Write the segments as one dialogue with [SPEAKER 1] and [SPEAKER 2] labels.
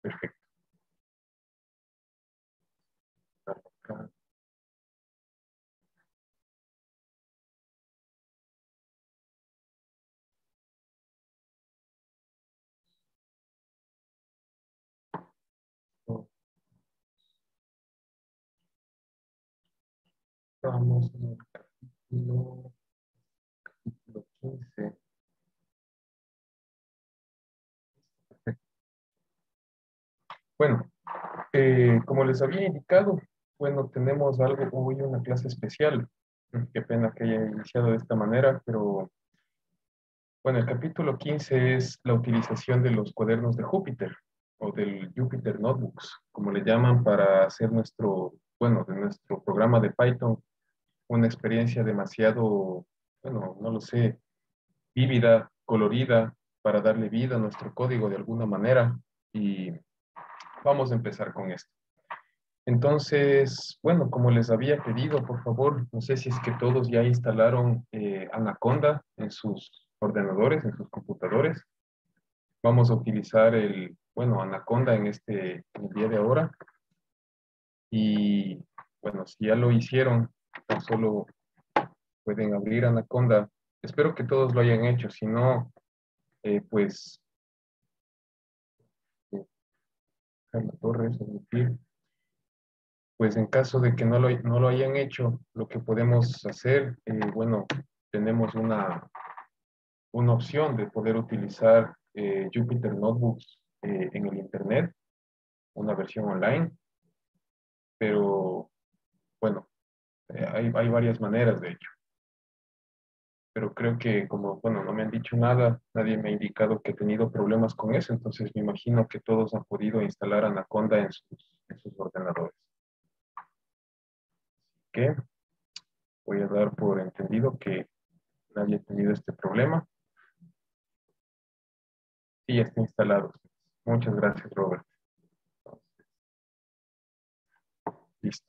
[SPEAKER 1] Perfecto. Acá. Vamos en el capítulo 15. Bueno, como les había indicado, bueno, tenemos algo, hoy una clase especial. Qué pena que haya iniciado de esta manera, pero bueno, el capítulo 15 es la utilización de los cuadernos de Júpiter o del Jupyter Notebooks, como le llaman, para hacer nuestro, bueno, de nuestro programa de Python una experiencia demasiado, bueno, no lo sé, vívida, colorida, para darle vida a nuestro código de alguna manera. Y vamos a empezar con esto. Entonces, bueno, como les había pedido, por favor, no sé si es que todos ya instalaron Anaconda en sus ordenadores, en sus computadores. Vamos a utilizar el, bueno, Anaconda en el día de ahora. Y bueno, si ya lo hicieron, tan solo pueden abrir Anaconda. Espero que todos lo hayan hecho. Si no, pues, Carla Torres, admitir. Pues en caso de que no lo hayan hecho, lo que podemos hacer, bueno, tenemos una opción de poder utilizar Jupyter Notebooks en el Internet, una versión online, pero bueno, hay varias maneras de hecho. Pero creo que como, bueno, no me han dicho nada, nadie me ha indicado que he tenido problemas con eso, entonces me imagino que todos han podido instalar Anaconda en sus ordenadores. Que voy a dar por entendido que nadie ha tenido este problema. Sí, ya está instalado. Muchas gracias, Robert. Listo.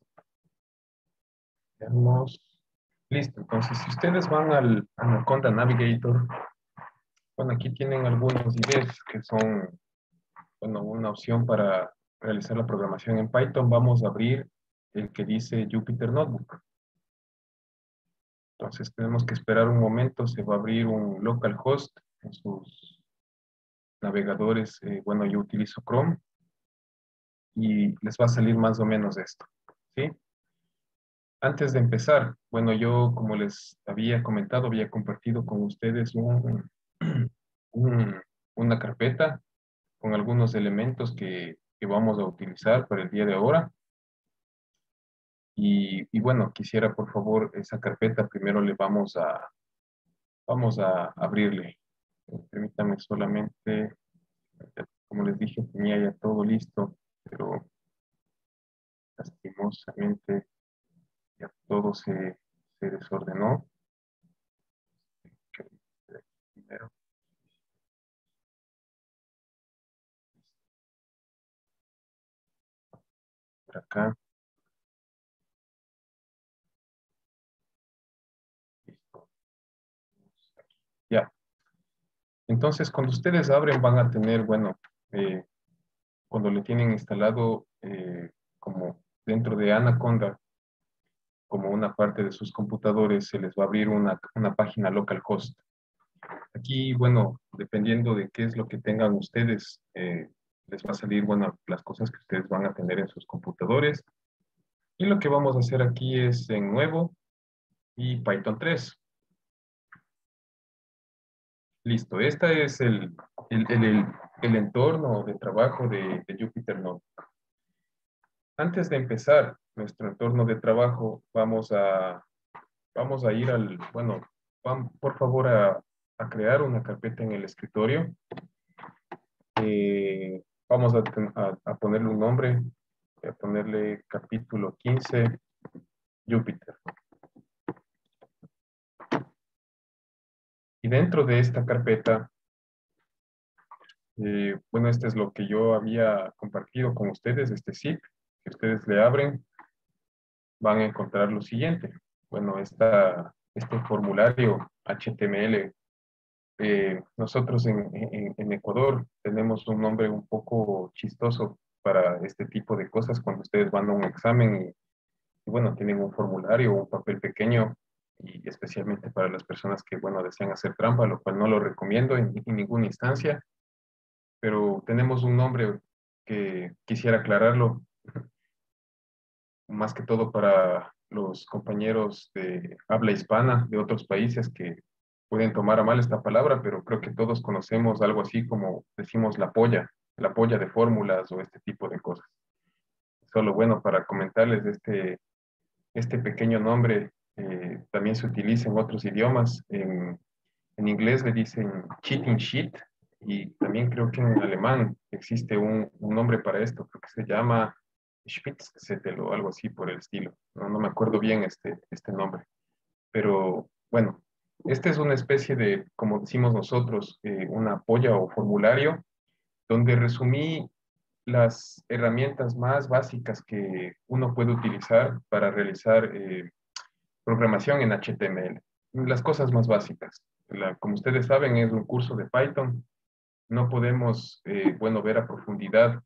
[SPEAKER 1] Veamos. Listo. Entonces, si ustedes van al Anaconda Navigator, bueno, aquí tienen algunos IDEs que son, bueno, una opción para realizar la programación en Python. Vamos a abrir el que dice Jupyter Notebook. Entonces, tenemos que esperar un momento. Se va a abrir un localhost en sus navegadores. Bueno, yo utilizo Chrome y les va a salir más o menos esto. ¿Sí? Antes de empezar, bueno, yo como les había comentado, había compartido con ustedes un- una carpeta con algunos elementos que vamos a utilizar para el día de ahora. Y bueno, quisiera por favor esa carpeta, primero le vamos a abrirle. Permítanme solamente, como les dije, tenía ya todo listo, pero lastimosamente ya todo se desordenó. Primero, por acá. Listo. Ya. Entonces, cuando ustedes abren, van a tener, bueno, eh, cuando le tienen instalado como dentro de Anaconda, como una parte de sus computadores, se les va a abrir una página localhost. Aquí, bueno, dependiendo de qué es lo que tengan ustedes, les va a salir, bueno, las cosas que ustedes van a tener en sus computadores. Y lo que vamos a hacer aquí es en nuevo y Python 3. Listo, este es el entorno de trabajo de Jupyter Notebook. Antes de empezar nuestro entorno de trabajo, vamos a ir al, bueno, por favor a crear una carpeta en el escritorio. Vamos a ponerle un nombre, a ponerle capítulo 15, Júpiter. Y dentro de esta carpeta, bueno, este es lo que yo había compartido con ustedes, este zip, que ustedes le abren, van a encontrar lo siguiente. Bueno, este formulario HTML nosotros en Ecuador tenemos un nombre un poco chistoso para este tipo de cosas cuando ustedes van a un examen y, bueno, tienen un formulario o un papel pequeño y especialmente para las personas que, bueno, desean hacer trampa, lo cual no lo recomiendo en ninguna instancia, pero tenemos un nombre que quisiera aclararlo, más que todo para los compañeros de habla hispana de otros países que pueden tomar a mal esta palabra, pero creo que todos conocemos algo así como decimos la polla de fórmulas o este tipo de cosas. Solo bueno para comentarles este pequeño nombre también se utiliza en otros idiomas. En inglés le dicen cheating sheet y también creo que en alemán existe un nombre para esto, creo que se llama Spitzzettel o algo así por el estilo. No me acuerdo bien este nombre. Pero bueno, esta es una especie de, como decimos nosotros, una polla o formulario donde resumí las herramientas más básicas que uno puede utilizar para realizar programación en HTML. Las cosas más básicas. Como ustedes saben, es un curso de Python. No podemos, bueno, ver a profundidad.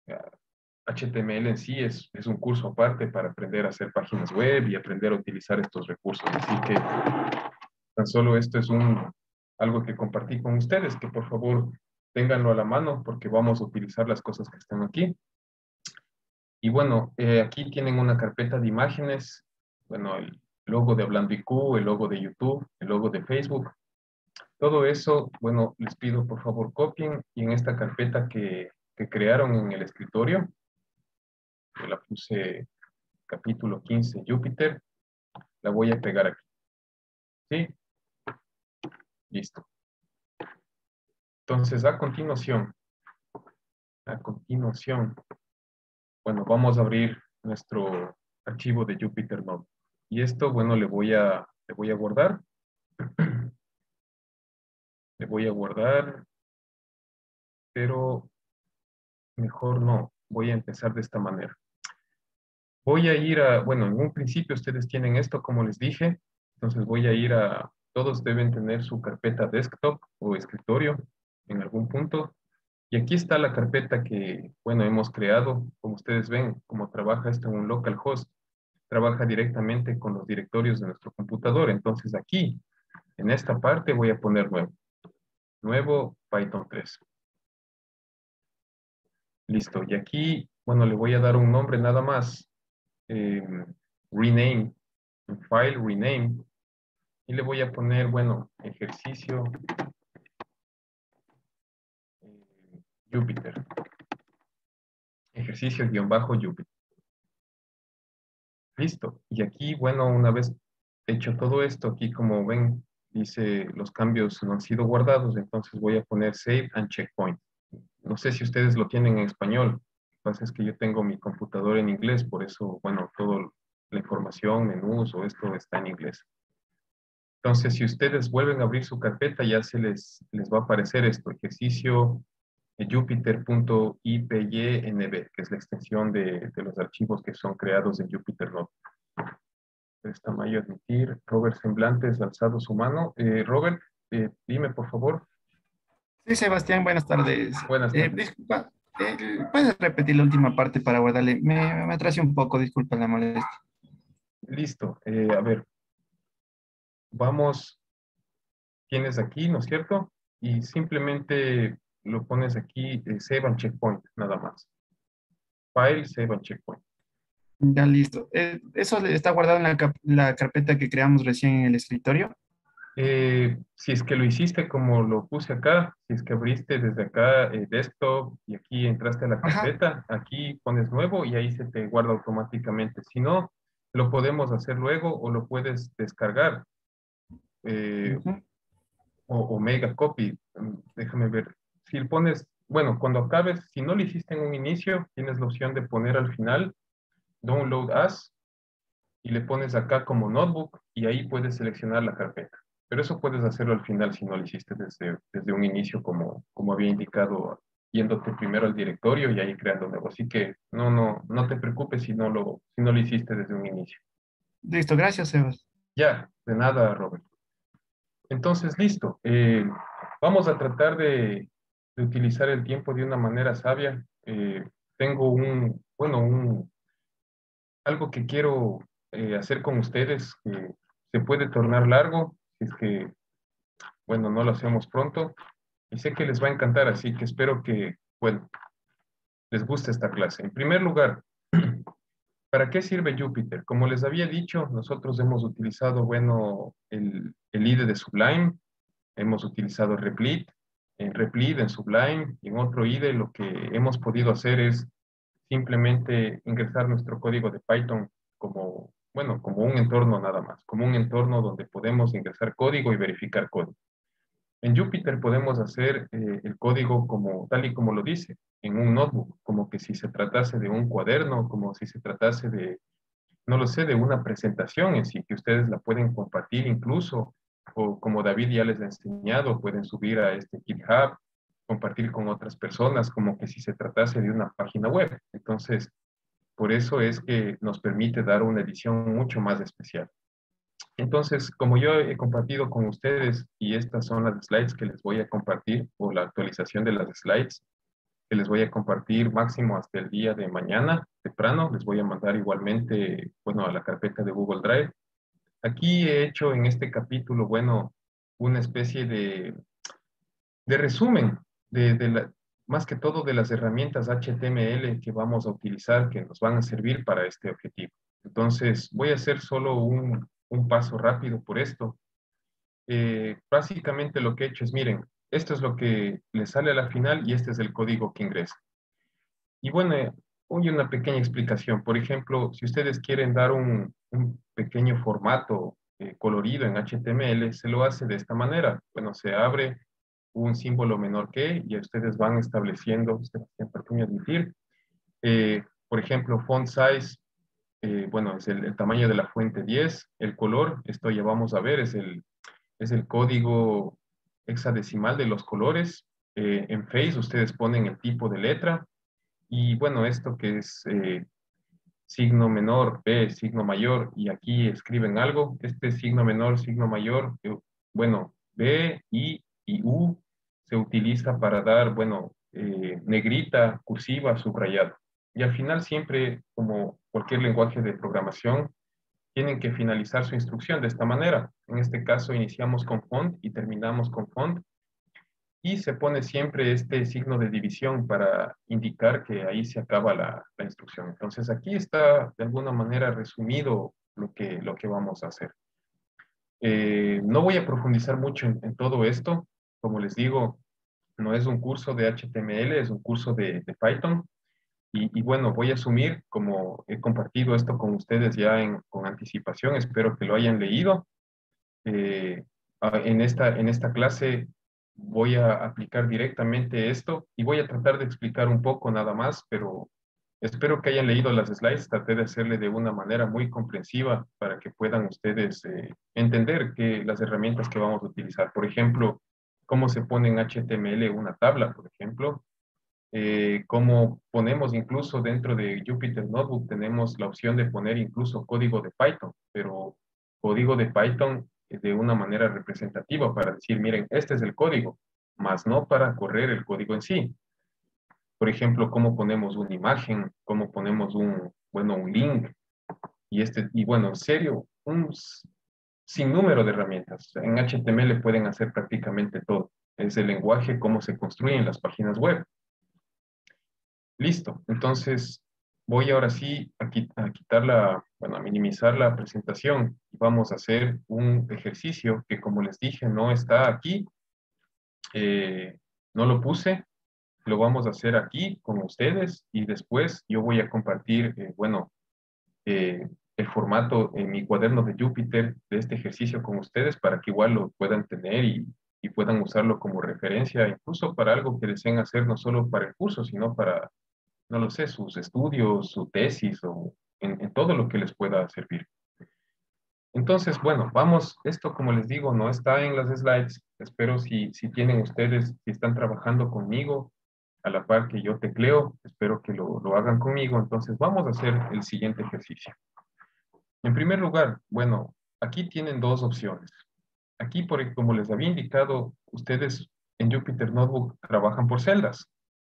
[SPEAKER 1] HTML en sí es un curso aparte para aprender a hacer páginas web y aprender a utilizar estos recursos. Así que tan solo esto es algo que compartí con ustedes, que por favor ténganlo a la mano porque vamos a utilizar las cosas que están aquí. Y bueno, aquí tienen una carpeta de imágenes, bueno, el logo de Hablando IQ, el logo de YouTube, el logo de Facebook. Todo eso, bueno, les pido por favor copien y en esta carpeta que crearon en el escritorio, yo la puse capítulo 15 Júpiter, la voy a pegar aquí. ¿Sí? Listo. Entonces, a continuación, bueno, vamos a abrir nuestro archivo de Jupyter Notebook. Y esto, bueno, le voy a guardar. Le voy a guardar, pero mejor no. Voy a empezar de esta manera. Voy a ir bueno, en un principio ustedes tienen esto, como les dije. Entonces voy a ir todos deben tener su carpeta desktop o escritorio en algún punto. Y aquí está la carpeta que, bueno, hemos creado. Como ustedes ven, como trabaja esto en un localhost, trabaja directamente con los directorios de nuestro computador. Entonces aquí, en esta parte, voy a poner nuevo Python 3. Listo. Y aquí, bueno, le voy a dar un nombre nada más. eh, rename, file rename. Y le voy a poner, bueno, ejercicio Jupyter. Ejercicio-Jupyter. Listo. Y aquí, bueno, una vez hecho todo esto, aquí como ven, dice los cambios no han sido guardados, entonces voy a poner save and checkpoint. No sé si ustedes lo tienen en español. Lo que pasa es que yo tengo mi computador en inglés, por eso, bueno, toda la información, menús o esto está en inglés. Entonces, si ustedes vuelven a abrir su carpeta, ya les va a aparecer esto, ejercicio jupyter.ipynb, que es la extensión de los archivos que son creados en Jupyter Notebook. Tamaño admitir, Robert Semblantes, alzado su mano. Robert, dime por favor.
[SPEAKER 2] Sí, Sebastián, buenas tardes.
[SPEAKER 1] Buenas tardes.
[SPEAKER 2] Disculpa, ¿puedes repetir la última parte para guardarle? Me atrasé un poco, disculpa la molestia.
[SPEAKER 1] Listo. A ver, vamos, tienes aquí, ¿no es cierto? Y simplemente lo pones aquí, save and checkpoint, nada más. File, save and checkpoint.
[SPEAKER 2] Ya listo. ¿Eso está guardado en la carpeta que creamos recién en el escritorio?
[SPEAKER 1] Si es que lo hiciste como lo puse acá, si es que abriste desde acá desktop y aquí entraste a la
[SPEAKER 2] Ajá.
[SPEAKER 1] carpeta, aquí pones nuevo y ahí se te guarda automáticamente. Si no, lo podemos hacer luego o lo puedes descargar eh,
[SPEAKER 2] Ujú.
[SPEAKER 1] o mega copy. Déjame ver. Si le pones, bueno, cuando acabes, si no lo hiciste en un inicio, tienes la opción de poner al final download as y le pones acá como notebook y ahí puedes seleccionar la carpeta. Pero eso puedes hacerlo al final si no lo hiciste desde un inicio como había indicado, yéndote primero al directorio y ahí creando nuevo. Así que no te preocupes si no lo hiciste desde un inicio.
[SPEAKER 2] Listo, gracias, Sebas.
[SPEAKER 1] Ya, de nada, Robert. Entonces, listo. Vamos a tratar de utilizar el tiempo de una manera sabia. Tengo algo que quiero hacer con ustedes que se puede tornar largo, si es que, bueno, no lo hacemos pronto. Y sé que les va a encantar, así que espero que, bueno, les guste esta clase. En primer lugar, ¿para qué sirve Jupyter? Como les había dicho, nosotros hemos utilizado, bueno, el IDE de Sublime, hemos utilizado Replit, en Replit, en Sublime, y en otro IDE lo que hemos podido hacer es simplemente ingresar nuestro código de Python como, bueno, como un entorno nada más, como un entorno donde podemos ingresar código y verificar código. En Jupyter podemos hacer el código como, tal y como lo dice, en un notebook, como que si se tratase de un cuaderno, como si se tratase de, no lo sé, de una presentación en sí, que ustedes la pueden compartir incluso, o como David ya les ha enseñado, pueden subir a este GitHub, compartir con otras personas, como que si se tratase de una página web. Entonces, por eso es que nos permite dar una edición mucho más especial. Entonces, como yo he compartido con ustedes, y estas son las slides que les voy a compartir, o la actualización de las slides, que les voy a compartir máximo hasta el día de mañana, temprano, les voy a mandar igualmente, bueno, a la carpeta de Google Drive. Aquí he hecho en este capítulo, bueno, una especie de resumen más que todo de las herramientas HTML que vamos a utilizar, que nos van a servir para este objetivo. Entonces, voy a hacer solo un paso rápido por esto. Básicamente lo que he hecho es, miren, esto es lo que le sale a la final y este es el código que ingresa. Y bueno, hoy una pequeña explicación. Por ejemplo, si ustedes quieren dar un pequeño formato colorido en HTML, se lo hace de esta manera. Bueno, se abre un símbolo menor que y ustedes van estableciendo, Sebastián, ¿por admitir? Por ejemplo, font size, bueno, es el tamaño de la fuente 10, el color, esto ya vamos a ver, es el código hexadecimal de los colores. En Face ustedes ponen el tipo de letra y bueno, esto que es signo menor, B, signo mayor, y aquí escriben algo, este signo menor, signo mayor, bueno, B, I y U se utiliza para dar, bueno, negrita, cursiva, subrayado. Y al final siempre, como cualquier lenguaje de programación, tienen que finalizar su instrucción de esta manera. En este caso iniciamos con font y terminamos con font y se pone siempre este signo de división para indicar que ahí se acaba la instrucción. Entonces aquí está de alguna manera resumido lo que vamos a hacer. No voy a profundizar mucho en todo esto. Como les digo, no es un curso de HTML, es un curso de Python. Y bueno, voy a asumir, como he compartido esto con ustedes ya con anticipación, espero que lo hayan leído. eh, en esta clase voy a aplicar directamente esto y voy a tratar de explicar un poco nada más, pero espero que hayan leído las slides. Traté de hacerle de una manera muy comprensiva para que puedan ustedes entender que las herramientas que vamos a utilizar. Por ejemplo, cómo se pone en HTML una tabla, por ejemplo. Cómo ponemos incluso dentro de Jupyter Notebook, tenemos la opción de poner incluso código de Python, pero código de Python de una manera representativa para decir, miren, este es el código, más no para correr el código en sí. Por ejemplo, cómo ponemos una imagen, cómo ponemos bueno, un link, y bueno, en serio, un sinnúmero de herramientas. En HTML pueden hacer prácticamente todo. Es el lenguaje, cómo se construyen las páginas web. Listo. Entonces, voy ahora sí a quitar bueno, a minimizar la presentación. Vamos a hacer un ejercicio que, como les dije, no está aquí. No lo puse. Lo vamos a hacer aquí con ustedes y después yo voy a compartir, bueno, el formato en mi cuaderno de Jupyter de este ejercicio con ustedes para que igual lo puedan tener y puedan usarlo como referencia, incluso para algo que deseen hacer, no solo para el curso, sino para, no lo sé, sus estudios, su tesis o en todo lo que les pueda servir. Entonces, bueno, vamos, esto como les digo, no está en las slides. Espero si tienen ustedes, si están trabajando conmigo a la par que yo tecleo, espero que lo hagan conmigo. Entonces, vamos a hacer el siguiente ejercicio. En primer lugar, bueno, aquí tienen dos opciones. Aquí, como les había indicado, ustedes en Jupyter Notebook trabajan por celdas.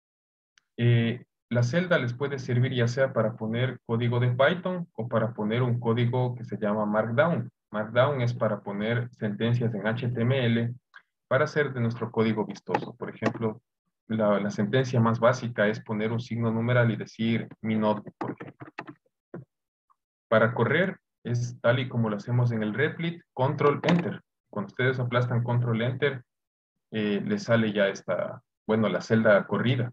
[SPEAKER 1] La celda les puede servir ya sea para poner código de Python o para poner un código que se llama Markdown. Markdown es para poner sentencias en HTML para hacer de nuestro código vistoso. Por ejemplo, la sentencia más básica es poner un signo numeral y decir mi notebook, por ejemplo. Para correr es tal y como lo hacemos en el Replit, Control Enter. Cuando ustedes aplastan Control Enter, les sale ya esta, bueno, la celda corrida.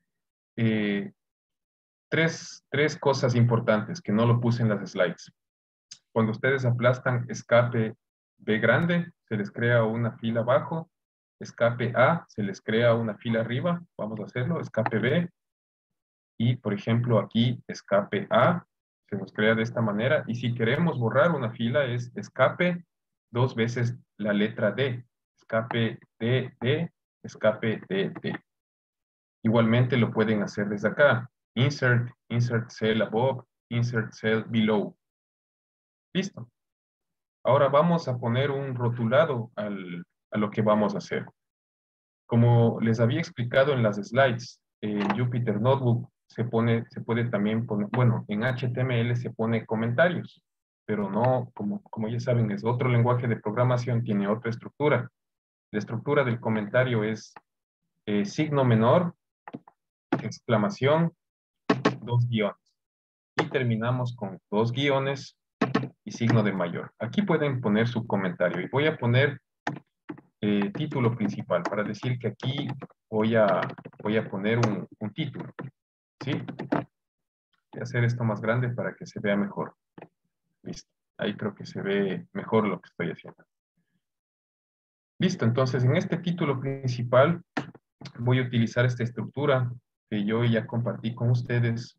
[SPEAKER 1] Tres cosas importantes que no lo puse en las slides. Cuando ustedes aplastan escape B grande, se les crea una fila abajo. Escape A, se les crea una fila arriba. Vamos a hacerlo. Escape B. Y, por ejemplo, aquí escape A, se nos crea de esta manera. Y si queremos borrar una fila, es escape dos veces la letra D. Escape D, D, escape D, D. Igualmente lo pueden hacer desde acá. Insert, insert cell above, insert cell below. Listo. Ahora vamos a poner un rotulado a lo que vamos a hacer. Como les había explicado en las slides, en Jupyter Notebook se puede también poner, bueno, en HTML se pone comentarios, pero no, como ya saben, es otro lenguaje de programación, tiene otra estructura. La estructura del comentario es signo menor, exclamación, dos guiones. Y terminamos con dos guiones y signo de mayor. Aquí pueden poner su comentario y voy a poner título principal para decir que aquí voy a poner un título, ¿sí? Voy a hacer esto más grande para que se vea mejor. Listo. Ahí creo que se ve mejor lo que estoy haciendo. Listo, entonces en este título principal voy a utilizar esta estructura que yo ya compartí con ustedes.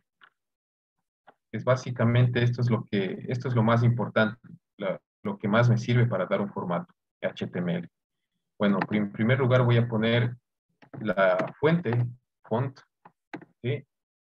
[SPEAKER 1] Es básicamente esto es lo más importante, lo que más me sirve para dar un formato HTML. Bueno, en primer lugar voy a poner la fuente, font, ¿sí?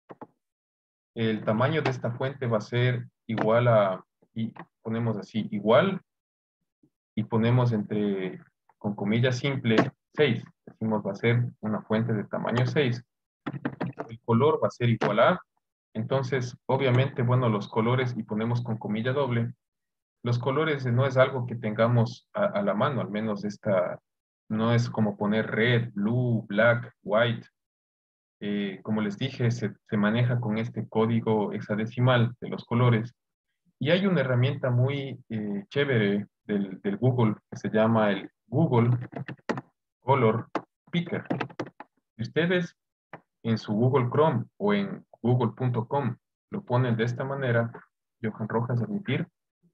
[SPEAKER 1] El tamaño de esta fuente va a ser igual a, y ponemos así, igual, y ponemos con comillas simple, 6. Decimos va a ser una fuente de tamaño 6. El color va a ser igual a, entonces, obviamente, bueno, los colores, y ponemos con comilla doble, los colores no es algo que tengamos a la mano, al menos no es como poner red, blue, black, white. Como les dije, se maneja con este código hexadecimal de los colores. Y hay una herramienta muy chévere del Google que se llama el Google Color Picker. Si ustedes en su Google Chrome o en google.com lo ponen de esta manera, Johan Rojas admitir,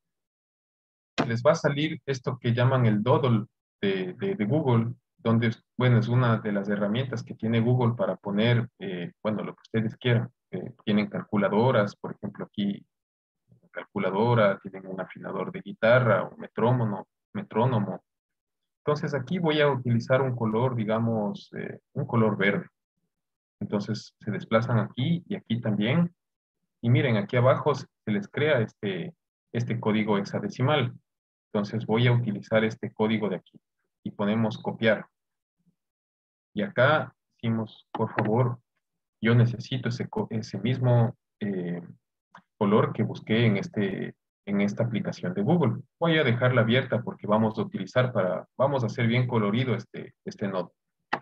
[SPEAKER 1] les va a salir esto que llaman el Doodle de Google, donde, bueno, es una de las herramientas que tiene Google para poner, bueno, lo que ustedes quieran. Tienen calculadoras, por ejemplo, aquí calculadora, tienen un afinador de guitarra, un metrónomo. Entonces aquí voy a utilizar un color, digamos, un color verde. Entonces se desplazan aquí y aquí también. Y miren, aquí abajo se les crea este código hexadecimal. Entonces voy a utilizar este código de aquí y ponemos copiar. Y acá decimos, por favor, yo necesito ese mismo color que busqué en esta aplicación de Google. Voy a dejarla abierta porque vamos a utilizar vamos a hacer bien colorido este nodo.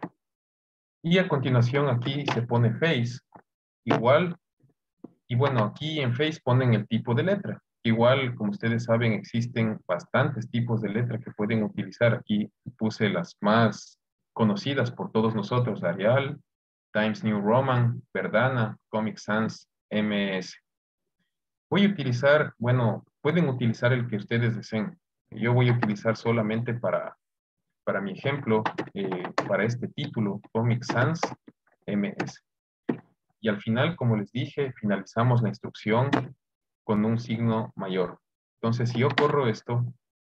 [SPEAKER 1] Y a continuación aquí se pone face, igual, y bueno, aquí en face ponen el tipo de letra. Igual, como ustedes saben, existen bastantes tipos de letra que pueden utilizar. Aquí puse las más conocidas por todos nosotros, Arial, Times New Roman, Verdana, Comic Sans, MS. Voy a utilizar, bueno, pueden utilizar el que ustedes deseen. Yo voy a utilizar solamente para mi ejemplo, para este título, Comic Sans MS. Y al final, como les dije, finalizamos la instrucción con un signo mayor. Entonces, si yo corro esto,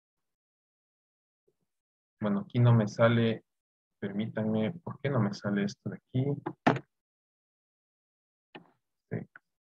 [SPEAKER 1] bueno, aquí no me sale, permítanme, ¿por qué no me sale esto de aquí? Sí,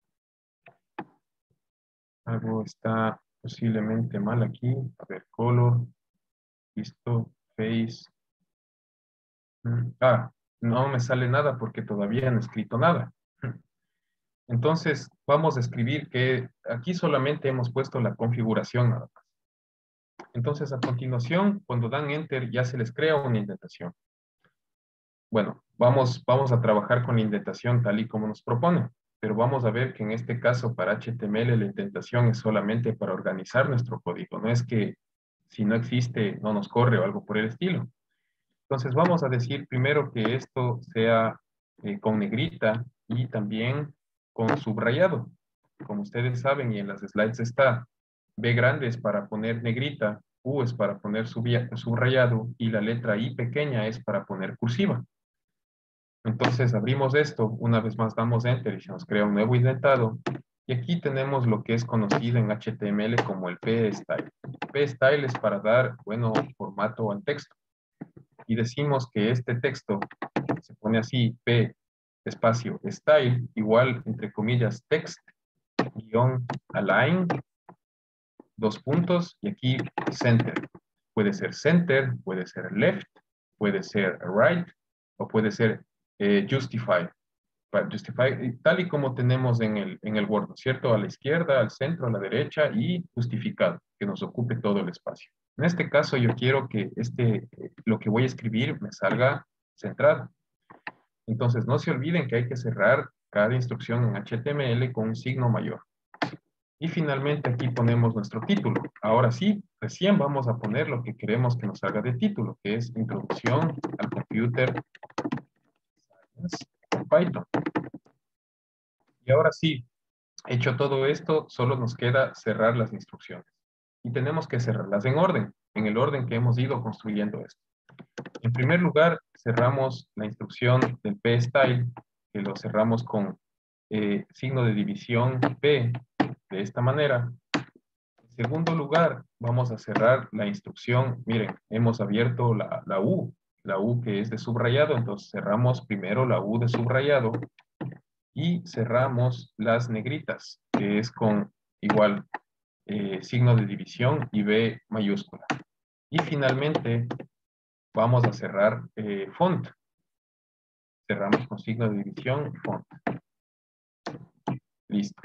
[SPEAKER 1] algo está posiblemente mal aquí. A ver, color, listo, face. No me sale nada porque todavía no he escrito nada. Entonces, vamos a escribir que aquí solamente hemos puesto la configuración nada más. Entonces, a continuación, cuando dan Enter, ya se les crea una indentación. Bueno, vamos a trabajar con la indentación tal y como nos propone, pero vamos a ver que en este caso para HTML la indentación es solamente para organizar nuestro código. No es que si no existe no nos corre o algo por el estilo. Entonces vamos a decir primero que esto sea con negrita y también con subrayado. Como ustedes saben y en las slides está, B grande es para poner negrita, U es para poner subrayado y la letra I pequeña es para poner cursiva. Entonces abrimos esto, una vez más damos Enter y se nos crea un nuevo indentado. Y aquí tenemos lo que es conocido en HTML como el p-style. P-style es para dar, bueno, formato al texto. Y decimos que este texto se pone así, p espacio style, igual, entre comillas, text, guión align, dos puntos, y aquí center. Puede ser center, puede ser left, puede ser right, o puede ser justify. Justify, tal y como tenemos en el Word, ¿no es cierto? A la izquierda, al centro, a la derecha y justificado, que nos ocupe todo el espacio. En este caso yo quiero que lo que voy a escribir me salga centrado. Entonces no se olviden que hay que cerrar cada instrucción en HTML con un signo mayor. Y finalmente aquí ponemos nuestro título. Ahora sí, recién vamos a poner lo que queremos que nos salga de título, que es Introducción al Computer Science con Python. Y ahora sí, hecho todo esto, solo nos queda cerrar las instrucciones. Y tenemos que cerrarlas en orden, en el orden que hemos ido construyendo esto. En primer lugar, cerramos la instrucción del p-style, que lo cerramos con signo de división p, de esta manera. En segundo lugar, vamos a cerrar la instrucción. Miren, hemos abierto la U que es de subrayado, entonces cerramos primero la U de subrayado y cerramos las negritas, que es con igual signo de división y B mayúscula. Y finalmente vamos a cerrar font. Cerramos con signo de división, font. Listo.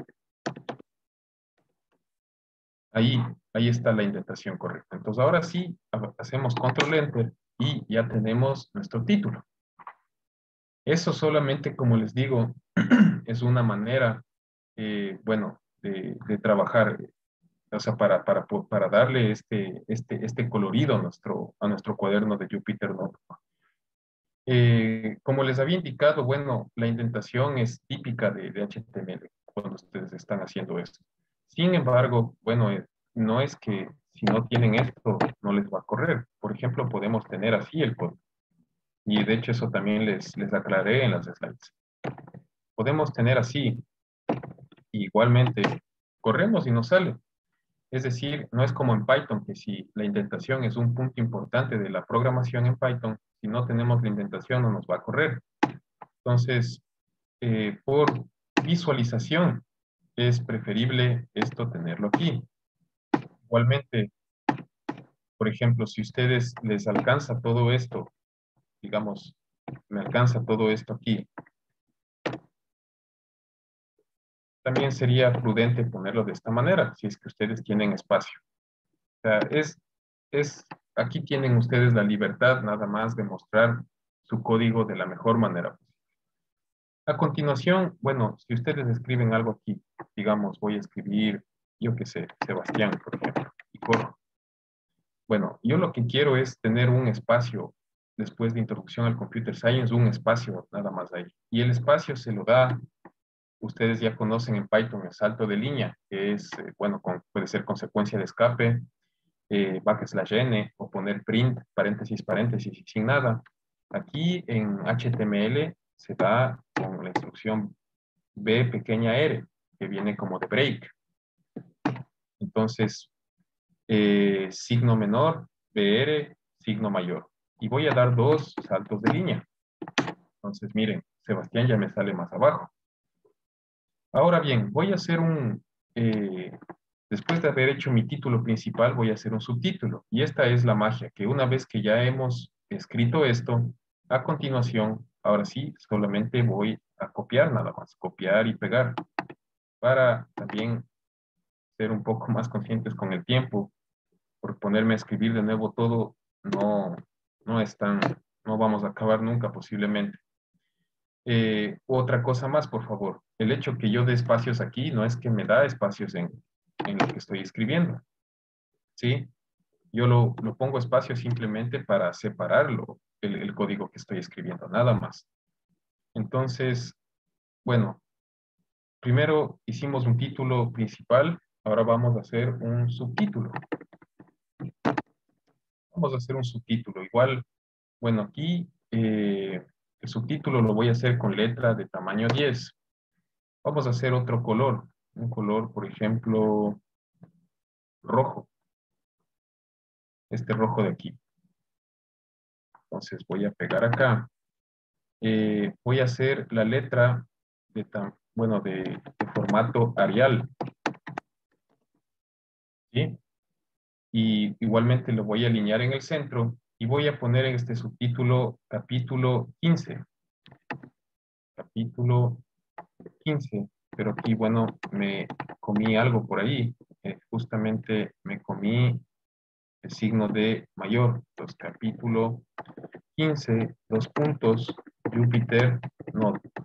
[SPEAKER 1] Ahí está la indentación correcta. Entonces ahora sí, hacemos control enter y ya tenemos nuestro título. Eso solamente, como les digo, es una manera, bueno, de trabajar, o sea, para darle este colorido a nuestro cuaderno de Jupyter Notebook. Como les había indicado, bueno, la indentación es típica de HTML cuando ustedes están haciendo esto. Sin embargo, bueno, no es que si no tienen esto, no les va a correr. Por ejemplo, podemos tener así el código. Y de hecho eso también les aclaré en las slides. Podemos tener así, igualmente, corremos y nos sale. Es decir, no es como en Python, que si la indentación es un punto importante de la programación en Python, si no tenemos la indentación no nos va a correr. Entonces, por visualización, es preferible esto tenerlo aquí. Igualmente, por ejemplo, si ustedes les alcanza todo esto, digamos, me alcanza todo esto aquí, también sería prudente ponerlo de esta manera, si es que ustedes tienen espacio. O sea, aquí tienen ustedes la libertad nada más de mostrar su código de la mejor manera posible. A continuación, bueno, si ustedes escriben algo aquí, digamos, voy a escribir, yo qué sé, Sebastián, por ejemplo, y corro. Bueno, yo lo que quiero es tener un espacio, después de introducción al Computer Science, un espacio nada más ahí. Y el espacio se lo da, ustedes ya conocen en Python el salto de línea, que es, bueno, puede ser consecuencia de escape, \n, o poner print, paréntesis, paréntesis, y sin nada. Aquí en HTML se da con la instrucción B pequeña r, que viene como de break. Entonces, signo menor, BR, signo mayor. Y voy a dar dos saltos de línea. Entonces, miren, Sebastián ya me sale más abajo. Ahora bien, voy a hacer después de haber hecho mi título principal, voy a hacer un subtítulo. Y esta es la magia, que una vez que ya hemos escrito esto, A continuación, ahora sí, solamente voy a copiar nada más, copiar y pegar, para también ser un poco más conscientes con el tiempo. Por ponerme a escribir de nuevo todo, no, no es tan, no vamos a acabar nunca posiblemente. Otra cosa más, por favor. El hecho que yo dé espacios aquí no es que me da espacios en lo que estoy escribiendo, ¿sí? Yo lo pongo espacio simplemente para separarlo, el código que estoy escribiendo, nada más. Entonces, bueno, primero hicimos un título principal, ahora vamos a hacer un subtítulo. Vamos a hacer un subtítulo. Igual, bueno, aquí el subtítulo lo voy a hacer con letra de tamaño 10. Vamos a hacer otro color, un color, por ejemplo, rojo, este rojo de aquí. Entonces voy a pegar acá. Voy a hacer la letra de formato Arial, ¿sí? Y igualmente lo voy a alinear en el centro y voy a poner en este subtítulo capítulo 15. Capítulo 15, pero aquí, bueno, me comí algo por ahí. Justamente me comí el signo de mayor. Entonces, capítulo 15, dos puntos, Jupyter Notebook.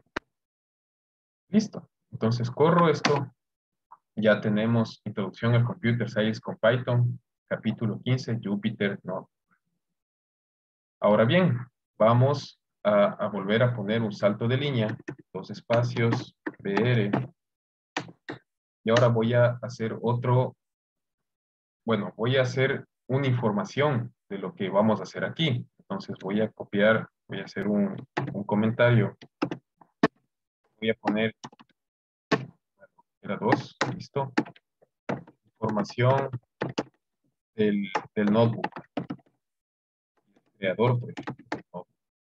[SPEAKER 1] Listo. Entonces, corro esto. Ya tenemos Introducción al Computer Science con Python, capítulo 15, Jupyter Notebook. Ahora bien, vamos a volver a poner un salto de línea, dos espacios, BR, y ahora voy a hacer otro, bueno, voy a hacer una información de lo que vamos a hacer aquí. Entonces voy a copiar, voy a hacer un comentario, voy a poner, era 2, listo, información del notebook, creador, por ejemplo,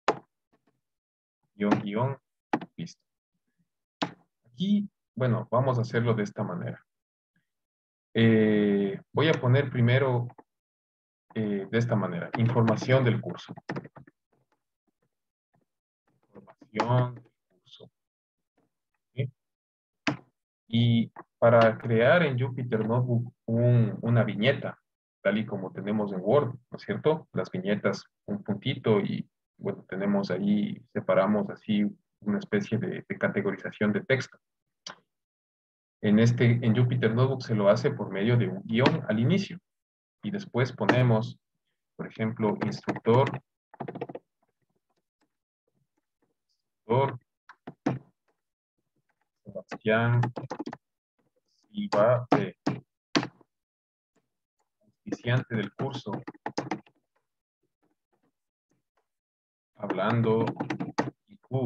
[SPEAKER 1] guión, listo. Aquí, bueno, vamos a hacerlo de esta manera. Voy a poner primero de esta manera, información del curso. Información del curso. ¿Sí? Y para crear en Jupyter Notebook una viñeta, tal y como tenemos en Word, ¿no es cierto? Las viñetas, un puntito y, bueno, tenemos ahí, separamos así una especie de categorización de texto. En Jupyter Notebook se lo hace por medio de un guión al inicio y después ponemos, por ejemplo, instructor, Sebastián Silva, auspiciante del curso, hablando IQ,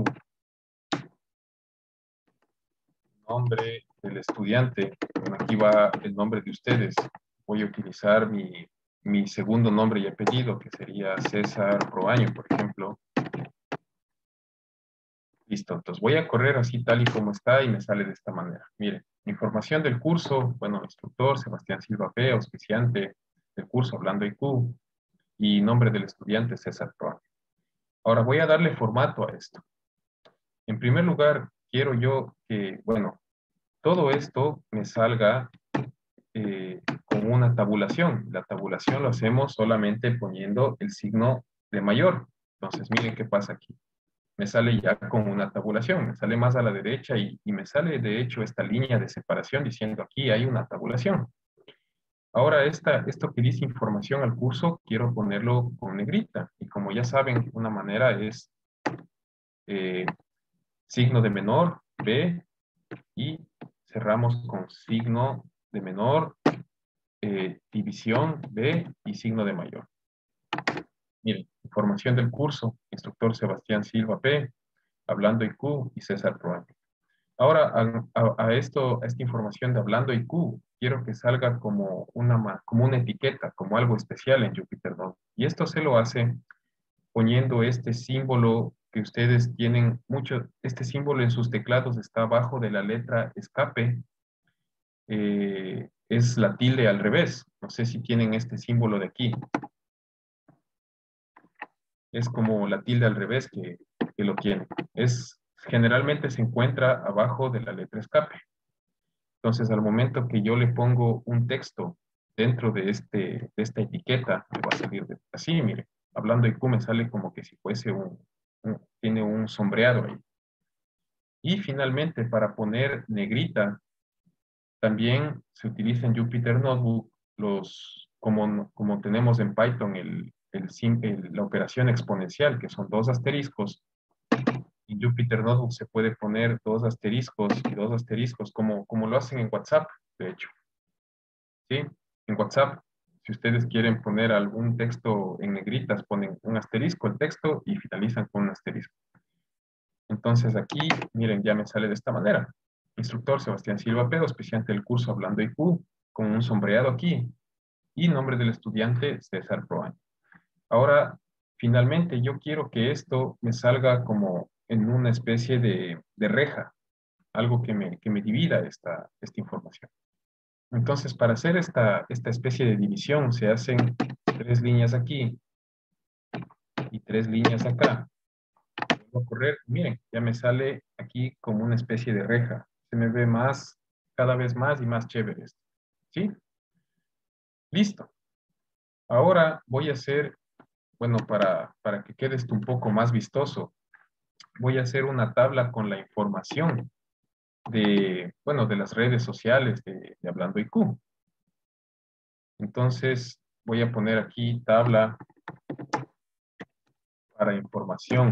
[SPEAKER 1] nombre del estudiante. Bueno, aquí va el nombre de ustedes. Voy a utilizar mi segundo nombre y apellido, que sería César Proaño, por ejemplo. Listo, entonces voy a correr así tal y como está y me sale de esta manera. Miren, información del curso, bueno, instructor Sebastián Silva P., auspiciante del curso Hablando IQ, y nombre del estudiante César Proaño. Ahora voy a darle formato a esto. En primer lugar, quiero yo que, bueno, todo esto me salga con una tabulación. La tabulación lo hacemos solamente poniendo el signo de mayor. Entonces, miren qué pasa aquí. Me sale ya con una tabulación, me sale más a la derecha y me sale de hecho esta línea de separación diciendo aquí hay una tabulación. Ahora esto que dice información al curso, quiero ponerlo con negrita. Y como ya saben, una manera es eh, signo de menor, B, y cerramos con signo de menor, división, B, y signo de mayor. Miren, información del curso, instructor Sebastián Silva P., Hablando IQ y César Proaño. Ahora, a esta información de Hablando IQ, quiero que salga como una etiqueta, como algo especial en Jupyter Notebook. Y esto se lo hace poniendo este símbolo que ustedes tienen mucho, este símbolo en sus teclados está abajo de la letra escape, es la tilde al revés. No sé si tienen este símbolo de aquí. Es como la tilde al revés que lo tiene. Generalmente se encuentra abajo de la letra escape. Entonces, al momento que yo le pongo un texto dentro de esta etiqueta, me va a salir así, mire. Hablando IQ me sale como que si fuese tiene un sombreado ahí. Y finalmente, para poner negrita, también se utiliza en Jupyter Notebook como tenemos en Python la operación exponencial, que son dos asteriscos. En Jupyter Notebook se puede poner dos asteriscos y dos asteriscos, como lo hacen en WhatsApp, de hecho. ¿Sí? En WhatsApp, si ustedes quieren poner algún texto en negritas, ponen un asterisco el texto y finalizan con un asterisco. Entonces aquí, miren, ya me sale de esta manera. Instructor Sebastián Silva Pedo, auspiciante del curso Hablando IQ, con un sombreado aquí. Y nombre del estudiante, César Proaño. Ahora, finalmente, yo quiero que esto me salga como en una especie de reja, algo que me divida esta información. Entonces, para hacer esta especie de división, se hacen 3 líneas aquí y 3 líneas acá. Voy a correr, miren, ya me sale aquí como una especie de reja. Se me ve cada vez más y más chévere esto. ¿Sí? Listo. Ahora voy a hacer, bueno, para que quede esto un poco más vistoso, voy a hacer una tabla con la información de las redes sociales de Hablando IQ. Entonces, voy a poner aquí tabla para información.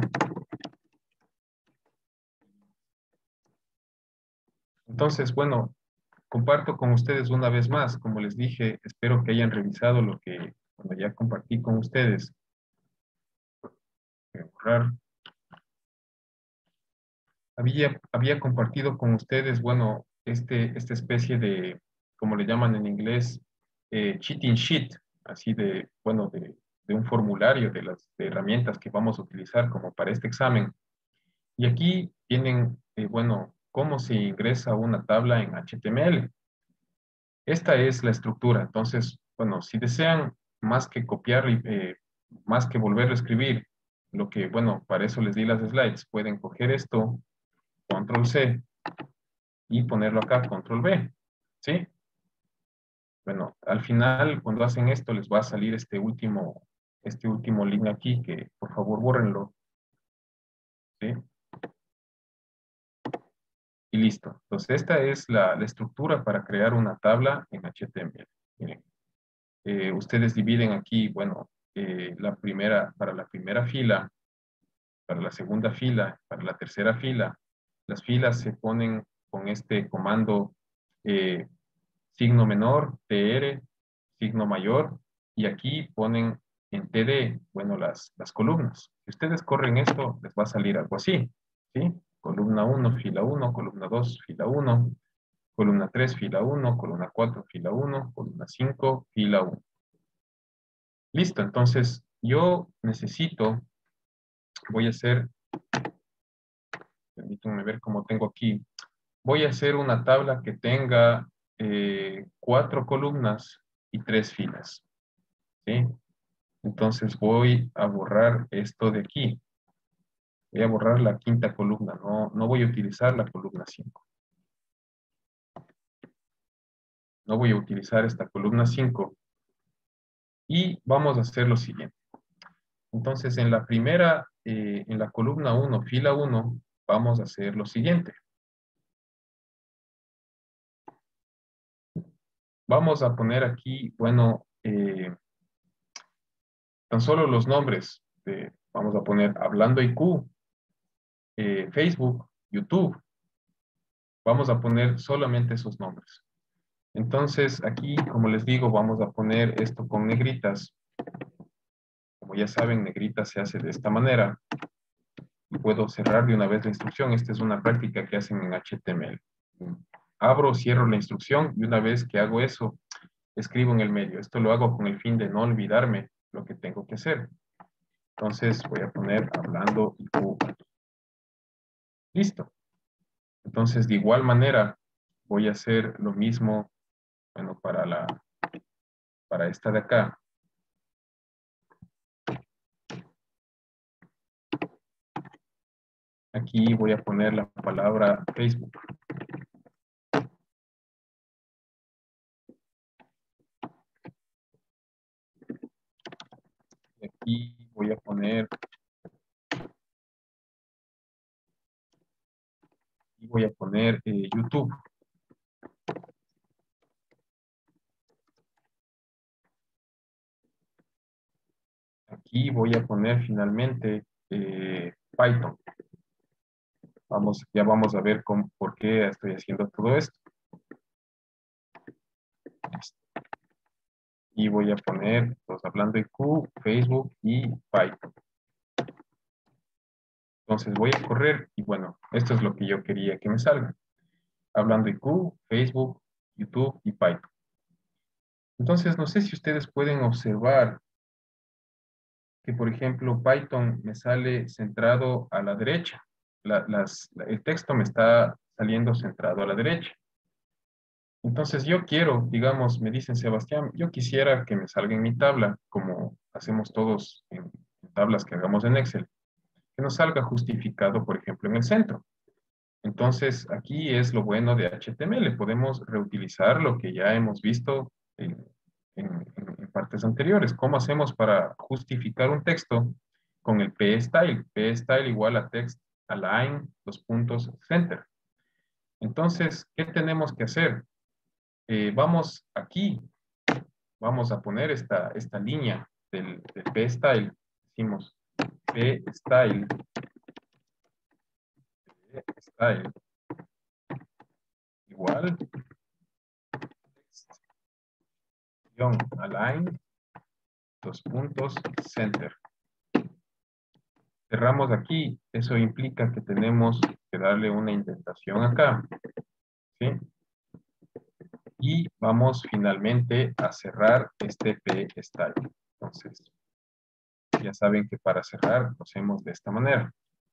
[SPEAKER 1] Entonces, bueno, comparto con ustedes una vez más. Como les dije, espero que hayan revisado lo que ya compartí con ustedes. Voy a borrar. Había compartido con ustedes, bueno, esta especie de, como le llaman en inglés, cheating sheet, así de un formulario de las herramientas que vamos a utilizar como para este examen. Y aquí tienen, bueno, cómo se ingresa una tabla en HTML. Esta es la estructura. Entonces, bueno, si desean más que copiar, más que volverlo a escribir, bueno, para eso les di las slides, pueden coger esto, control C, y ponerlo acá, control V, ¿sí? Bueno, al final, cuando hacen esto, les va a salir este último link aquí, que por favor bórrenlo, ¿sí? Y listo. Entonces, esta es la estructura para crear una tabla en HTML. Miren, ustedes dividen aquí, bueno, para la primera fila, para la segunda fila, para la tercera fila. Las filas se ponen con este comando signo menor, TR, signo mayor, y aquí ponen en TD, bueno, las columnas. Si ustedes corren esto, les va a salir algo así, ¿sí? Columna 1, fila 1, columna 2, fila 1, columna 3, fila 1, columna 4, fila 1, columna 5, fila 1. Listo, entonces yo voy a hacer, permítanme ver cómo tengo aquí, voy a hacer una tabla que tenga 4 columnas y 3 filas, ¿sí? Entonces voy a borrar esto de aquí. Voy a borrar la quinta columna, no voy a utilizar la columna 5. No voy a utilizar esta columna 5. Y vamos a hacer lo siguiente. Entonces, en la columna 1, fila 1, vamos a hacer lo siguiente. Vamos a poner aquí, bueno, tan solo los nombres. Vamos a poner Hablando IQ, Facebook, YouTube. Vamos a poner solamente esos nombres. Entonces, aquí, como les digo, vamos a poner esto con negritas. Como ya saben, negrita se hace de esta manera. Y puedo cerrar de una vez la instrucción. Esta es una práctica que hacen en HTML. Abro, cierro la instrucción y una vez que hago eso, escribo en el medio. Esto lo hago con el fin de no olvidarme lo que tengo que hacer. Entonces voy a poner Hablando IQ. Listo. Entonces, de igual manera, voy a hacer lo mismo, bueno, para esta de acá. Aquí voy a poner la palabra Facebook. Y aquí voy a poner, YouTube. Aquí voy a poner finalmente Python. Ya vamos a ver por qué estoy haciendo todo esto. Listo. Y voy a poner, pues, hablando IQ, Facebook y Python. Entonces voy a correr y bueno, esto es lo que yo quería que me salga. Hablando IQ, Facebook, YouTube y Python. Entonces no sé si ustedes pueden observar que, por ejemplo, Python me sale centrado a la derecha. El texto me está saliendo centrado a la derecha. Entonces yo quiero, digamos, me dicen, Sebastián, yo quisiera que me salga en mi tabla, como hacemos todos en tablas que hagamos en Excel, que nos salga justificado, por ejemplo, en el centro. Entonces aquí es lo bueno de HTML, podemos reutilizar lo que ya hemos visto en partes anteriores. ¿Cómo hacemos para justificar un texto con el p-style? P-style igual a text align, dos puntos, center. Entonces, ¿qué tenemos que hacer? Vamos aquí, vamos a poner esta línea del p-style. Decimos p-style, p-style igual align, dos puntos, center. Cerramos aquí, eso implica que tenemos que darle una indentación acá, ¿sí? Y vamos finalmente a cerrar este p-style. Entonces, ya saben que para cerrar lo hacemos de esta manera.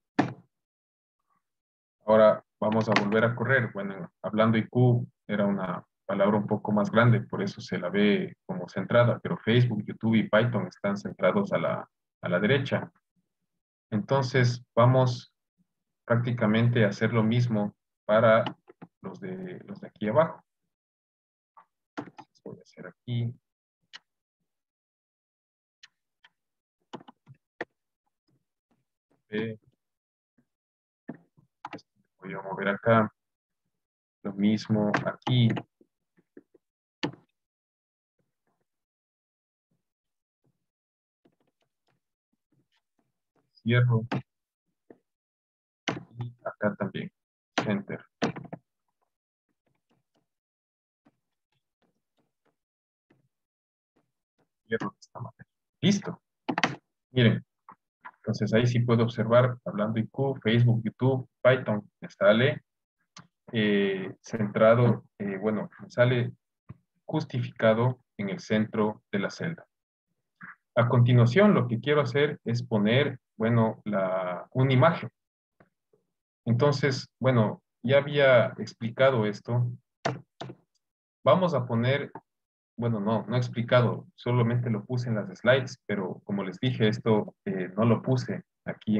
[SPEAKER 1] Ahora vamos a volver a correr. Bueno, hablando IQ era una palabra un poco más grande, por eso se la ve como centrada, pero Facebook, YouTube y Python están centrados a la derecha. Entonces vamos prácticamente a hacer lo mismo para los de aquí abajo. Entonces, voy a hacer aquí. Voy a mover acá. Lo mismo aquí. Cierro. Y acá también. Enter. Cierro de esta manera. Listo. Miren. Entonces ahí sí puedo observar, hablando IQ, Facebook, YouTube, Python, me sale centrado, bueno, me sale justificado en el centro de la celda. A continuación, lo que quiero hacer es poner, bueno, una imagen. Entonces, bueno, ya había explicado esto. Vamos a poner, bueno, no he explicado, solamente lo puse en las slides, pero como les dije, esto no lo puse aquí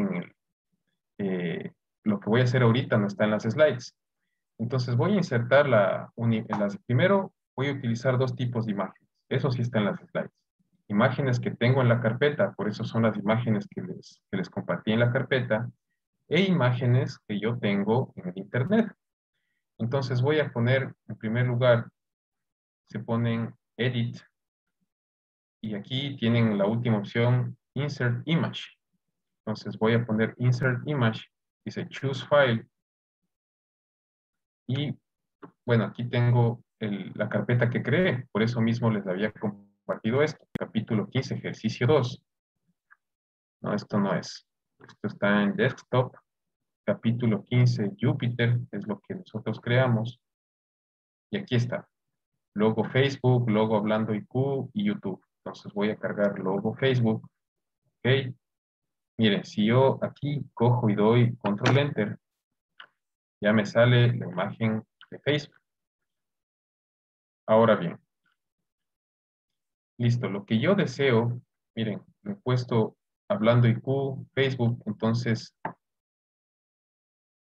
[SPEAKER 1] lo que voy a hacer ahorita no está en las slides. Entonces voy a insertar primero voy a utilizar dos tipos de imágenes. Eso sí está en las slides. Imágenes que tengo en la carpeta, por eso son las imágenes que les compartí en la carpeta, e imágenes que yo tengo en el internet. Entonces voy a poner, en primer lugar, se ponen Edit, y aquí tienen la última opción, Insert Image. Entonces voy a poner Insert Image, dice Choose File, y bueno, aquí tengo la carpeta que creé, por eso mismo les había compartido esto, capítulo 15, ejercicio 2. No, esto no es. Esto está en desktop, capítulo 15, Jupyter, es lo que nosotros creamos. Y aquí está, logo Facebook, logo Hablando IQ y YouTube. Entonces voy a cargar logo Facebook. Ok. Miren, si yo aquí cojo y doy control enter, ya me sale la imagen de Facebook. Ahora bien, listo, lo que yo deseo, miren, me he puesto Hablando IQ, Facebook, entonces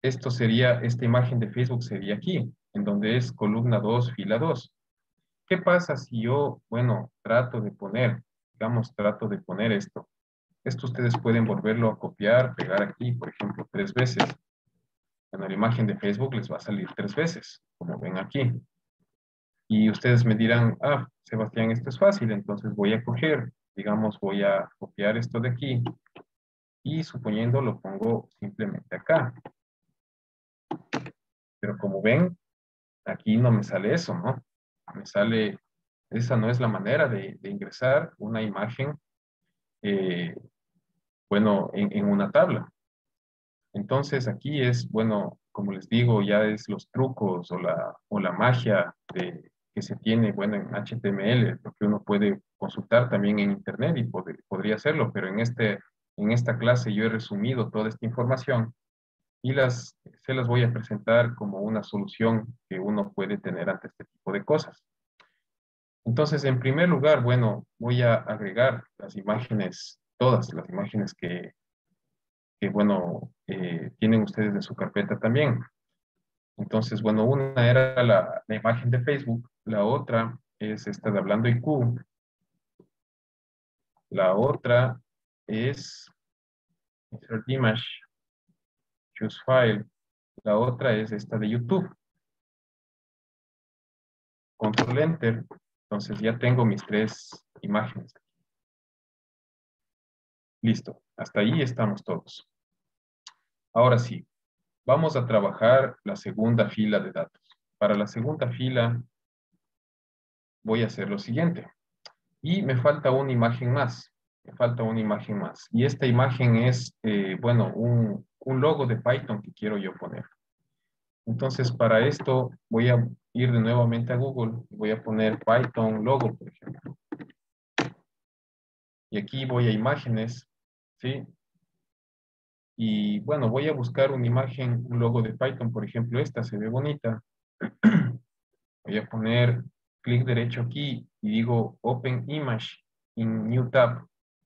[SPEAKER 1] esta imagen de Facebook sería aquí, en donde es columna 2, fila 2. ¿Qué pasa si yo, bueno, trato de poner esto? Esto ustedes pueden volverlo a copiar, pegar aquí, por ejemplo, 3 veces. Bueno, la imagen de Facebook les va a salir 3 veces, como ven aquí. Y ustedes me dirán, ah, Sebastián, esto es fácil, entonces voy a coger, digamos, voy a copiar esto de aquí y suponiendo lo pongo simplemente acá. Pero como ven, aquí no me sale eso, ¿no? Me sale, esa no es la manera de ingresar una imagen, eh, bueno, en una tabla. Entonces aquí es, bueno, como les digo, ya es los trucos o la magia que se tiene, bueno, en HTML, lo que uno puede consultar también en Internet y podría hacerlo, pero en esta clase yo he resumido toda esta información y se las voy a presentar como una solución que uno puede tener ante este tipo de cosas. Entonces, en primer lugar, bueno, voy a agregar las imágenes, todas las imágenes que bueno, tienen ustedes de su carpeta también. Entonces, bueno, una era la imagen de Facebook, la otra es esta de Hablando IQ, la otra es Insert Image, Choose File, la otra es esta de YouTube. Control Enter, entonces ya tengo mis 3 imágenes. Listo, hasta ahí estamos todos. Ahora sí, vamos a trabajar la segunda fila de datos. Para la segunda fila voy a hacer lo siguiente. Y me falta una imagen más. Me falta una imagen más. Y esta imagen es, bueno, un logo de Python que quiero yo poner. Entonces, para esto voy a ir de nuevamente a Google y voy a poner Python logo, por ejemplo. Y aquí voy a imágenes, ¿sí? Y bueno, voy a buscar una imagen, un logo de Python, por ejemplo, esta se ve bonita. Voy a poner clic derecho aquí y digo Open Image in New Tab.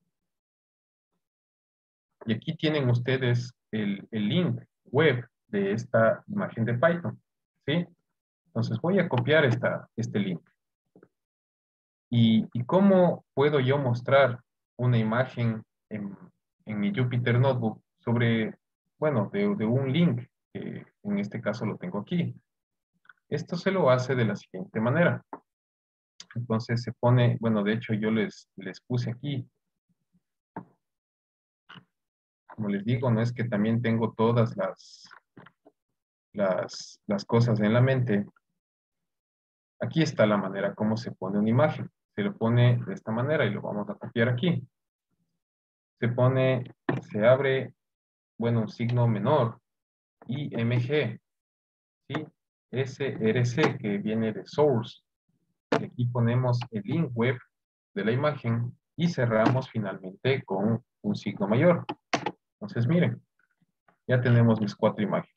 [SPEAKER 1] Y aquí tienen ustedes el link web de esta imagen de Python, ¿sí? Entonces voy a copiar este link. ¿Y cómo puedo yo mostrar una imagen en mi Jupyter Notebook sobre, bueno, de un link, que en este caso lo tengo aquí? Esto se lo hace de la siguiente manera. Entonces se pone, bueno, de hecho yo les puse aquí, como les digo, no es que también tengo todas las cosas en la mente. Aquí está la manera como se pone una imagen. Se lo pone de esta manera y lo vamos a copiar aquí. Se abre, bueno, un signo menor, IMG, ¿sí? SRC, que viene de source. Y aquí ponemos el link web de la imagen y cerramos finalmente con un signo mayor. Entonces, miren, ya tenemos mis 4 imágenes.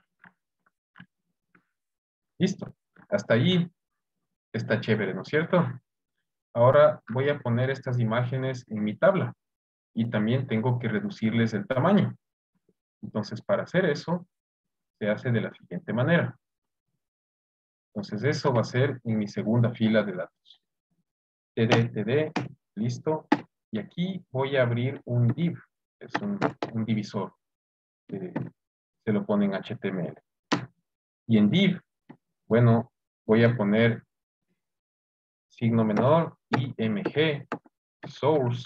[SPEAKER 1] Listo. Hasta ahí está chévere, ¿no es cierto? Ahora voy a poner estas imágenes en mi tabla y también tengo que reducirles el tamaño. Entonces, para hacer eso, se hace de la siguiente manera. Entonces, eso va a ser en mi segunda fila de datos. TD, listo. Y aquí voy a abrir un div, es un divisor. Se lo pone en HTML. Y en div, bueno, voy a poner signo menor, IMG, source,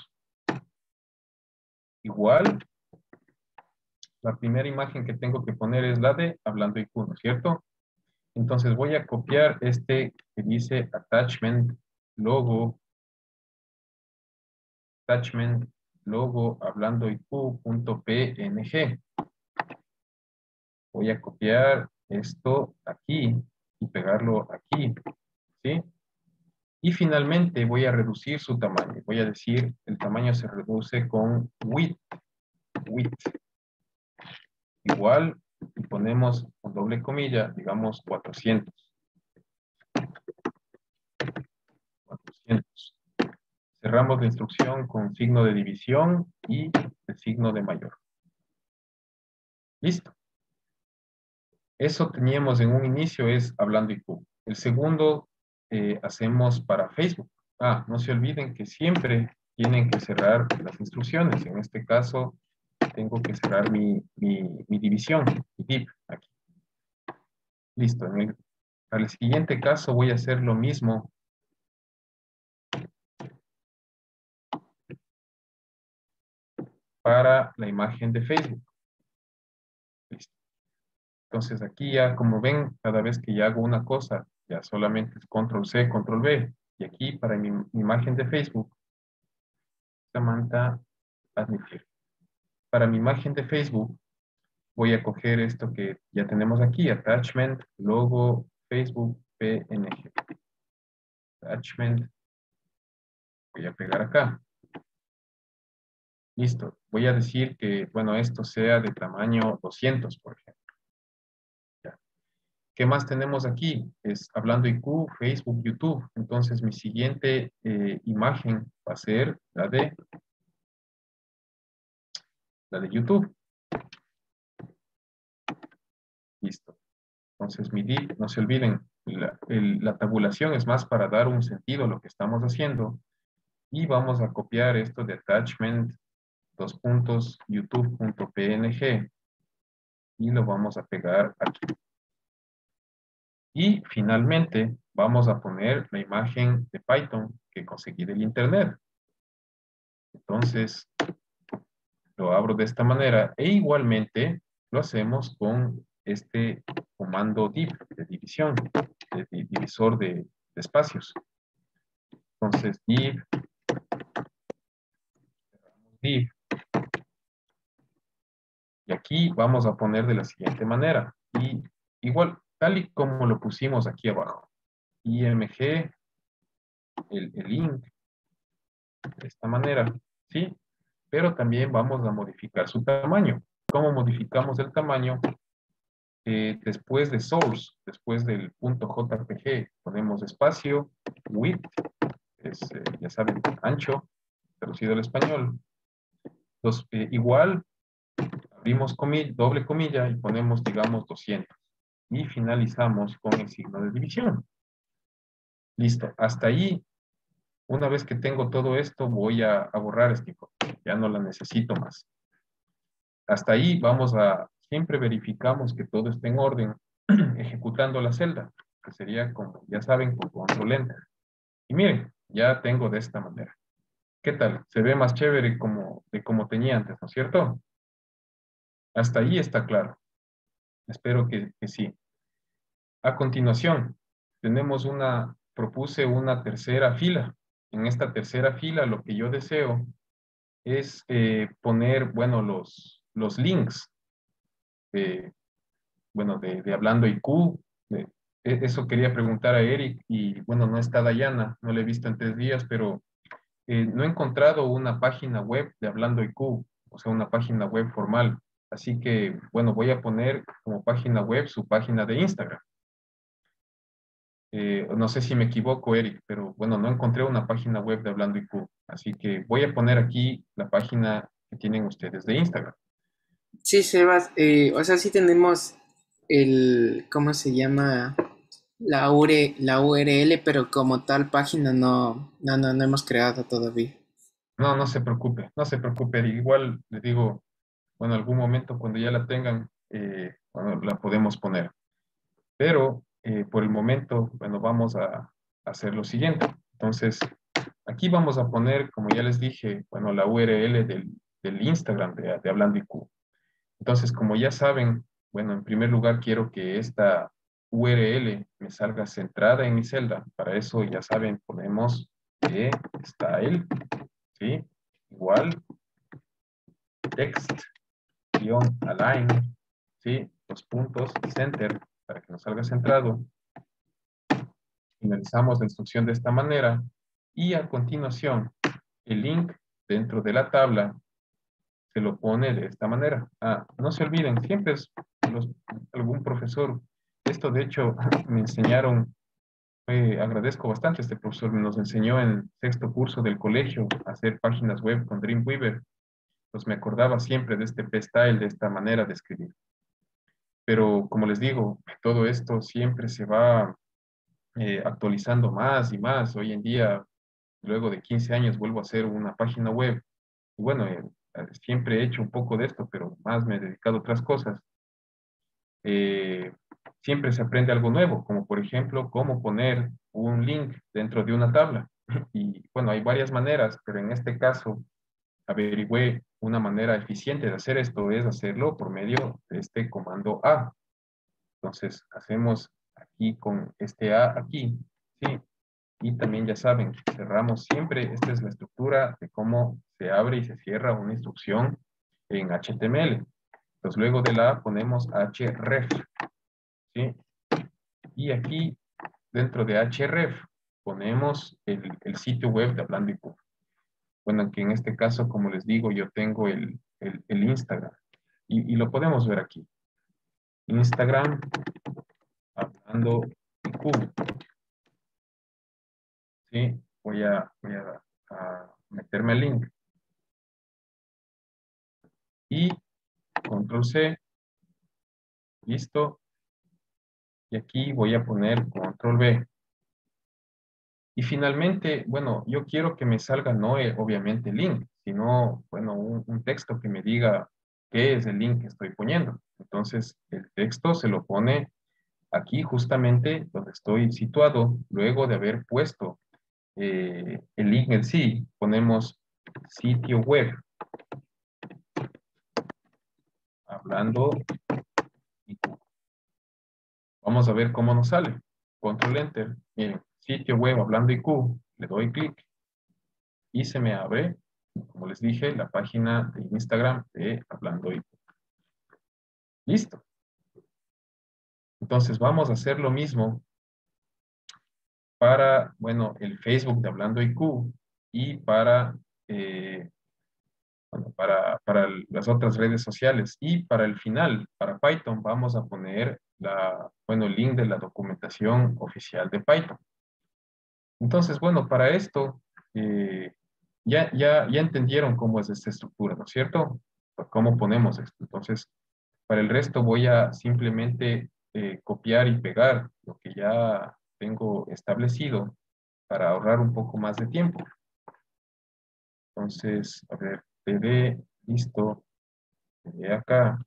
[SPEAKER 1] igual. La primera imagen que tengo que poner es la de Hablando IQ, ¿no es cierto? Entonces voy a copiar este que dice attachment logo hablando IQ.png. Voy a copiar esto aquí y pegarlo aquí, ¿sí? Y finalmente voy a reducir su tamaño. Voy a decir, el tamaño se reduce con width. Igual, y ponemos con doble comilla, digamos 400. 400. Cerramos la instrucción con signo de división y el signo de mayor. Listo. Eso teníamos en un inicio, es Hablando IQ. El segundo hacemos para Facebook. No se olviden que siempre tienen que cerrar las instrucciones. En este caso, tengo que cerrar mi división, mi div, aquí. Listo. Para el siguiente caso voy a hacer lo mismo para la imagen de Facebook. Listo. Entonces aquí ya, como ven, cada vez que ya hago una cosa, ya solamente es control C, control V. Y aquí para mi imagen de Facebook, Samantha, admitir. Para mi imagen de Facebook, voy a coger esto que ya tenemos aquí, attachment, logo, Facebook, PNG. Attachment, voy a pegar acá. Listo. Voy a decir que, bueno, esto sea de tamaño 200, por ejemplo. Ya. ¿Qué más tenemos aquí? Es Hablando IQ, Facebook, YouTube. Entonces, mi siguiente imagen va a ser la de YouTube. Listo. Entonces, mi div, no se olviden, la tabulación es más para dar un sentido a lo que estamos haciendo. Y vamos a copiar esto de attachment, youtube.png y lo vamos a pegar aquí. Y finalmente vamos a poner la imagen de Python que conseguí del internet. Entonces lo abro de esta manera e igualmente lo hacemos con este comando div de división, de divisor de espacios. Entonces div, y aquí vamos a poner de la siguiente manera. Y igual, tal y como lo pusimos aquí abajo. IMG, el link, de esta manera, ¿sí? Pero también vamos a modificar su tamaño. ¿Cómo modificamos el tamaño? Después de source, después del punto JPG, ponemos espacio, width, es, ya saben, ancho, traducido al español. Entonces, igual, abrimos doble comilla y ponemos, digamos, 200. Y finalizamos con el signo de división. Listo, hasta ahí, una vez que tengo todo esto, voy a borrar este icono. Ya no la necesito más. Hasta ahí siempre verificamos que todo esté en orden, ejecutando la celda, que sería como, ya saben, con control enter. Y miren, ya tengo de esta manera. ¿Qué tal? Se ve más chévere de como tenía antes, ¿no es cierto? Hasta ahí está claro. Espero que sí. A continuación, propuse una tercera fila. En esta tercera fila, lo que yo deseo es poner, bueno, los links de Hablando IQ. Eso quería preguntar a Eric y, bueno, no está Dayana, no le he visto en 3 días, pero no he encontrado una página web de Hablando IQ, o sea, una página web formal. Así que, bueno, voy a poner como página web su página de Instagram. No sé si me equivoco, Eric, pero bueno, no encontré una página web de Hablando IQ. Así que voy a poner aquí la página que tienen ustedes de Instagram.
[SPEAKER 3] Sí, Sebas, o sea, sí tenemos ¿cómo se llama? La URL, pero como tal página no hemos creado todavía.
[SPEAKER 1] No, no se preocupe, no se preocupe, Eric. Igual les digo, bueno, algún momento cuando ya la tengan, bueno, la podemos poner. Pero por el momento, bueno, vamos a hacer lo siguiente. Entonces, aquí vamos a poner, como ya les dije, bueno, la URL del Instagram de Hablando IQ. Entonces, como ya saben, bueno, en primer lugar quiero que esta URL me salga centrada en mi celda. Para eso, ya saben, ponemos style, ¿sí? Igual, text, guión, align, ¿sí? Los puntos, center, para que nos salga centrado. Finalizamos la instrucción de esta manera y a continuación el link dentro de la tabla se lo pone de esta manera. No se olviden, siempre es algún profesor. Esto de hecho me enseñaron, agradezco bastante, este profesor nos enseñó en sexto curso del colegio a hacer páginas web con Dreamweaver. Pues me acordaba siempre de este P-Style, de esta manera de escribir. Pero como les digo, todo esto siempre se va actualizando más y más. Hoy en día, luego de 15 años, vuelvo a hacer una página web. Y bueno, siempre he hecho un poco de esto, pero más me he dedicado a otras cosas. eh, Siempre se aprende algo nuevo, como por ejemplo, cómo poner un link dentro de una tabla. Y bueno, hay varias maneras, pero en este caso averigüé una manera eficiente de hacer esto, es hacerlo por medio de este comando A. Entonces, hacemos aquí con este A aquí, ¿sí? Y también ya saben, cerramos siempre, esta es la estructura de cómo se abre y se cierra una instrucción en HTML. Entonces, luego de la A ponemos href, ¿sí? Y aquí, dentro de href, ponemos el sitio web de Hablando IQ. Bueno, que en este caso, como les digo, yo tengo el Instagram. Y lo podemos ver aquí. Instagram, Hablando IQ. ¿Sí? Voy a meterme el link. Y control C. Listo. Y aquí voy a poner control V. Y finalmente, bueno, yo quiero que me salga no obviamente el link, sino, bueno, un texto que me diga qué es el link que estoy poniendo. Entonces, el texto se lo pone aquí justamente donde estoy situado, luego de haber puesto el link en sí, ponemos sitio web, hablando IQ. Vamos a ver cómo nos sale. Control Enter. Miren, sitio web Hablando IQ. Le doy clic y se me abre, como les dije, la página de Instagram de Hablando IQ. Listo. Entonces vamos a hacer lo mismo para, bueno, el Facebook de Hablando IQ y eh, para las otras redes sociales. Y para el final, para Python, vamos a poner el link de la documentación oficial de Python. Entonces, bueno, para esto, ya entendieron cómo es esta estructura, ¿no es cierto? ¿Cómo ponemos esto? Entonces, para el resto voy a simplemente copiar y pegar lo que ya tengo establecido para ahorrar un poco más de tiempo. Entonces, a ver, td, listo, td acá.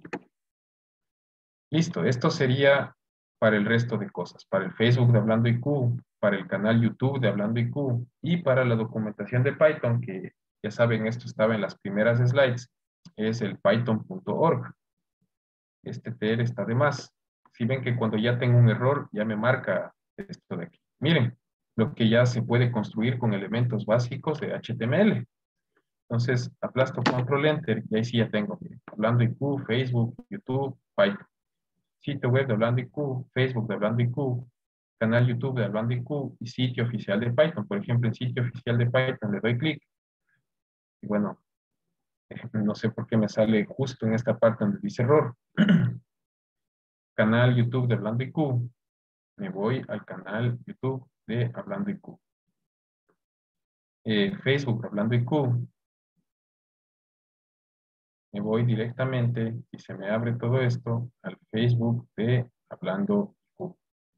[SPEAKER 1] Listo, esto sería para el resto de cosas, para el Facebook de Hablando IQ, para el canal YouTube de Hablando IQ y para la documentación de Python, que ya saben, esto estaba en las primeras slides, es el python.org. Este TR está de más. Si ven que cuando ya tengo un error, ya me marca esto de aquí. Miren, lo que ya se puede construir con elementos básicos de HTML. Entonces, aplasto Control Enter y ahí sí ya tengo, miren, Hablando IQ, Facebook, YouTube, Python. Sitio web de Hablando IQ, Facebook de Hablando IQ, canal YouTube de Hablando IQ y sitio oficial de Python. Por ejemplo, en sitio oficial de Python le doy clic y bueno, no sé por qué me sale justo en esta parte donde dice error. Canal YouTube de Hablando IQ. Me voy al canal YouTube de Hablando IQ. Facebook Hablando IQ. Me voy directamente y se me abre todo esto al Facebook de Hablando IQ.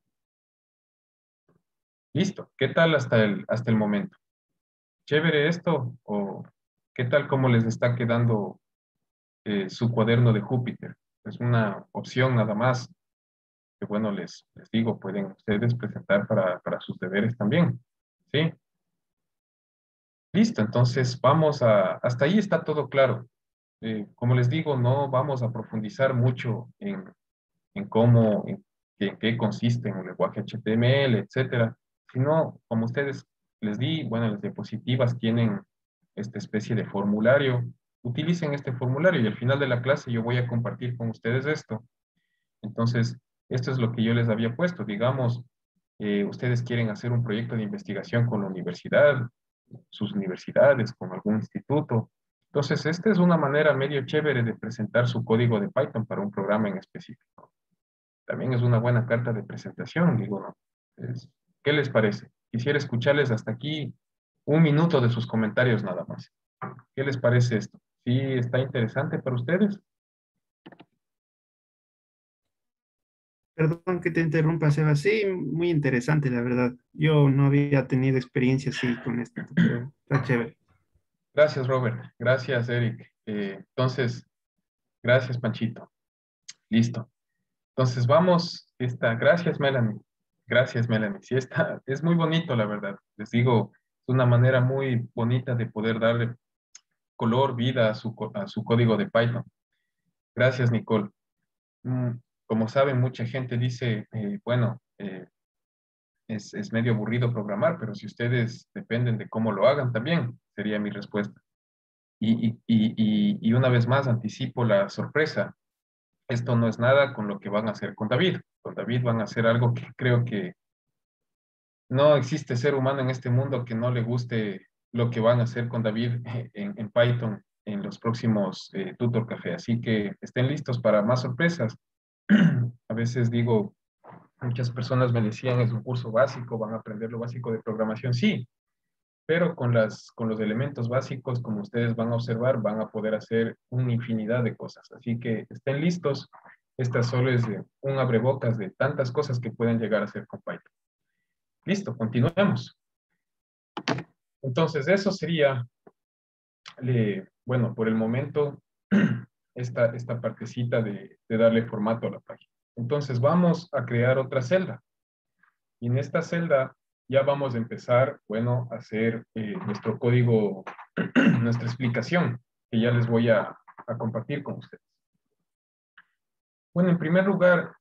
[SPEAKER 1] Listo. ¿Qué tal hasta el momento? ¿Chévere esto? ¿O qué tal cómo les está quedando su cuaderno de Júpiter? Es una opción nada más que, bueno, les digo, pueden ustedes presentar para sus deberes también. ¿Sí? Listo, entonces hasta ahí está todo claro. Como les digo, no vamos a profundizar mucho en cómo, en qué consiste un lenguaje HTML, etcétera, sino como ustedes les di, bueno, las diapositivas tienen esta especie de formulario. Utilicen este formulario y al final de la clase yo voy a compartir con ustedes esto. Entonces, esto es lo que yo les había puesto. Digamos, ustedes quieren hacer un proyecto de investigación con la universidad, sus universidades, con algún instituto. Entonces, esta es una manera medio chévere de presentar su código de Python para un programa en específico. También es una buena carta de presentación, digo, ¿no? ¿Qué les parece? Quisiera escucharles hasta aquí un minuto de sus comentarios nada más. ¿Qué les parece esto? ¿Sí está interesante para ustedes?
[SPEAKER 2] Perdón que te interrumpa, Seba. Sí, muy interesante, la verdad. Yo no había tenido experiencia así con esto, pero está chévere.
[SPEAKER 1] Gracias, Robert. Gracias, Eric. Entonces, gracias, Panchito. Listo. Entonces, vamos. Gracias, Melanie. Gracias, Melanie. Sí, es muy bonito, la verdad. Les digo, es una manera muy bonita de poder darle color, vida a su código de Python. Gracias, Nicole. Mm, Como saben, mucha gente dice, bueno, es medio aburrido programar, pero si ustedes dependen de cómo lo hagan también, sería mi respuesta. Y una vez más anticipo la sorpresa. Esto no es nada con lo que van a hacer con David. Con David van a hacer algo que creo que no existe ser humano en este mundo que no le guste lo que van a hacer con David en Python en los próximos Tutor Café. Así que estén listos para más sorpresas. A veces digo, muchas personas me decían, es un curso básico, van a aprender lo básico de programación. Sí, pero con los elementos básicos, como ustedes van a observar, van a poder hacer una infinidad de cosas. Así que estén listos. Esta solo es un abrebocas de tantas cosas que pueden llegar a hacer con Python. Listo, continuemos. Entonces, eso sería, bueno, por el momento, esta partecita de darle formato a la página. Entonces, vamos a crear otra celda. Y en esta celda ya vamos a empezar, bueno, a hacer nuestro código, nuestra explicación, que ya les voy a compartir con ustedes. Bueno, en primer lugar,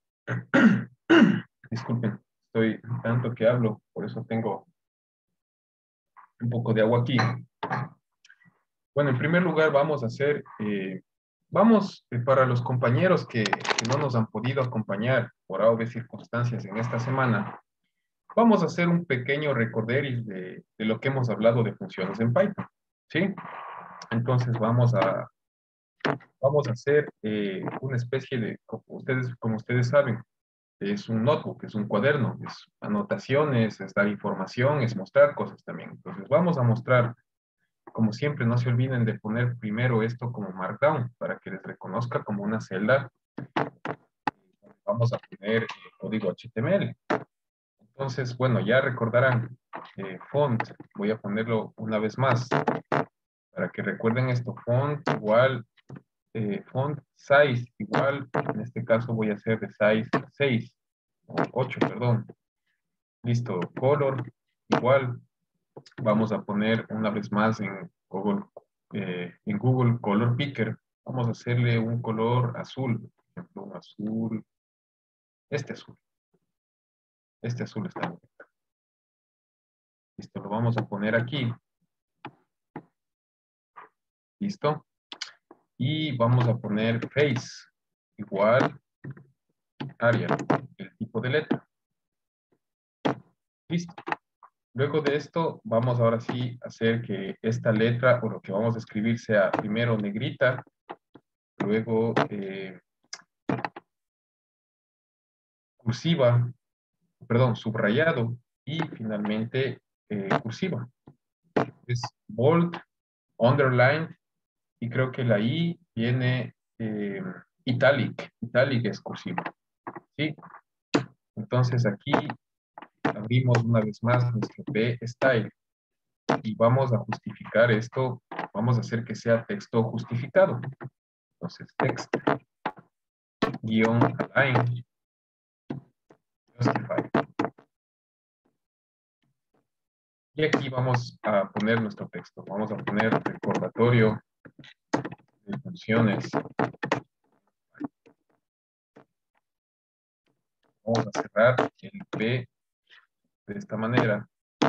[SPEAKER 1] disculpen, estoy tanto que hablo, por eso tengo un poco de agua aquí. Bueno, en primer lugar vamos a hacer, para los compañeros que no nos han podido acompañar por A o B circunstancias en esta semana, vamos a hacer un pequeño recorderis de lo que hemos hablado de funciones en Python, ¿sí? Entonces vamos a hacer una especie de, como ustedes saben, es un notebook, es un cuaderno, es anotaciones, es dar información, es mostrar cosas también. Entonces vamos a mostrar, como siempre, no se olviden de poner primero esto como Markdown para que les reconozca como una celda. Vamos a poner código HTML. Entonces, bueno, ya recordarán font, voy a ponerlo una vez más para que recuerden esto, font igual, font size igual, en este caso voy a hacer de size 6, o 8, perdón. Listo, color igual, vamos a poner una vez más en Google Color Picker, vamos a hacerle un color azul, por ejemplo, un azul, este azul, este azul está bien. Listo, lo vamos a poner aquí. Listo. Y vamos a poner face igual Arial, el tipo de letra. Listo. Luego de esto, vamos ahora sí a hacer que esta letra o lo que vamos a escribir sea primero negrita, luego cursiva, perdón, subrayado y finalmente cursiva. Es bold, underline y creo que la I viene italic. Italic es cursiva. ¿Sí? Entonces aquí abrimos una vez más nuestro P-Style y vamos a justificar esto, vamos a hacer que sea texto justificado. Entonces, text, guión, align, justify. Y aquí vamos a poner nuestro texto. Vamos a poner recordatorio de funciones. Vamos a cerrar el P de esta manera,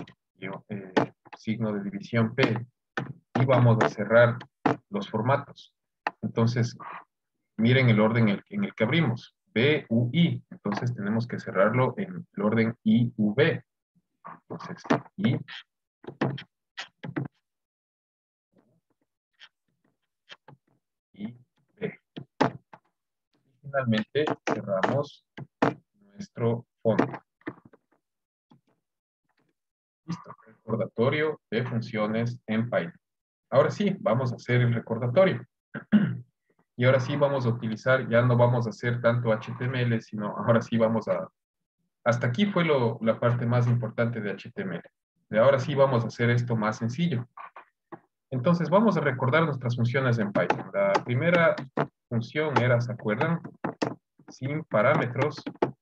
[SPEAKER 1] signo de división P, y vamos a cerrar los formatos. Entonces, miren el orden en el que abrimos, B, U, I. Entonces tenemos que cerrarlo en el orden I, U, B. Entonces, I, I, B. Y finalmente cerramos nuestro fondo. Listo, recordatorio de funciones en Python. Ahora sí, vamos a hacer el recordatorio. Y ahora sí vamos a utilizar, ya no vamos a hacer tanto HTML, sino ahora sí vamos a... Hasta aquí fue la parte más importante de HTML. De ahora sí vamos a hacer esto más sencillo. Entonces vamos a recordar nuestras funciones en Python. La primera función era, ¿se acuerdan? Sin parámetros,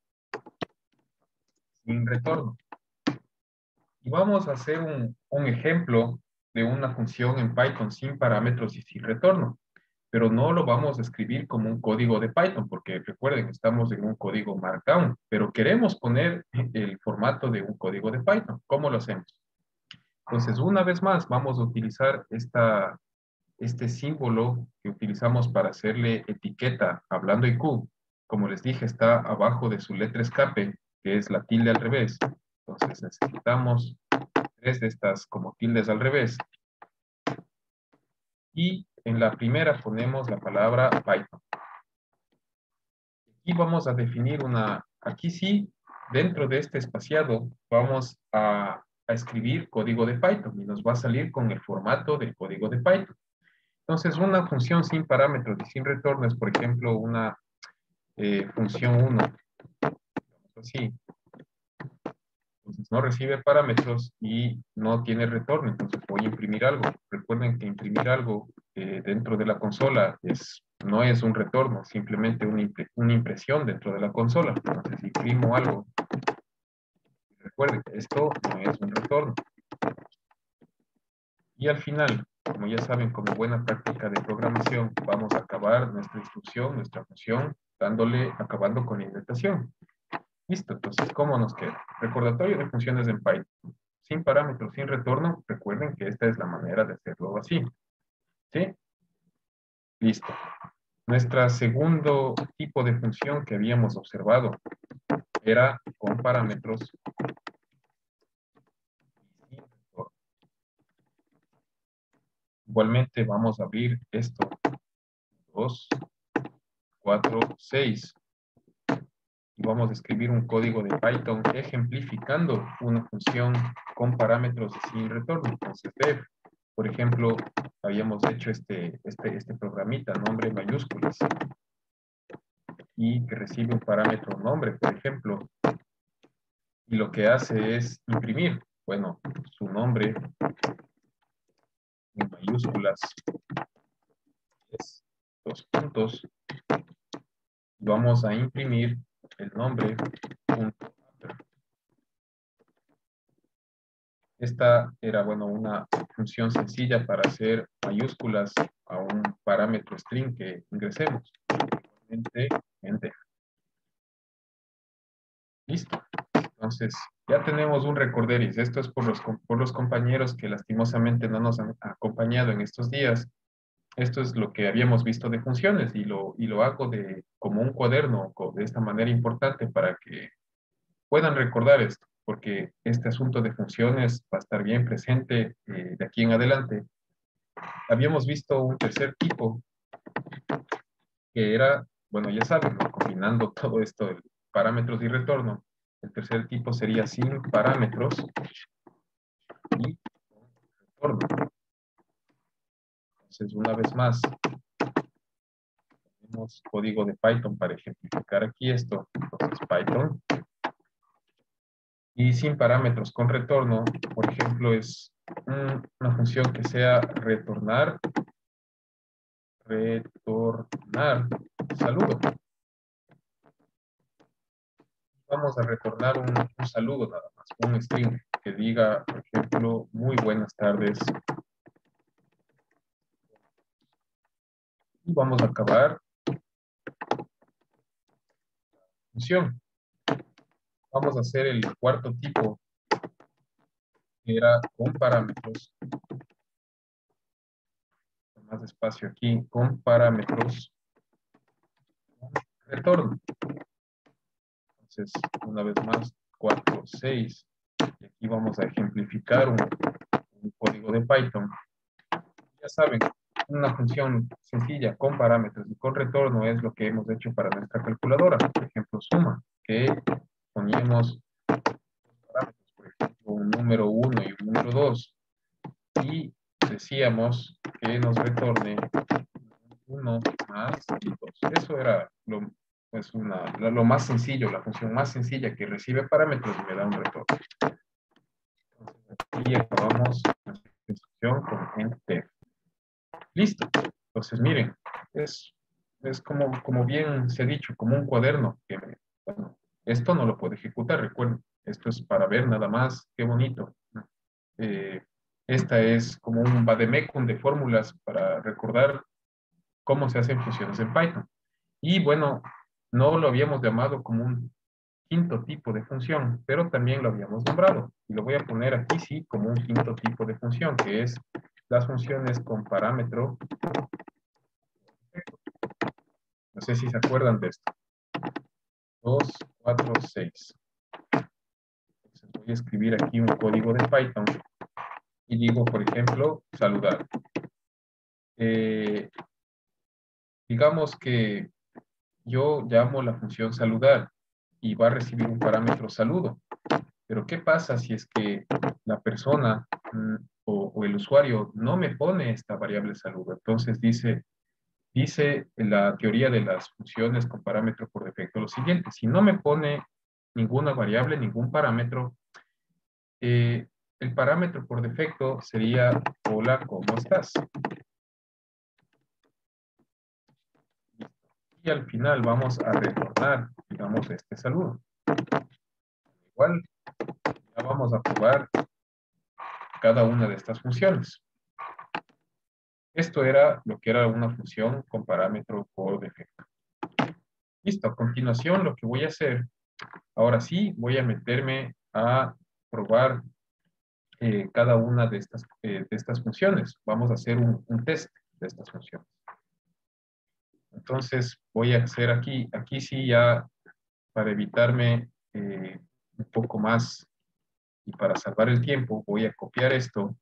[SPEAKER 1] sin retorno. Y vamos a hacer un ejemplo de una función en Python sin parámetros y sin retorno. Pero no lo vamos a escribir como un código de Python, porque recuerden, estamos en un código Markdown, pero queremos poner el formato de un código de Python. ¿Cómo lo hacemos? Entonces, una vez más, vamos a utilizar este símbolo que utilizamos para hacerle etiqueta hablando IQ. Como les dije, está abajo de su letra escape, que es la tilde al revés. Entonces, necesitamos 3 de estas como tildes al revés. Y en la primera ponemos la palabra Python. Y vamos a definir aquí sí, dentro de este espaciado, vamos a escribir código de Python y nos va a salir con el formato del código de Python. Entonces, una función sin parámetros y sin retorno es, por ejemplo, una función 1. Así. Entonces, no recibe parámetros y no tiene retorno. Entonces, voy a imprimir algo. Recuerden que imprimir algo dentro de la consola no es un retorno, simplemente una impresión dentro de la consola. Entonces, imprimo algo. Recuerden que esto no es un retorno. Y al final, como ya saben, como buena práctica de programación, vamos a acabar nuestra instrucción, nuestra función, acabando con la indentación. Listo, entonces, ¿cómo nos queda? Recordatorio de funciones en Python. Sin parámetros, sin retorno, recuerden que esta es la manera de hacerlo así. ¿Sí? Listo. Nuestro segundo tipo de función que habíamos observado era con parámetros sin retorno. Igualmente vamos a abrir esto. 2, 4, 6. Y vamos a escribir un código de Python ejemplificando una función con parámetros y sin retorno. Entonces, def, por ejemplo, habíamos hecho este programita, nombre mayúsculas, y que recibe un parámetro nombre, por ejemplo, y lo que hace es imprimir, bueno, su nombre en mayúsculas es 2 puntos, y vamos a imprimir el nombre punto. Esta era, bueno, una función sencilla para hacer mayúsculas a un parámetro string que ingresemos. Enter. Listo. Entonces, ya tenemos un recorderis. Esto es por los compañeros que lastimosamente no nos han acompañado en estos días. Esto es lo que habíamos visto de funciones y lo hago como un cuaderno de esta manera importante para que puedan recordar esto, porque este asunto de funciones va a estar bien presente de aquí en adelante. Habíamos visto un tercer tipo que era, bueno, ya saben, ¿no? Combinando todo esto de parámetros y retorno. El tercer tipo sería sin parámetros y retorno. Entonces, una vez más, tenemos código de Python para ejemplificar aquí esto. Entonces, Python. Y sin parámetros con retorno, por ejemplo, es una función que sea retornar saludo. Vamos a retornar un saludo nada más, un string que diga, por ejemplo, muy buenas tardes. Y vamos a acabar la función. Vamos a hacer el cuarto tipo, que era con parámetros. Más espacio aquí, con parámetros. Retorno. Entonces, una vez más, 4, 6. Y aquí vamos a ejemplificar un código de Python. Ya saben, una función sencilla con parámetros y con retorno es lo que hemos hecho para nuestra calculadora. Por ejemplo, suma, que poníamos parámetros, por ejemplo, un número 1 y un número 2. Y decíamos que nos retorne un 1 más 2. Eso era lo más sencillo, la función más sencilla que recibe parámetros y me da un retorno. Entonces, aquí acabamos nuestra instrucción con enter. Listo. Entonces, miren, es como bien se ha dicho, como un cuaderno. Bueno, esto no lo puedo ejecutar, recuerden. Esto es para ver nada más. Qué bonito. Esta es como un vademecum de fórmulas para recordar cómo se hacen funciones en Python. Y bueno, no lo habíamos llamado como un quinto tipo de función, pero también lo habíamos nombrado. Y lo voy a poner aquí, sí, como un quinto tipo de función, que es las funciones con parámetro. No sé si se acuerdan de esto. 2, 4, 6. Entonces voy a escribir aquí un código de Python y digo, por ejemplo, saludar. Digamos que yo llamo la función saludar y va a recibir un parámetro saludo. Pero ¿qué pasa si es que la persona o el usuario no me pone esta variable saludo? Entonces dice la teoría de las funciones con parámetro por defecto lo siguiente: si no me pone ninguna variable, ningún parámetro, el parámetro por defecto sería hola, ¿cómo estás? Y al final vamos a retornar, digamos, este saludo. Igual, ya vamos a probar cada una de estas funciones. Esto era lo que era una función con parámetro por defecto. Listo, a continuación lo que voy a hacer, ahora sí, voy a meterme a probar cada una de estas funciones. Vamos a hacer un test de estas funciones. Entonces voy a hacer aquí sí ya, para evitarme un poco más y para salvar el tiempo, voy a copiar esto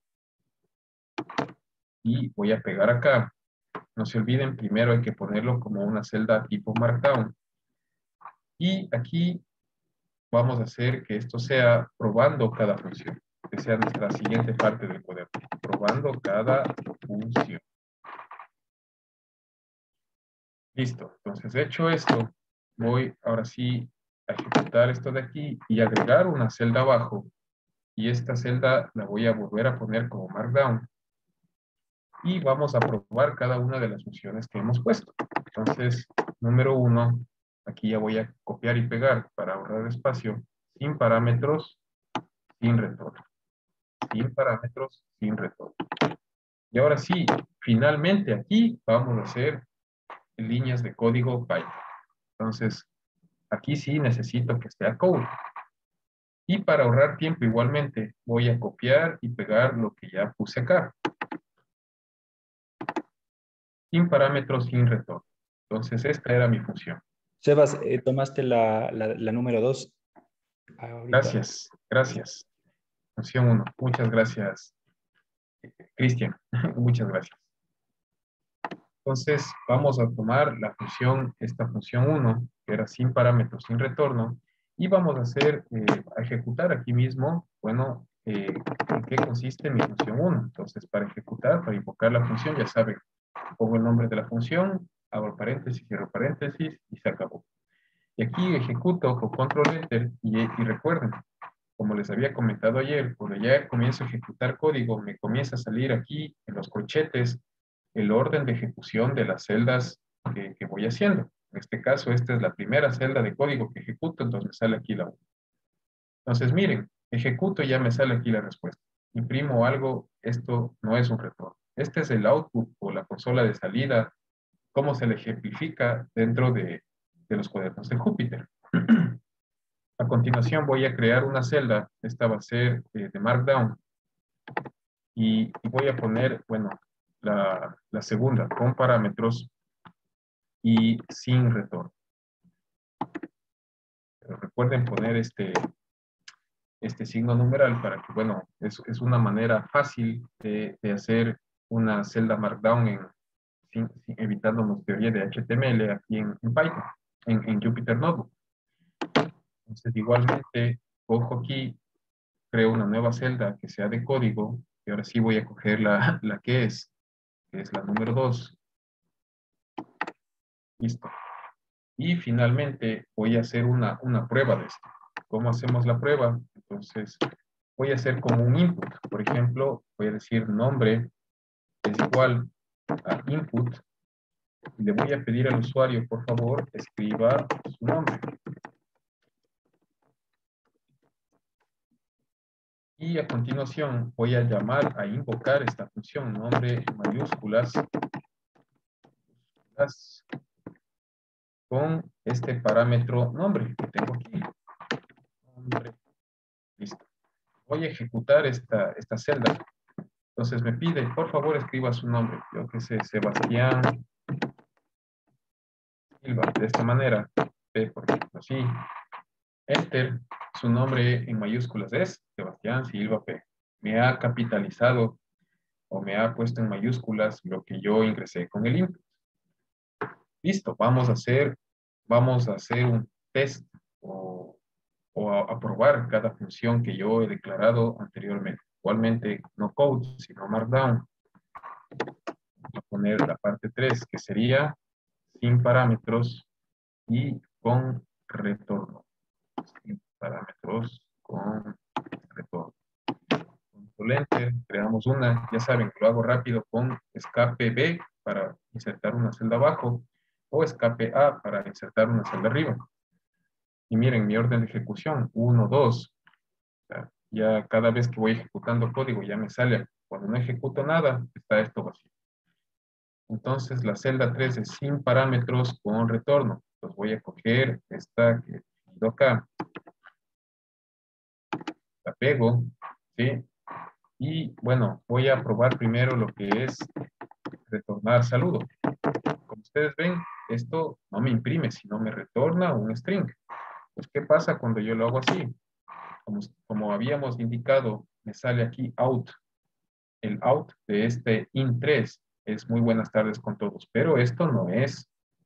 [SPEAKER 1] y voy a pegar acá. No se olviden, primero hay que ponerlo como una celda tipo Markdown. Y aquí vamos a hacer que esto sea probando cada función, que sea nuestra siguiente parte del cuaderno. Probando cada función. Listo. Entonces, hecho esto, voy ahora sí a ejecutar esto de aquí y agregar una celda abajo. Y esta celda la voy a volver a poner como Markdown. Y vamos a probar cada una de las funciones que hemos puesto. Entonces, número 1, aquí ya voy a copiar y pegar para ahorrar espacio, sin parámetros, sin retorno. Sin parámetros, sin retorno. Y ahora sí, finalmente aquí vamos a hacer líneas de código Python. Entonces, aquí sí necesito que esté a code. Y para ahorrar tiempo igualmente, voy a copiar y pegar lo que ya puse acá. Sin parámetros, sin retorno. Entonces, esta era mi función.
[SPEAKER 4] Sebas, tomaste la número 2 ahorita.
[SPEAKER 1] Gracias, gracias. Función 1. Muchas gracias, Cristian. Muchas gracias. Entonces, vamos a tomar esta función 1, que era sin parámetros, sin retorno, y vamos a a ejecutar aquí mismo, bueno, en qué consiste mi función 1. Entonces, para invocar la función, ya saben, pongo el nombre de la función, abro paréntesis, cierro paréntesis, y se acabó. Y aquí ejecuto con control enter, y recuerden, como les había comentado ayer, cuando ya comienzo a ejecutar código, me comienza a salir aquí en los corchetes el orden de ejecución de las celdas que voy haciendo. En este caso, esta es la primera celda de código que ejecuto, entonces me sale aquí la 1. Entonces, miren, ejecuto y ya me sale aquí la respuesta. Imprimo algo, esto no es un retorno. Este es el output o la consola de salida, cómo se le ejemplifica dentro de los cuadernos de Júpiter. A continuación voy a crear una celda, esta va a ser de Markdown, y voy a poner, bueno, la segunda, con parámetros y sin retorno. Pero recuerden poner este signo numeral para que, bueno, es una manera fácil de hacer una celda Markdown evitándonos teoría de HTML aquí en Python, en Jupyter Notebook. Entonces, igualmente, cojo aquí, creo una nueva celda que sea de código, y ahora sí voy a coger la que es la número 2, Listo. Y finalmente voy a hacer una prueba de esto. ¿Cómo hacemos la prueba? Entonces, voy a hacer como un input. Por ejemplo, voy a decir nombre es igual a input. Y le voy a pedir al usuario, por favor, escriba su nombre. Y a continuación voy a llamar a invocar esta función, nombre en mayúsculas, con este parámetro nombre que tengo aquí. Nombre. Listo. Voy a ejecutar esta celda. Entonces me pide, por favor, escriba su nombre. Yo que sé, Sebastián Silva. De esta manera, P, por ejemplo, así. Enter, su nombre en mayúsculas es Sebastián Silva P. Me ha capitalizado o me ha puesto en mayúsculas lo que yo ingresé con el input. Listo, vamos a hacer un test o a probar cada función que yo he declarado anteriormente. Igualmente, no code, sino markdown. Voy a poner la parte 3, que sería sin parámetros y con retorno. Sin parámetros con retorno. Control Enter, creamos una, ya saben que lo hago rápido con escape B para insertar una celda abajo o escape A para insertar una celda arriba. Y miren mi orden de ejecución, 1, 2. Ya cada vez que voy ejecutando código ya me sale. Cuando no ejecuto nada, está esto vacío. Entonces la celda 3 es sin parámetros con retorno. Entonces voy a coger esta que he ido acá. La pego, ¿sí? Y bueno, voy a probar primero lo que es retornar saludo. Como ustedes ven, esto no me imprime, sino me retorna un string. Pues, ¿qué pasa cuando yo lo hago así? Como habíamos indicado, me sale aquí out. El out de este int3 es muy buenas tardes con todos, pero esto no es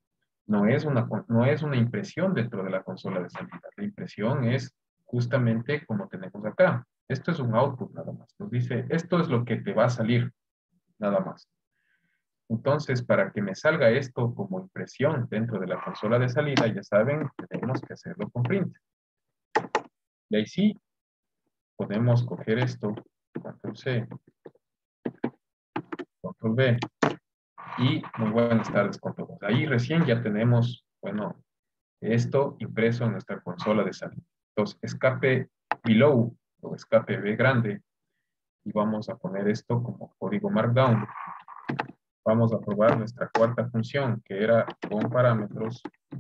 [SPEAKER 1] una impresión dentro de la consola de salida. La impresión es justamente como tenemos acá. Esto es un output nada más. Nos dice, esto es lo que te va a salir, nada más. Entonces, para que me salga esto como impresión dentro de la consola de salida, ya saben, tenemos que hacerlo con print. Y ahí sí, podemos coger esto, control C, control V, y muy buenas tardes con todos. Ahí recién ya tenemos, bueno, esto impreso en nuestra consola de salida. Entonces, escape below o escape B grande, y vamos a poner esto como código markdown. Vamos a probar nuestra cuarta función, que era con parámetros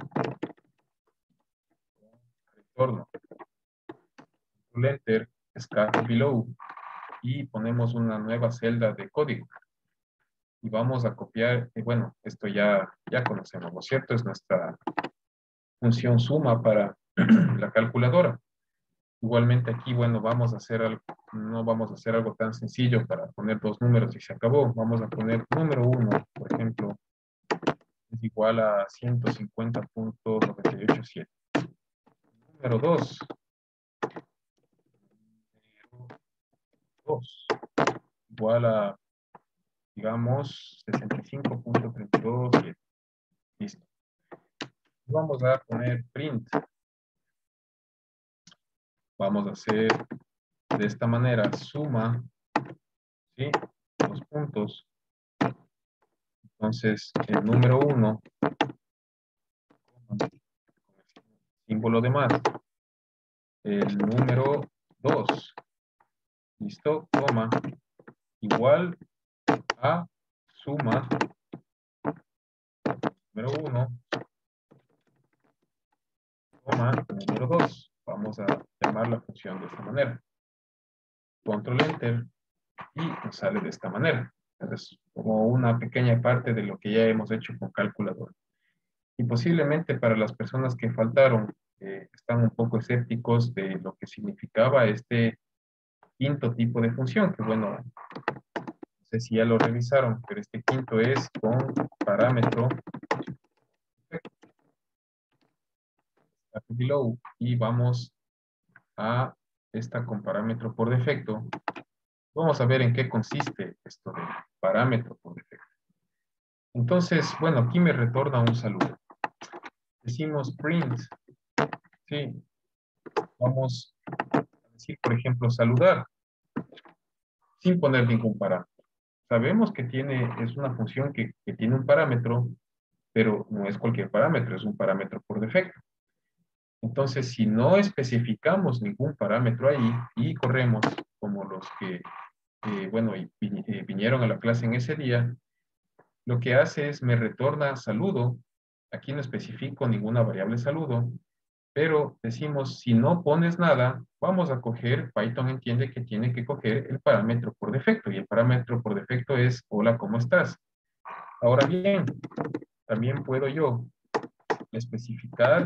[SPEAKER 1] retorno. Control Enter, escape below, y ponemos una nueva celda de código. Y vamos a copiar, bueno, esto ya conocemos, ¿no es cierto? Es nuestra función suma para la calculadora. Igualmente aquí, bueno, no vamos a hacer algo tan sencillo para poner dos números y se acabó. Vamos a poner número 1, por ejemplo, es igual a 150.987. Número 2 igual a, digamos, 65.327. Listo. Vamos a poner print. Vamos a hacer de esta manera suma, ¿sí? Los puntos. Entonces, el número 1, símbolo de más. El número 2, listo, coma, igual a suma, número 1, coma, número 2. Vamos a llamar la función de esta manera. Control Enter y nos sale de esta manera. Es como una pequeña parte de lo que ya hemos hecho con calculadora. Y posiblemente para las personas que faltaron, están un poco escépticos de lo que significaba este quinto tipo de función, que bueno, no sé si ya lo revisaron, pero este quinto es con parámetro below, y vamos a esta con parámetro por defecto. Vamos a ver en qué consiste esto de parámetro por defecto. Entonces, bueno, aquí me retorna un saludo. decimos print, ¿sí? Vamos a decir, por ejemplo, saludar, sin poner ningún parámetro. Sabemos que es una función que tiene un parámetro, pero no es cualquier parámetro, es un parámetro por defecto. Entonces, si no especificamos ningún parámetro ahí y corremos como los que, bueno, vinieron a la clase en ese día, lo que hace es me retorna saludo. Aquí no especifico ninguna variable saludo, pero decimos, si no pones nada, vamos a coger, Python entiende que tiene que coger el parámetro por defecto, y el parámetro por defecto es, hola, ¿cómo estás? Ahora bien, también puedo yo especificar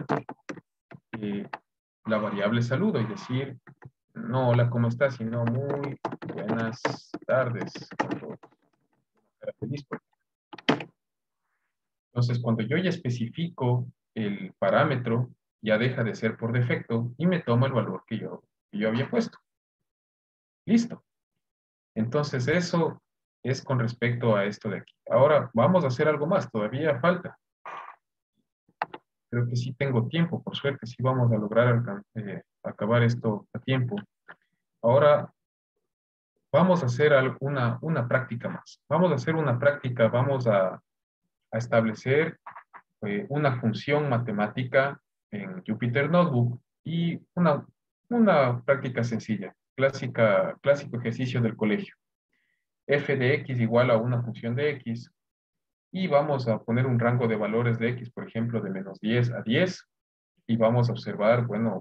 [SPEAKER 1] la variable saludo y decir, no, hola, ¿cómo estás? Sino muy buenas tardes. Feliz, pues. Entonces, cuando yo ya especifico el parámetro, ya deja de ser por defecto y me toma el valor que yo había puesto. Listo. Entonces, eso es con respecto a esto de aquí. Ahora, vamos a hacer algo más. Todavía falta. Creo que sí tengo tiempo. Por suerte, sí vamos a lograr acabar esto a tiempo. Ahora, vamos a hacer una práctica más. Vamos a hacer una práctica. Vamos a establecer una función matemática en Jupyter Notebook y una práctica sencilla, clásico ejercicio del colegio. F de x igual a una función de x y vamos a poner un rango de valores de x, por ejemplo, de menos 10 a 10 y vamos a observar, bueno,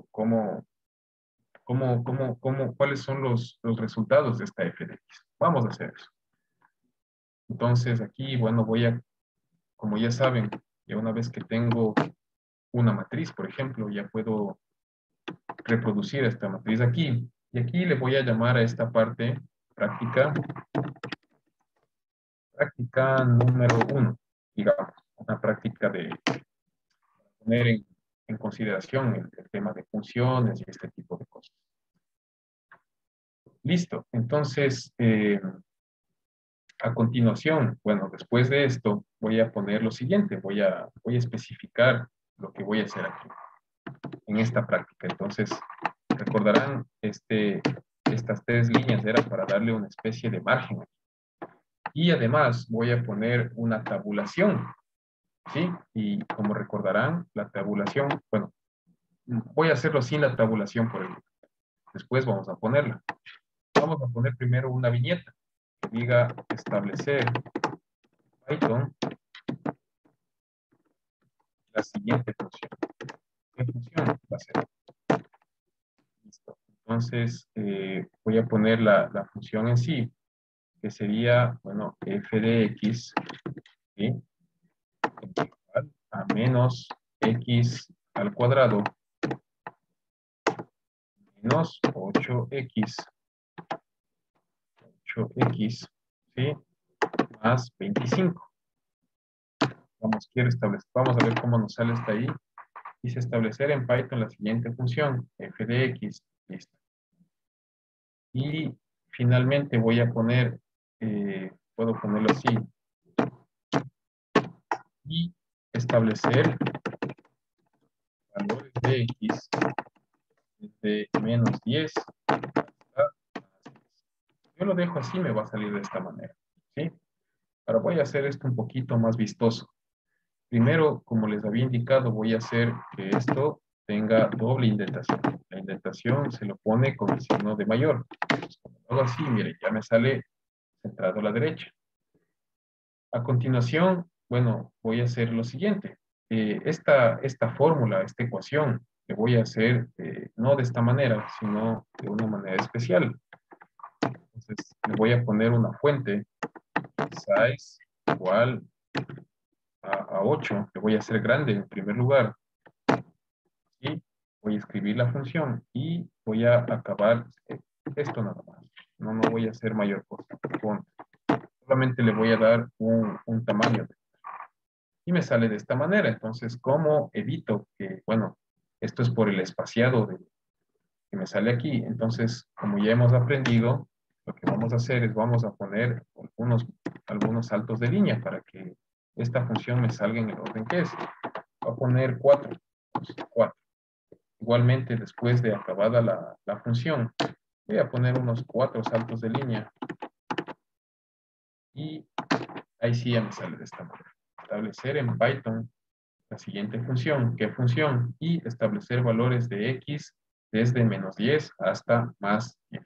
[SPEAKER 1] cuáles son los resultados de esta f de x. Vamos a hacer eso. Entonces aquí, bueno, como ya saben, ya una vez que tengo una matriz, por ejemplo, ya puedo reproducir esta matriz aquí. Y aquí le voy a llamar a esta parte práctica número 1, digamos, una práctica de poner en consideración el tema de funciones y este tipo de cosas. Listo, entonces, a continuación, bueno, después de esto, voy a poner lo siguiente, voy a especificar lo que voy a hacer aquí, en esta práctica. Entonces, recordarán, estas 3 líneas eran para darle una especie de margen. Y además voy a poner una tabulación, ¿sí? Y como recordarán, la tabulación, bueno, voy a hacerlo sin la tabulación por el momento. Después vamos a ponerla. Vamos a poner primero una viñeta que diga establecer Python la siguiente función. ¿Qué función va a ser? Listo. Entonces, voy a poner la función en sí, que sería, bueno, f de x, ¿sí? Igual a menos x al cuadrado menos 8x, ¿sí? Más 25. Vamos a ver cómo nos sale hasta ahí. Dice establecer en Python la siguiente función, f de x, listo. Y finalmente voy a poner, puedo ponerlo así, y establecer valores de x desde menos 10 hasta más 10. Yo lo dejo así, me va a salir de esta manera, ¿sí? Ahora voy a hacer esto un poquito más vistoso. Primero, como les había indicado, voy a hacer que esto tenga doble indentación. La indentación se lo pone con el signo de mayor. Entonces, como lo hago así, miren, ya me sale centrado a la derecha. A continuación, bueno, voy a hacer lo siguiente. Esta fórmula, esta ecuación, le voy a hacer no de esta manera, sino de una manera especial. Entonces, le voy a poner una fuente, size igual a 8, le voy a hacer grande en primer lugar. Y voy a escribir la función y voy a acabar esto nada más. No voy a hacer mayor cosa. Solamente le voy a dar un tamaño. Y me sale de esta manera. Entonces, ¿cómo evito que, bueno, esto es por el espaciado que me sale aquí? Entonces, como ya hemos aprendido, lo que vamos a hacer es vamos a poner algunos saltos de línea para que esta función me salga en el orden que es. Voy a poner 4. 4. Igualmente, después de acabada la función, voy a poner unos 4 saltos de línea. Y ahí sí ya me sale de esta manera. Establecer en Python la siguiente función. ¿Qué función? Y establecer valores de x desde menos 10 hasta más 10.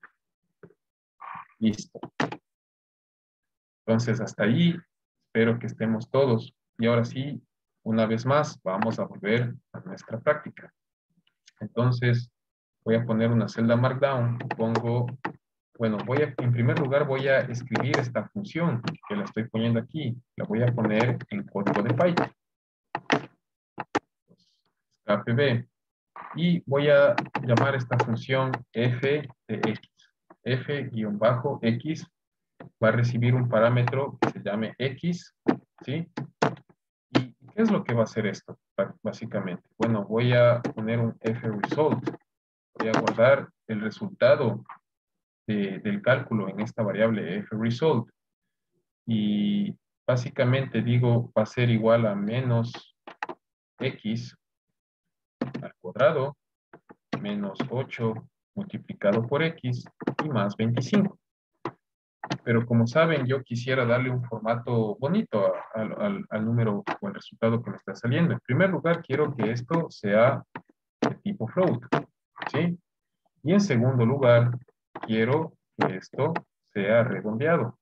[SPEAKER 1] Listo. Entonces, hasta ahí, espero que estemos todos. Y ahora sí, una vez más, vamos a volver a nuestra práctica. Entonces, voy a poner una celda Markdown. Pongo, bueno, en primer lugar, voy a escribir esta función que la estoy poniendo aquí. La voy a poner en código de Python. Escape B. Y voy a llamar esta función f de x. f-x va a recibir un parámetro que se llame x, ¿sí? ¿Y qué es lo que va a hacer esto, básicamente? Bueno, voy a poner un f-result. Voy a guardar el resultado del cálculo en esta variable f-result. Y básicamente digo, va a ser igual a menos x al cuadrado menos 8 multiplicado por x y más 25. Pero como saben, yo quisiera darle un formato bonito al número o al resultado que me está saliendo. En primer lugar, quiero que esto sea de tipo float, ¿sí? Y en segundo lugar, quiero que esto sea redondeado.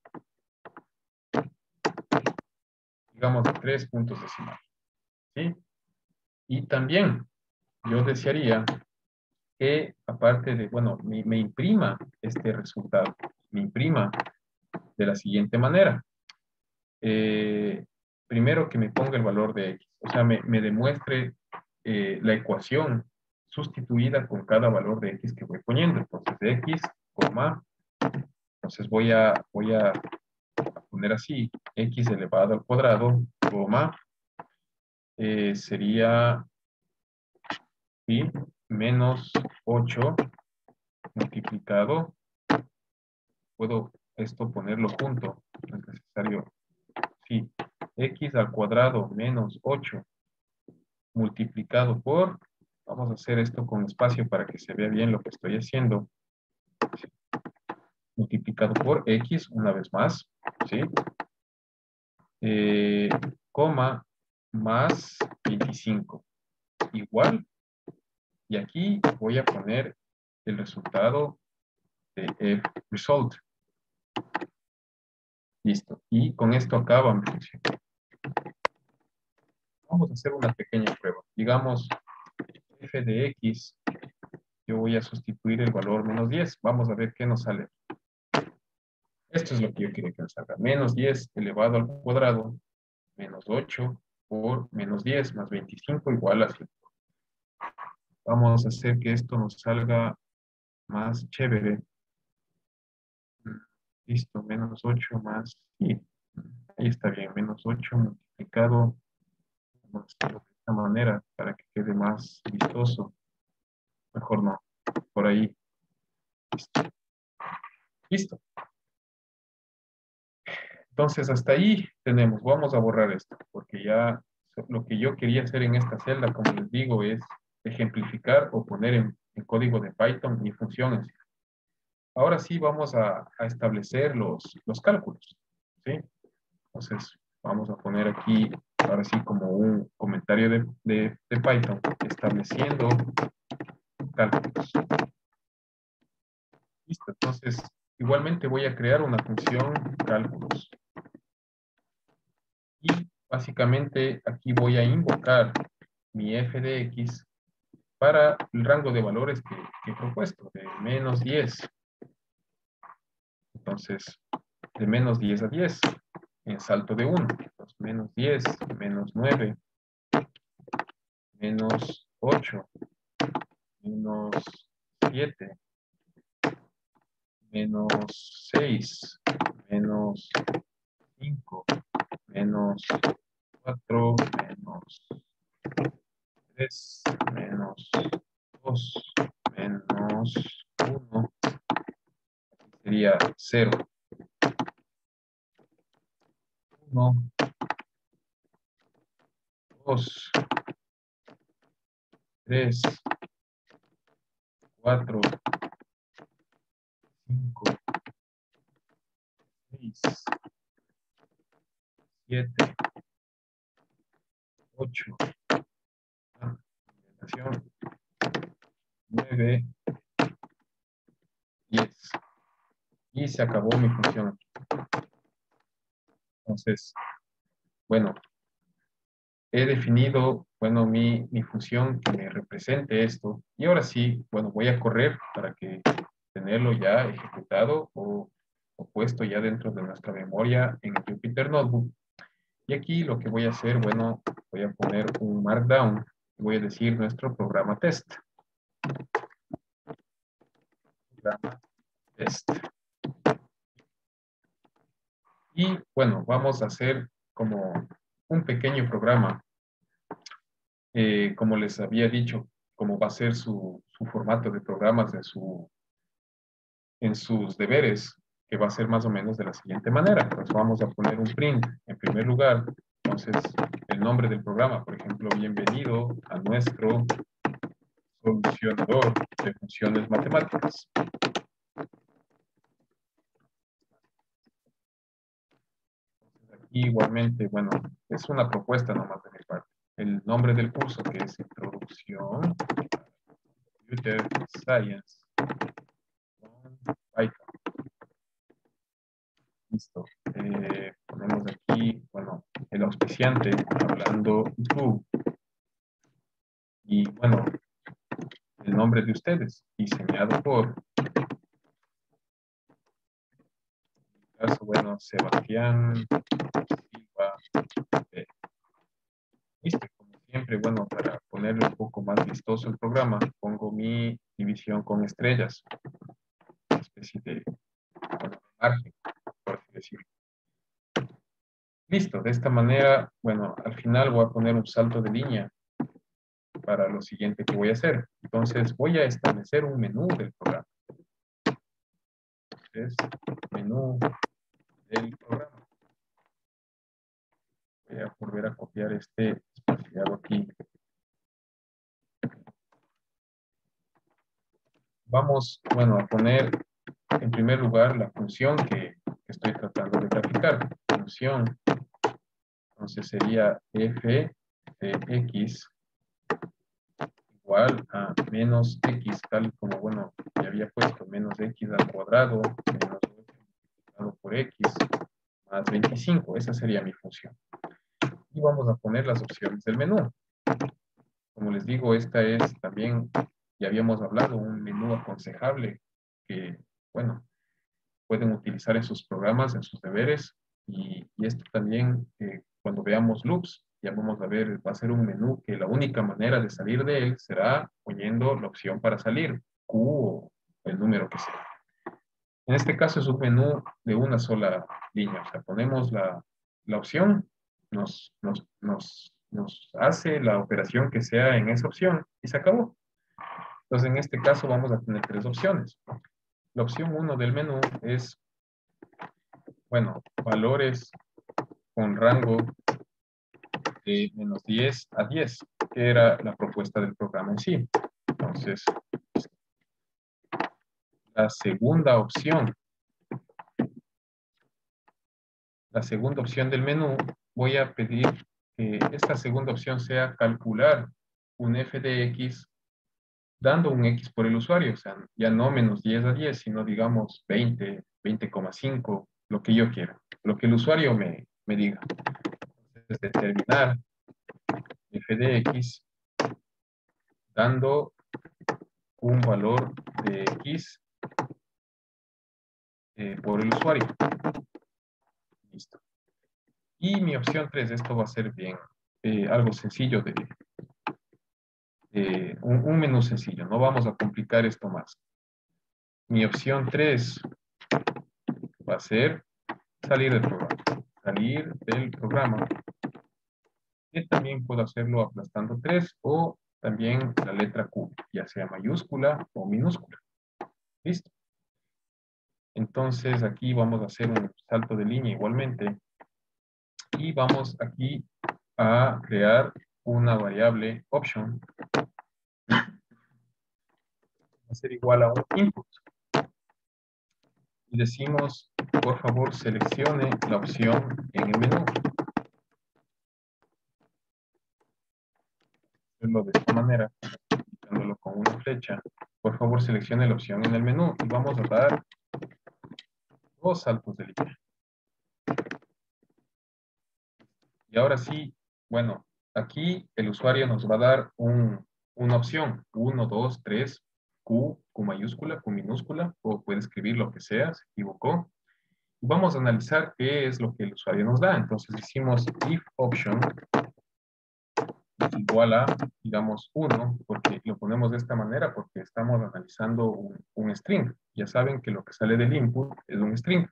[SPEAKER 1] Digamos de 3 puntos decimales, ¿sí? Y también yo desearía que aparte de, bueno, me imprima este resultado, me imprima de la siguiente manera. Primero que me ponga el valor de x, o sea, me demuestre la ecuación sustituida con cada valor de x que voy poniendo. Entonces, de x, coma, entonces voy a poner así, x elevado al cuadrado, coma, sería, ¿sí? Menos 8 multiplicado, puedo esto ponerlo junto, no es necesario, sí, x al cuadrado menos 8 multiplicado por, vamos a hacer esto con espacio para que se vea bien lo que estoy haciendo, multiplicado por x una vez más, ¿sí? Coma más 25, igual, y aquí voy a poner el resultado de result. Listo, y con esto acaba mi función. Vamos a hacer una pequeña prueba. Digamos, f de x, yo voy a sustituir el valor menos 10. Vamos a ver qué nos sale. Esto es lo que yo quiero que nos salga. Menos 10 elevado al cuadrado, menos 8 por menos 10 más 25 igual a 5. Vamos a hacer que esto nos salga más chévere. Listo, menos 8 más, sí, ahí está bien, menos 8 multiplicado, vamos a hacerlo de esta manera para que quede más vistoso. Mejor no, por ahí. Listo. Listo. Entonces, hasta ahí tenemos. Vamos a borrar esto, porque ya lo que yo quería hacer en esta celda, como les digo, es ejemplificar o poner en código de Python mi funciones. Ahora sí vamos a establecer los cálculos, ¿sí? Entonces, vamos a poner aquí, ahora sí, como un comentario de Python, estableciendo cálculos. Listo, entonces, igualmente voy a crear una función cálculos. Y básicamente aquí voy a invocar mi f de x para el rango de valores que he propuesto, de menos 10. Entonces, de menos 10 a 10, en salto de 1. Entonces, menos 10, menos 9, menos 8, menos 7, menos 6, menos 5, menos 4, menos 3, menos 2, menos 1, sería 0, 1, 2, 3, 4, 5, 6, 7, 8, 9, 10. Y se acabó mi función. Entonces, bueno, he definido, bueno, mi función que me represente esto. Y ahora sí, bueno, voy a correr para que tenerlo ya ejecutado o puesto ya dentro de nuestra memoria en el Jupyter Notebook. Y aquí lo que voy a hacer, bueno, voy a poner un Markdown. Voy a decir nuestro programa test. Programa test. Y bueno, vamos a hacer como un pequeño programa. Como les había dicho, como va a ser su formato de programas en sus deberes, que va a ser más o menos de la siguiente manera. Pues vamos a poner un print en primer lugar. Entonces, el nombre del programa, por ejemplo, bienvenido a nuestro solucionador de funciones matemáticas. Igualmente, bueno, es una propuesta nomás de mi parte. El nombre del curso, que es Introducción a Computer Science con Python. Listo. Ponemos aquí, bueno, el auspiciante, hablando tú. Y bueno, el nombre de ustedes, diseñado por, en este caso, bueno, Sebastián Silva. Listo, como siempre, bueno, para ponerle un poco más vistoso el programa, pongo mi división con estrellas, una especie de, bueno, margen, por así decirlo. Listo, de esta manera, bueno, al final voy a poner un salto de línea para lo siguiente que voy a hacer. Entonces, voy a establecer un menú del programa. Es menú del programa. Voy a volver a copiar este espaciado aquí. Vamos, bueno, a poner en primer lugar la función que estoy tratando de graficar. Función, entonces sería f de x igual a menos x, tal como, bueno, ya había puesto menos x al cuadrado, menos 8 multiplicado por x, más 25. Esa sería mi función. Y vamos a poner las opciones del menú. Como les digo, esta es también, ya habíamos hablado, un menú aconsejable que, bueno, pueden utilizar en sus programas, en sus deberes. Y esto también, cuando veamos loops, ya vamos a ver, va a ser un menú que la única manera de salir de él será poniendo la opción para salir, Q o el número que sea. En este caso es un menú de una sola línea. O sea, ponemos la opción, nos hace la operación que sea en esa opción y se acabó. Entonces, en este caso vamos a tener tres opciones. La opción 1 del menú es, bueno, valores con rango de menos 10 a 10, que era la propuesta del programa en sí. Entonces, la segunda opción del menú, voy a pedir que esta segunda opción sea calcular un f de x dando un x por el usuario, o sea, ya no menos 10 a 10, sino digamos 20, 20,5, lo que yo quiera, lo que el usuario me diga. Entonces, determinar f de x dando un valor de x por el usuario. Listo. Y mi opción 3, esto va a ser bien, algo sencillo un menú sencillo, no vamos a complicar esto más. Mi opción 3 va a ser salir del programa. Salir del programa. Y también puedo hacerlo aplastando 3 o también la letra Q, ya sea mayúscula o minúscula. Listo. Entonces aquí vamos a hacer un salto de línea igualmente. Y vamos aquí a crear una variable option va a ser igual a un input. Y decimos, por favor, seleccione la opción en el menú. Hacerlo de esta manera, indicándolo con una flecha. Por favor, seleccione la opción en el menú y vamos a dar 2 saltos de línea. Y ahora sí, bueno, aquí el usuario nos va a dar una opción, 1, 2, 3, Q mayúscula, Q minúscula, o puede escribir lo que sea, se equivocó. Y vamos a analizar qué es lo que el usuario nos da. Entonces decimos if option es igual a, digamos, 1, porque lo ponemos de esta manera porque estamos analizando un string. Ya saben que lo que sale del input es un string.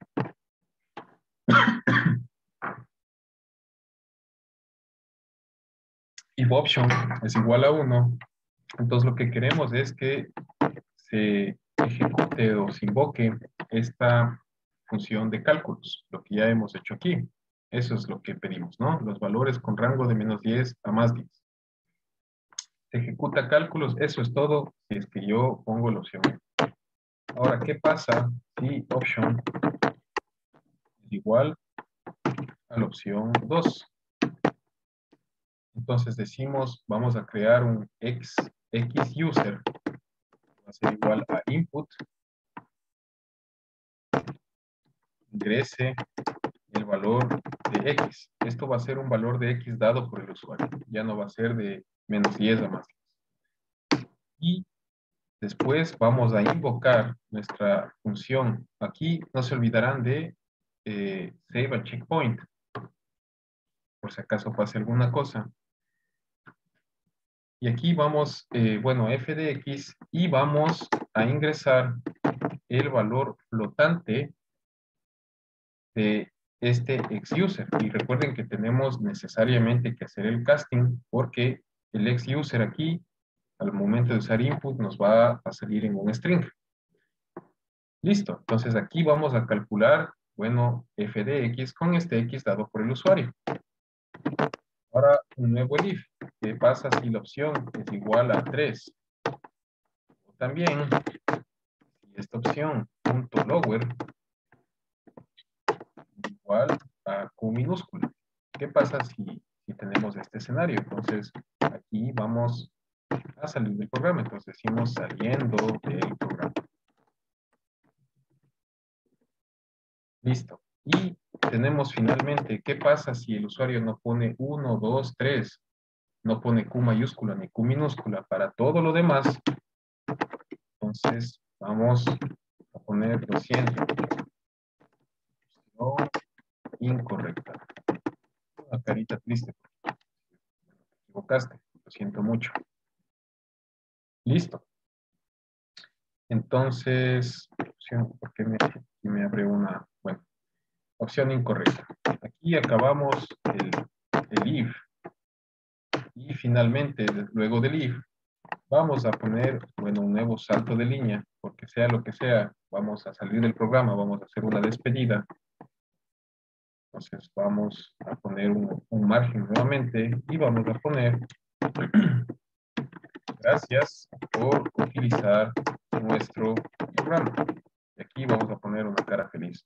[SPEAKER 1] If option es igual a 1, entonces lo que queremos es que se ejecute o se invoque esta función de cálculos, lo que ya hemos hecho aquí. Eso es lo que pedimos, ¿no? Los valores con rango de menos 10 a más 10. Se ejecuta cálculos, eso es todo, si es que yo pongo la opción. Ahora, ¿qué pasa si option es igual a la opción 2? Entonces decimos, vamos a crear un xuser, va a ser igual a input, ingrese el valor de x. Esto va a ser un valor de x dado por el usuario, ya no va a ser de menos 10 a más 10. Y después vamos a invocar nuestra función. Aquí no se olvidarán de save a checkpoint, por si acaso pase alguna cosa. Y aquí vamos, bueno, f de x, y vamos a ingresar el valor flotante de este xuser. Y recuerden que tenemos necesariamente que hacer el casting porque el xuser aquí, al momento de usar input, nos va a salir en un string. Listo. Entonces aquí vamos a calcular, bueno, f de x con este x dado por el usuario. Ahora un nuevo if. ¿Qué pasa si la opción es igual a 3? O también, si esta opción, punto lower, igual a Q minúscula. ¿Qué pasa si tenemos este escenario? Entonces, aquí vamos a salir del programa. Entonces, decimos saliendo del programa. Listo. Y tenemos finalmente, ¿qué pasa si el usuario no pone 1, 2, 3? No pone Q mayúscula ni Q minúscula para todo lo demás. Entonces, vamos a poner 200. No, incorrecta. Una carita triste. Te equivocaste. Lo siento mucho. Listo. Entonces, opción, ¿por qué me abre una? Bueno, opción incorrecta. Aquí acabamos el if. Y finalmente, luego del if, vamos a poner, bueno, un nuevo salto de línea, porque sea lo que sea, vamos a salir del programa, vamos a hacer una despedida. Entonces vamos a poner un margen nuevamente y vamos a poner gracias por utilizar nuestro programa. Y aquí vamos a poner una cara feliz.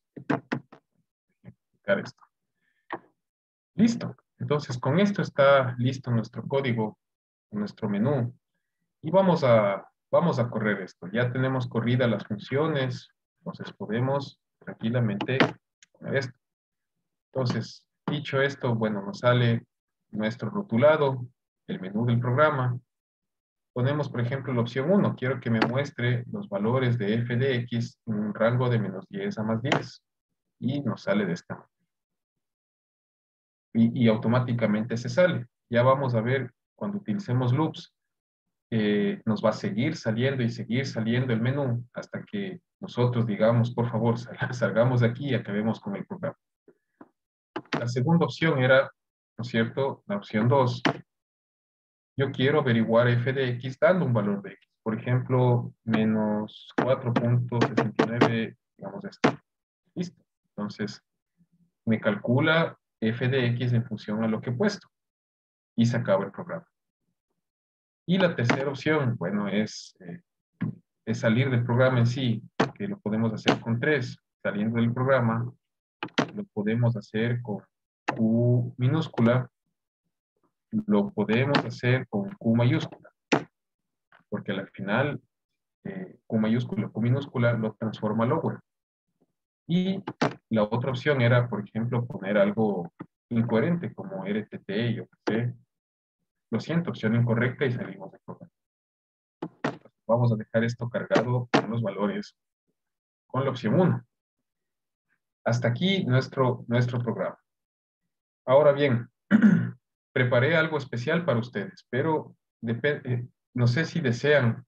[SPEAKER 1] Esto. Listo. Entonces con esto está listo nuestro código, nuestro menú. Y vamos a correr esto. Ya tenemos corridas las funciones. Entonces podemos tranquilamente poner esto. Entonces, dicho esto, bueno, nos sale nuestro rotulado, el menú del programa. Ponemos, por ejemplo, la opción 1. Quiero que me muestre los valores de f de x en un rango de menos 10 a más 10. Y nos sale de esta manera. Y automáticamente se sale. Ya vamos a ver cuando utilicemos loops, nos va a seguir saliendo y seguir saliendo el menú hasta que nosotros digamos, por favor, salgamos de aquí y acabemos con el programa. La segunda opción era, ¿no es cierto? La opción 2. Yo quiero averiguar f de x dando un valor de x. Por ejemplo, menos 4.69, digamos esto. Listo. Entonces, me calcula f de x en función a lo que he puesto. y se acaba el programa. Y la tercera opción, bueno, es salir del programa en sí, que lo podemos hacer con 3. Saliendo del programa, lo podemos hacer con Q minúscula, lo podemos hacer con Q mayúscula, porque al final Q mayúscula, Q minúscula lo transforma a lower. Y la otra opción era, por ejemplo, poner algo incoherente como RTT, yo qué sé. Lo siento, opción incorrecta y salimos del programa. Vamos a dejar esto cargado con los valores con la opción 1. Hasta aquí nuestro programa. Ahora bien, preparé algo especial para ustedes, pero no sé si desean,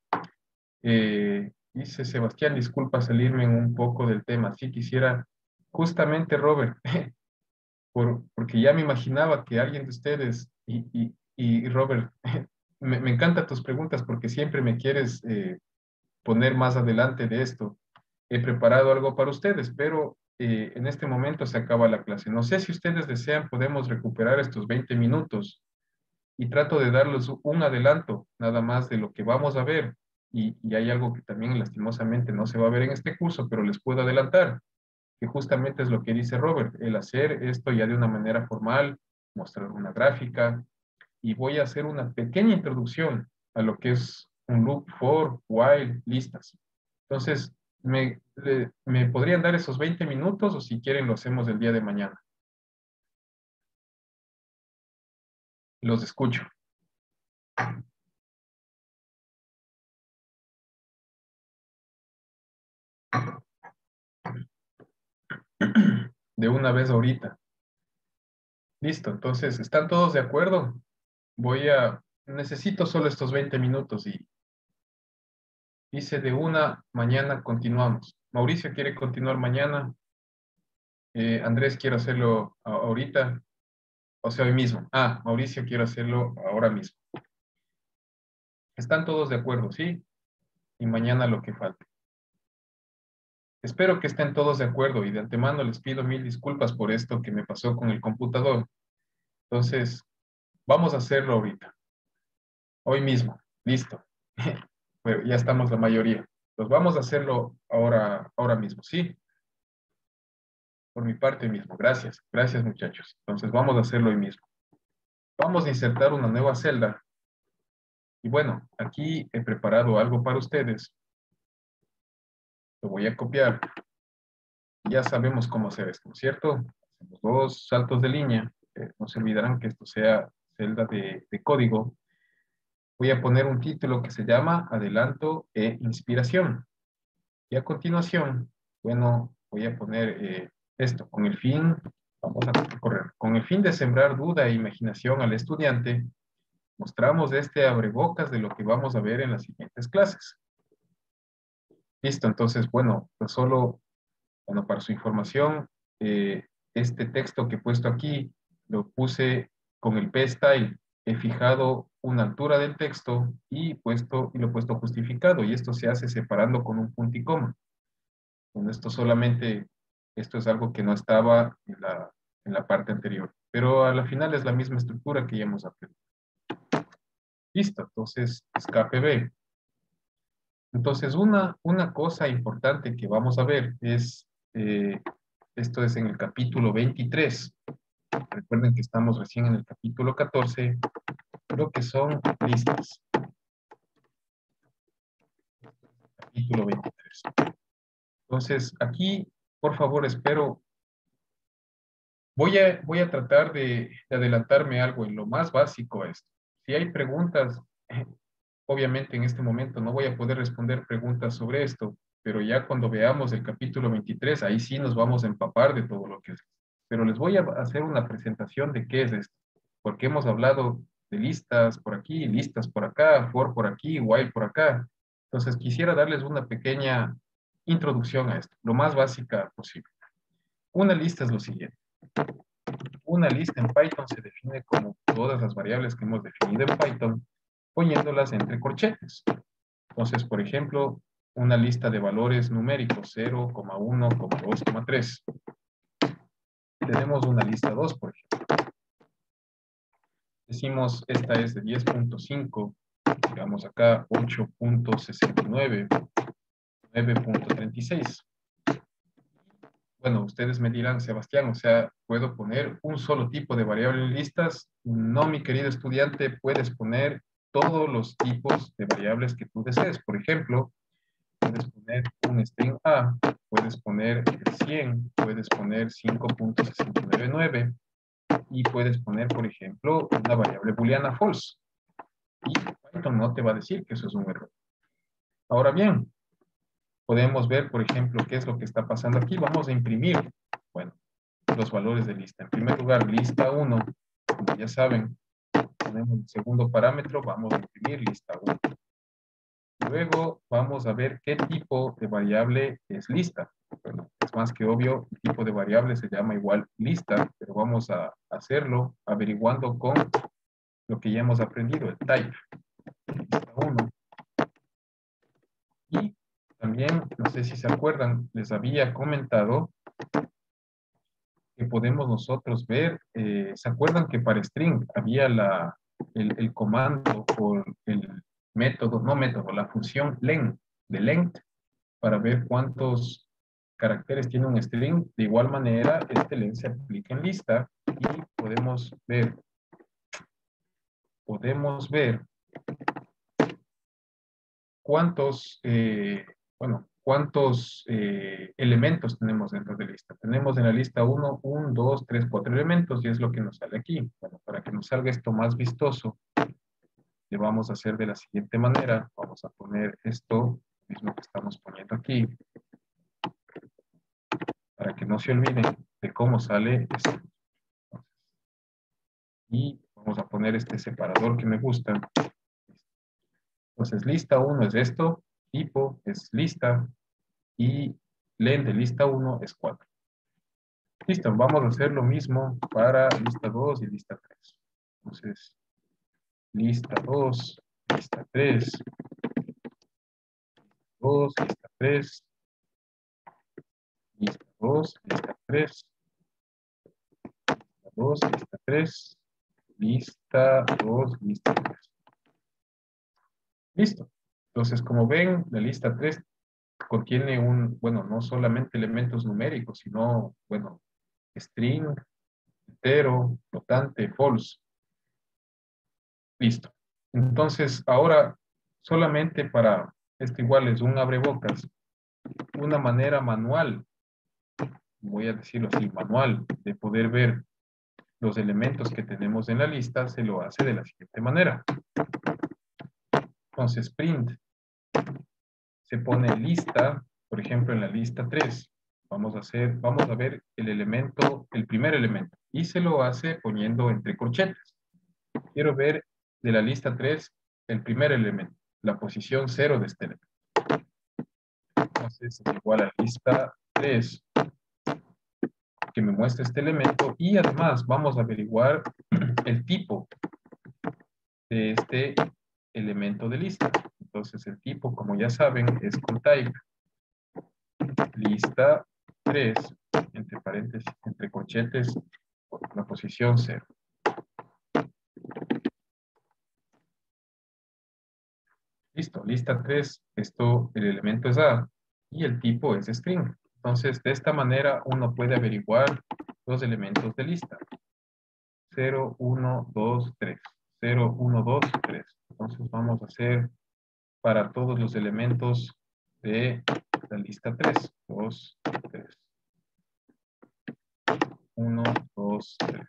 [SPEAKER 1] dice Sebastián, disculpa salirme un poco del tema, sí quisiera, justamente Robert, porque ya me imaginaba que alguien de ustedes, y Robert, me encantan tus preguntas porque siempre me quieres poner más adelante de esto. He preparado algo para ustedes, pero en este momento se acaba la clase. No sé si ustedes desean, podemos recuperar estos 20 minutos y trato de darles un adelanto nada más de lo que vamos a ver. Y hay algo que también lastimosamente no se va a ver en este curso, pero les puedo adelantar, que justamente es lo que dice Robert, el hacer esto ya de una manera formal, mostrar una gráfica, y voy a hacer una pequeña introducción a lo que es un loop for, while, listas. Entonces, ¿me podrían dar esos 20 minutos o si quieren lo hacemos el día de mañana? Los escucho. De una vez ahorita. Listo, entonces, ¿están todos de acuerdo? Necesito solo estos 20 minutos y dice de una, mañana continuamos. Mauricio quiere continuar mañana. Andrés quiere hacerlo ahorita, o sea, hoy mismo. Mauricio quiere hacerlo ahora mismo. ¿Están todos de acuerdo, sí? Y mañana lo que falte. Espero que estén todos de acuerdo y de antemano les pido 1000 disculpas por esto que me pasó con el computador. Entonces, vamos a hacerlo ahorita. Hoy mismo. Listo. Bueno, ya estamos la mayoría. Pues vamos a hacerlo ahora mismo, ¿sí? Por mi parte mismo. Gracias. Gracias, muchachos. Entonces, vamos a hacerlo hoy mismo. Vamos a insertar una nueva celda. Y bueno, aquí he preparado algo para ustedes. Lo voy a copiar. Ya sabemos cómo hacer esto, ¿cierto? Hacemos 2 saltos de línea. No se olvidarán que esto sea celda de código. Voy a poner un título que se llama Adelanto e Inspiración. Y a continuación, bueno, voy a poner esto, vamos a correr, con el fin de sembrar duda e imaginación al estudiante, mostramos este abrebocas de lo que vamos a ver en las siguientes clases. Listo, entonces, bueno, pues solo, bueno, para su información, este texto que he puesto aquí, lo puse con el P-Style. He fijado una altura del texto y lo he puesto justificado, y esto se hace separando con un punto y coma. Bueno, esto es algo que no estaba en la parte anterior, pero a la final es la misma estructura que ya hemos aprendido. Listo, entonces, escape B. Entonces, una cosa importante que vamos a ver es, esto es en el capítulo 23. Recuerden que estamos recién en el capítulo 14, lo que son listas. Capítulo 23. Entonces, aquí, por favor, espero, voy a tratar de adelantarme algo en lo más básico a esto. Si hay preguntas, obviamente en este momento no voy a poder responder preguntas sobre esto, pero ya cuando veamos el capítulo 23, ahí sí nos vamos a empapar de todo lo que es. Pero les voy a hacer una presentación de qué es esto, porque hemos hablado de listas por aquí, listas por acá, for por aquí, while por acá. Entonces quisiera darles una pequeña introducción a esto, lo más básica posible. Una lista es lo siguiente. Una lista en Python se define como todas las variables que hemos definido en Python, poniéndolas entre corchetes. Entonces, por ejemplo, una lista de valores numéricos 0, 1, 2, 3. Tenemos una lista 2, por ejemplo. Decimos, esta es de 10.5, digamos acá 8.69, 9.36. Bueno, ustedes me dirán, Sebastián, o sea, ¿puedo poner un solo tipo de variable en listas? No, mi querido estudiante, puedes poner todos los tipos de variables que tú desees. Por ejemplo, puedes poner un string A, puedes poner el 100, puedes poner 5.699 y puedes poner, por ejemplo, una variable booleana false. Y Python no te va a decir que eso es un error. Ahora bien, podemos ver, por ejemplo, qué es lo que está pasando aquí. Vamos a imprimir, bueno, los valores de lista. En primer lugar, lista 1, como ya saben, ponemos el segundo parámetro, vamos a imprimir lista 1. Luego vamos a ver qué tipo de variable es lista. Bueno, es más que obvio, el tipo de variable se llama igual lista, pero vamos a hacerlo averiguando con lo que ya hemos aprendido, el type. Lista 1. Y también, no sé si se acuerdan, les había comentado que podemos nosotros ver, ¿se acuerdan que para string había el comando o el método, no método, la función len, de length, para ver cuántos caracteres tiene un string? De igual manera, este len se aplica en lista y podemos ver cuántos, cuántos elementos tenemos dentro de lista. Tenemos en la lista 1, 1, 2, 3, 4 elementos y es lo que nos sale aquí. Bueno, para que nos salga esto más vistoso, le vamos a hacer de la siguiente manera. Vamos a poner esto mismo que estamos poniendo aquí, para que no se olviden de cómo sale esto. Y vamos a poner este separador que me gusta. Entonces, lista 1 es esto, tipo es lista, y len de lista 1 es 4. Listo, vamos a hacer lo mismo para lista 2 y lista 3. Entonces, lista 2, lista 3, 2, lista 3, lista 2, lista 3, lista 2, lista 3, lista 2, lista 3. Listo. Entonces, como ven, la lista 3 contiene no solamente elementos numéricos, sino, string, entero, flotante, false. Listo. Entonces, ahora, solamente para, esto igual es un abrebocas, una manera manual, voy a decirlo así, manual, de poder ver los elementos que tenemos en la lista, se lo hace de la siguiente manera. Entonces, print, se pone lista, por ejemplo, en la lista 3. Vamos a ver el primer elemento, y se lo hace poniendo entre corchetes. Quiero ver de la lista 3 el primer elemento, la posición 0 de este elemento. Entonces es igual a lista 3 que me muestra este elemento, y además vamos a averiguar el tipo de este elemento de lista. Entonces el tipo, como ya saben, es con type lista 3 entre paréntesis, entre corchetes, la posición 0. Listo, lista 3, el elemento es A y el tipo es string. Entonces, de esta manera uno puede averiguar los elementos de lista. 0, 1, 2, 3. 0, 1, 2, 3. Entonces vamos a hacer para todos los elementos de la lista 3. 2, 3. 1, 2, 3.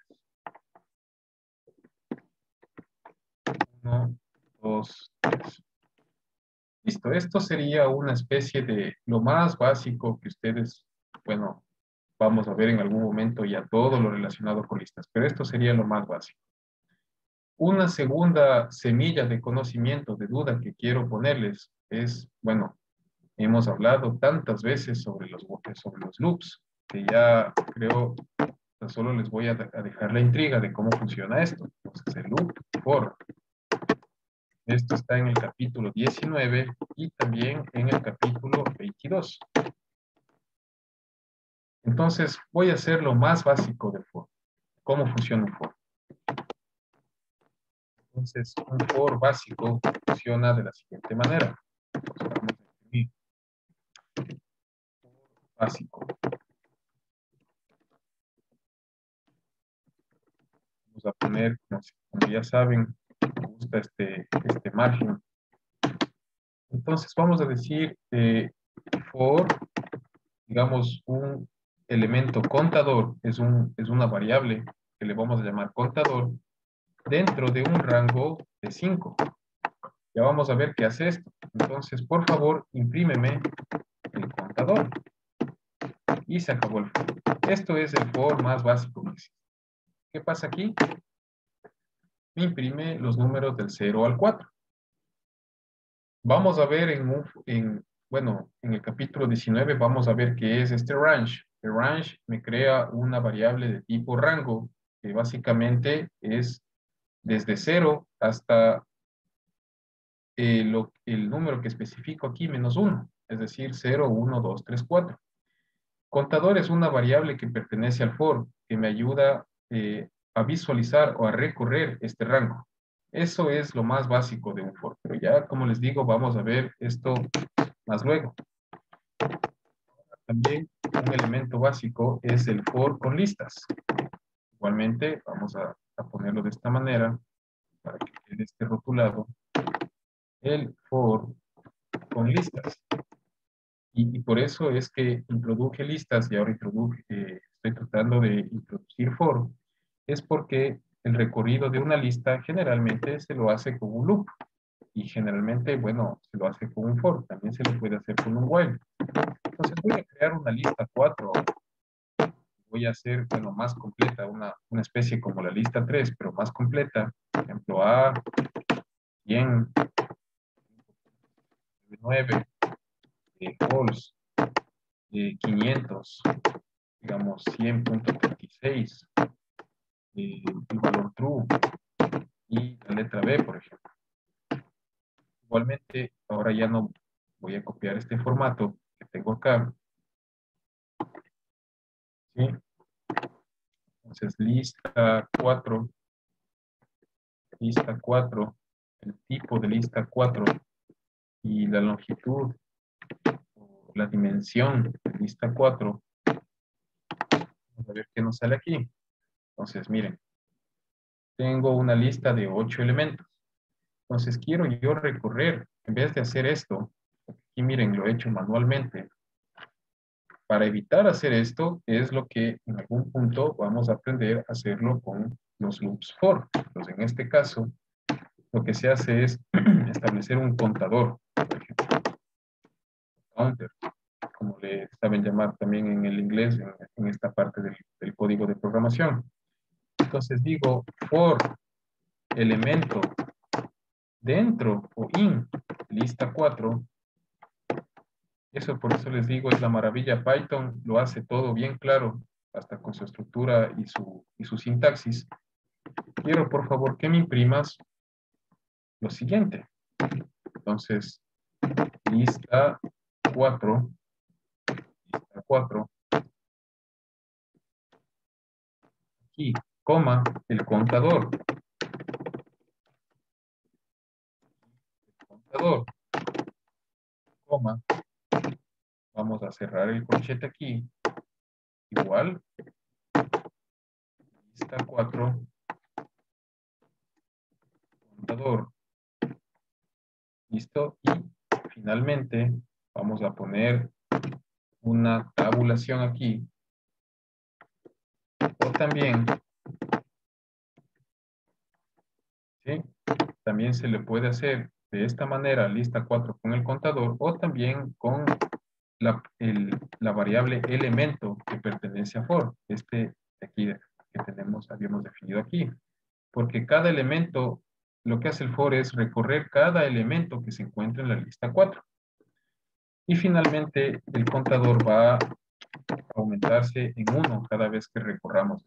[SPEAKER 1] 1, 2, 3. Listo, esto sería una especie de lo más básico que ustedes, vamos a ver en algún momento ya todo lo relacionado con listas, pero esto sería lo más básico. Una segunda semilla de conocimiento, de duda que quiero ponerles es, hemos hablado tantas veces sobre los loops, que ya creo que solo les voy a dejar la intriga de cómo funciona esto. Entonces, el loop for. Esto está en el capítulo 19 y también en el capítulo 22. Entonces, voy a hacer lo más básico del for. ¿Cómo funciona un for? Entonces, un for básico funciona de la siguiente manera. Entonces, vamos a escribir for básico. Vamos a poner, como ya saben, me gusta este margen. Entonces, vamos a decir for, digamos, un elemento contador, es una variable que le vamos a llamar contador, dentro de un rango de 5. Ya vamos a ver qué hace esto. Entonces, por favor, imprímeme el contador. Y se acabó el for. Esto es el for más básico que existe. ¿Qué pasa aquí? Me imprime los números del 0 al 4. Vamos a ver bueno, en el capítulo 19 vamos a ver qué es este range. El range me crea una variable de tipo rango, que básicamente es desde 0 hasta el número que especifico aquí, menos 1, es decir, 0, 1, 2, 3, 4. Contador es una variable que pertenece al for, que me ayuda a visualizar o a recorrer este rango. Eso es lo más básico de un for, pero ya, como les digo, vamos a ver esto más luego. También un elemento básico es el for con listas. Igualmente, vamos a ponerlo de esta manera, para que quede rotulado. El for con listas. Y por eso es que introduje listas y ahora estoy tratando de introducir for. Es porque el recorrido de una lista generalmente se lo hace con un loop. Y generalmente, bueno, se lo hace con un for. También se lo puede hacer con un while. Entonces voy a crear una lista 4. Voy a hacer, bueno, más completa, una especie como la lista 3, pero más completa. Por ejemplo, A, 100, 9, false, 500, digamos 100.36, el valor true y la letra B, por ejemplo. Igualmente, ahora ya no voy a copiar este formato que tengo acá. ¿Sí? Entonces, lista 4, el tipo de lista 4 y la longitud, o la dimensión de lista 4. Vamos a ver qué nos sale aquí. Entonces, miren, tengo una lista de 8 elementos. Entonces, quiero yo recorrer, en vez de hacer esto, aquí miren, lo he hecho manualmente. Para evitar hacer esto, es lo que en algún punto vamos a aprender a hacerlo con los loops for. Entonces, en este caso, lo que se hace es establecer un contador, por ejemplo, counter, como le saben llamar también en el inglés, en esta parte del código de programación. Entonces digo for elemento dentro o in lista 4. Eso por eso les digo, es la maravilla. Python lo hace todo bien claro, hasta con su estructura y su sintaxis. Quiero por favor que me imprimas lo siguiente. Entonces, lista 4, aquí, coma, el contador. Coma, vamos a cerrar el corchete aquí, igual, lista 4, contador, listo, y finalmente vamos a poner una tabulación aquí, o también, ¿sí? También se le puede hacer de esta manera, lista 4 con el contador, o también con la variable elemento que pertenece a for, de aquí que habíamos definido aquí, porque cada elemento, lo que hace el for es recorrer cada elemento que se encuentra en la lista 4. Y finalmente, el contador va a aumentarse en 1 cada vez que recorramos.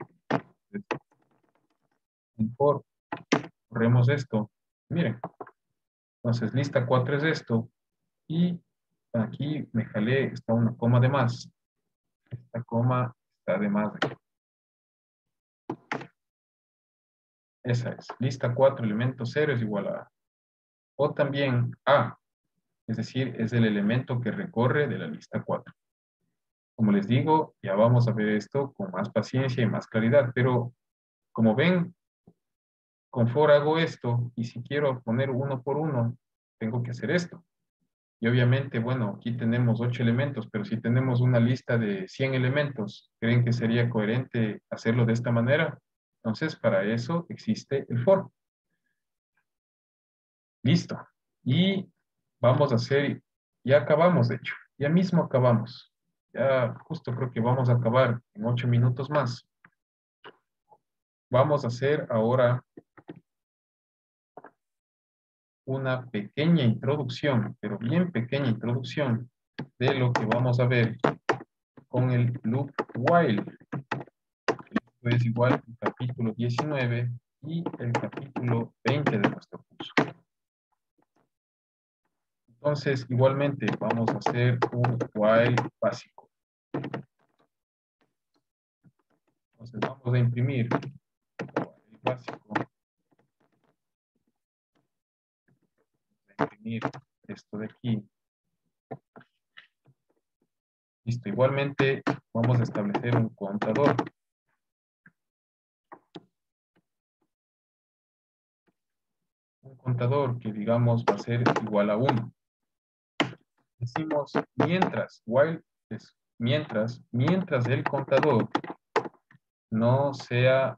[SPEAKER 1] En for, corremos esto. Miren, entonces lista 4 es esto, y aquí me jalé, está una coma de más. Esta coma está de más. Esa es. Lista 4, elemento 0 es igual a A. O también A, es decir, es el elemento que recorre de la lista 4. Como les digo, ya vamos a ver esto con más paciencia y más claridad, pero como ven, con for hago esto, y si quiero poner uno por uno, tengo que hacer esto. Y obviamente, bueno, aquí tenemos 8 elementos, pero si tenemos una lista de 100 elementos, ¿creen que sería coherente hacerlo de esta manera? Entonces, para eso existe el for. Listo. Y vamos a hacer, ya acabamos de hecho, ya mismo acabamos. Ya justo creo que vamos a acabar en 8 minutos más. Vamos a hacer ahora una pequeña introducción, pero bien pequeña introducción de lo que vamos a ver con el loop while. Esto es igual al capítulo 19 y el capítulo 20 de nuestro curso. Entonces, igualmente, vamos a hacer un while básico. Entonces, vamos a imprimir while básico. Vamos a imprimir esto de aquí. Listo, igualmente, vamos a establecer un contador. Un contador que, digamos, va a ser igual a 1. Decimos mientras, while es mientras el contador no sea,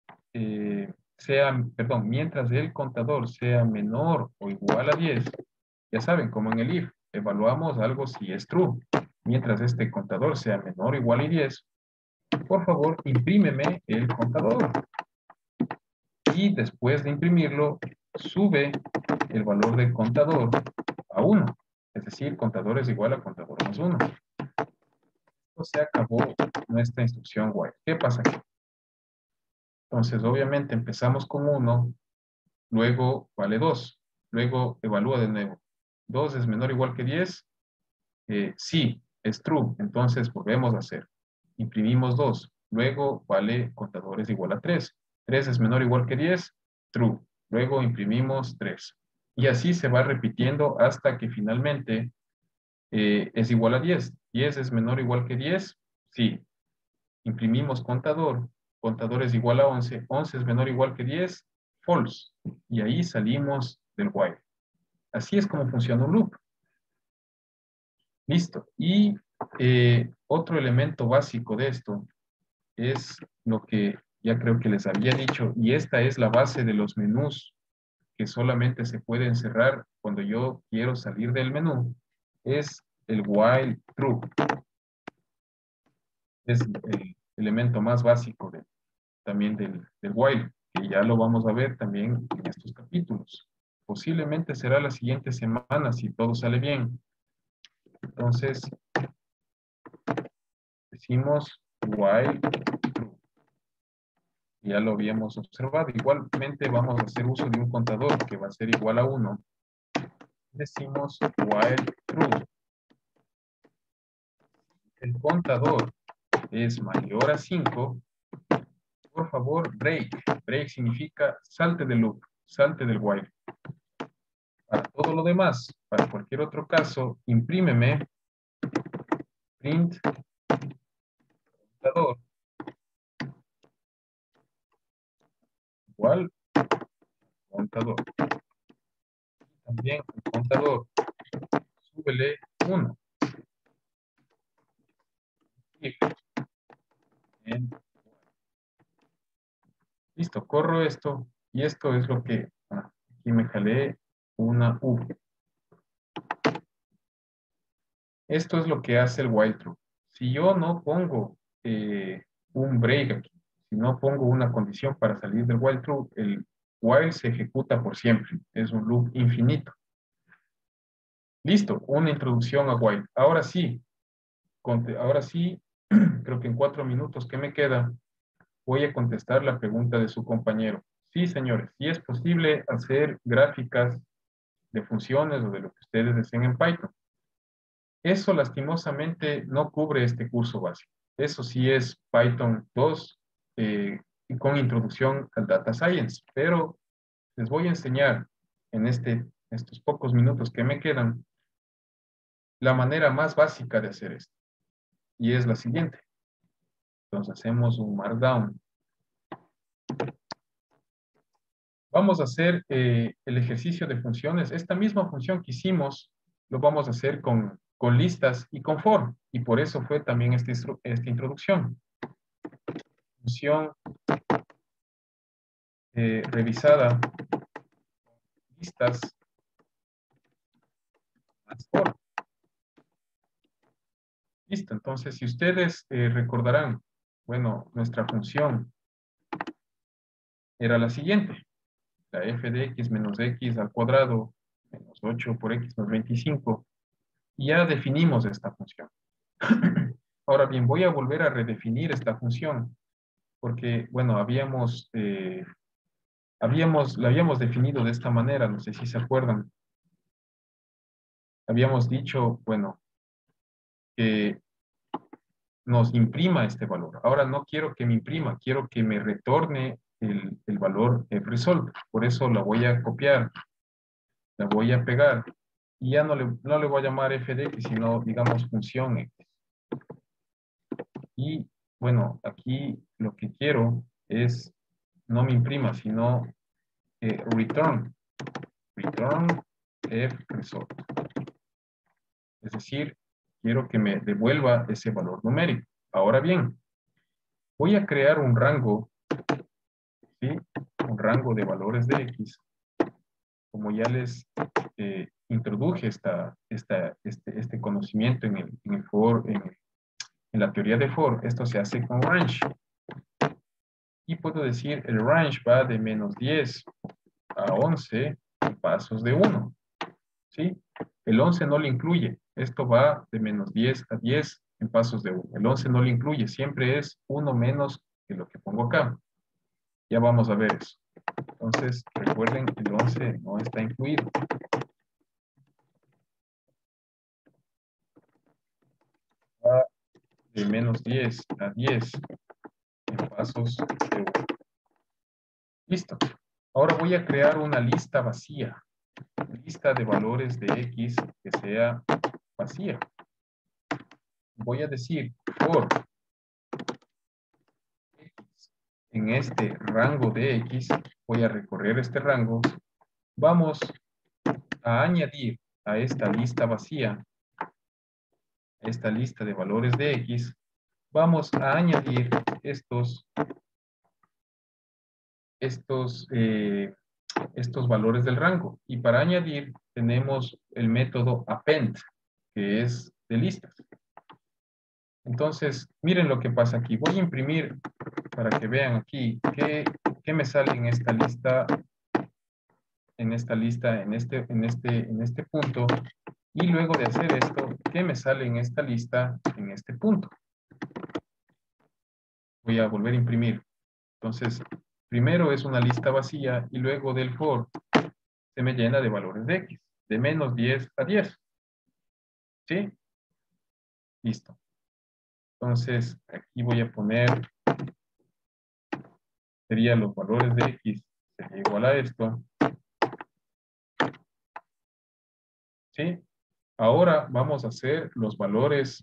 [SPEAKER 1] mientras el contador sea menor o igual a 10, ya saben, como en el if, evaluamos algo si es true. Mientras este contador sea menor o igual a 10, por favor, imprímeme el contador. Y después de imprimirlo, sube el valor del contador a 1. Es decir, contador es igual a contador más 1. Esto se acabó nuestra instrucción while. ¿Qué pasa aquí? Entonces, obviamente, empezamos con 1, luego vale 2, luego evalúa de nuevo. 2 es menor o igual que 10, sí, es true, entonces volvemos a hacer. Imprimimos 2, luego vale contador es igual a 3. 3 es menor o igual que 10, true. Luego imprimimos 3. Y así se va repitiendo hasta que finalmente es igual a 10. 10 es menor o igual que 10, sí. Imprimimos contador, contador es igual a 11, 11 es menor o igual que 10, false. Y ahí salimos del while. Así es como funciona un loop. Listo. Y otro elemento básico de esto es lo que ya creo que les había dicho, y esta es la base de los menús que solamente se pueden cerrar cuando yo quiero salir del menú, es el while true. Es el elemento más básico también del while, que ya lo vamos a ver también en estos capítulos. Posiblemente será la siguiente semana si todo sale bien. Entonces, decimos while true. Ya lo habíamos observado. Igualmente vamos a hacer uso de un contador que va a ser igual a 1. Decimos while true. El contador es mayor a 5. Por favor, break. Break significa salte del loop, salte del while. Para todo lo demás, para cualquier otro caso, imprímeme print contador igual contador. También el contador, súbele 1. Listo, corro esto y esto es lo que aquí me jalé una U. Esto es lo que hace el while true. Si yo no pongo un break aquí, si no pongo una condición para salir del while true, el while se ejecuta por siempre. Es un loop infinito. Listo, una introducción a while. Ahora sí, creo que en 4 minutos que me queda, voy a contestar la pregunta de su compañero. Sí, señores, sí es posible hacer gráficas de funciones o de lo que ustedes deseen en Python. Eso lastimosamente no cubre este curso básico. Eso sí es Python 2 y con introducción al Data Science. Pero les voy a enseñar en estos pocos minutos que me quedan la manera más básica de hacer esto. Y es la siguiente. Entonces hacemos un Markdown. Vamos a hacer el ejercicio de funciones. Esta misma función que hicimos, lo vamos a hacer con listas y con for. Y por eso fue también esta introducción. Función revisada, listas más for. Listo. Entonces, si ustedes recordarán, bueno, nuestra función era la siguiente. La f de x menos x al cuadrado menos 8 por x más 25. Y ya definimos esta función. Ahora bien, voy a volver a redefinir esta función. Porque, bueno, la habíamos definido de esta manera, no sé si se acuerdan. Habíamos dicho, bueno, que nos imprima este valor. Ahora no quiero que me imprima, quiero que me retorne el valor fresol. Por eso la voy a copiar, la voy a pegar. Y ya no le voy a llamar f de x, sino, digamos, función x. Y, bueno, aquí lo que quiero es, no me imprima, sino return f result. Es decir, quiero que me devuelva ese valor numérico. Ahora bien, voy a crear un rango, ¿sí? Un rango de valores de x. Como ya les introduje este conocimiento en el for, en la teoría de for, esto se hace con range. Y puedo decir, el range va de menos 10 a 11 en pasos de 1. ¿Sí? El 11 no lo incluye. Esto va de menos 10 a 10 en pasos de 1. El 11 no lo incluye. Siempre es 1 menos que lo que pongo acá. Ya vamos a ver eso. Entonces, recuerden que el 11 no está incluido. Va de menos 10 a 10 en pasos de 1. Listo. Ahora voy a crear una lista vacía. Lista de valores de x que sea vacía. Voy a decir for x en este rango de x, voy a recorrer este rango, vamos a añadir a esta lista vacía, a esta lista de valores de x, vamos a añadir estos valores del rango. Y para añadir tenemos el método append, que es de listas. Entonces, miren lo que pasa aquí. Voy a imprimir para que vean aquí qué me sale en esta lista, en este punto. Y luego de hacer esto, ¿qué me sale en esta lista en este punto? Voy a volver a imprimir. Entonces, primero es una lista vacía y luego del for se me llena de valores de x, de menos 10 a 10. ¿Sí? Listo. Entonces, aquí voy a poner, serían los valores de x, sería igual a esto. ¿Sí? Ahora vamos a hacer los valores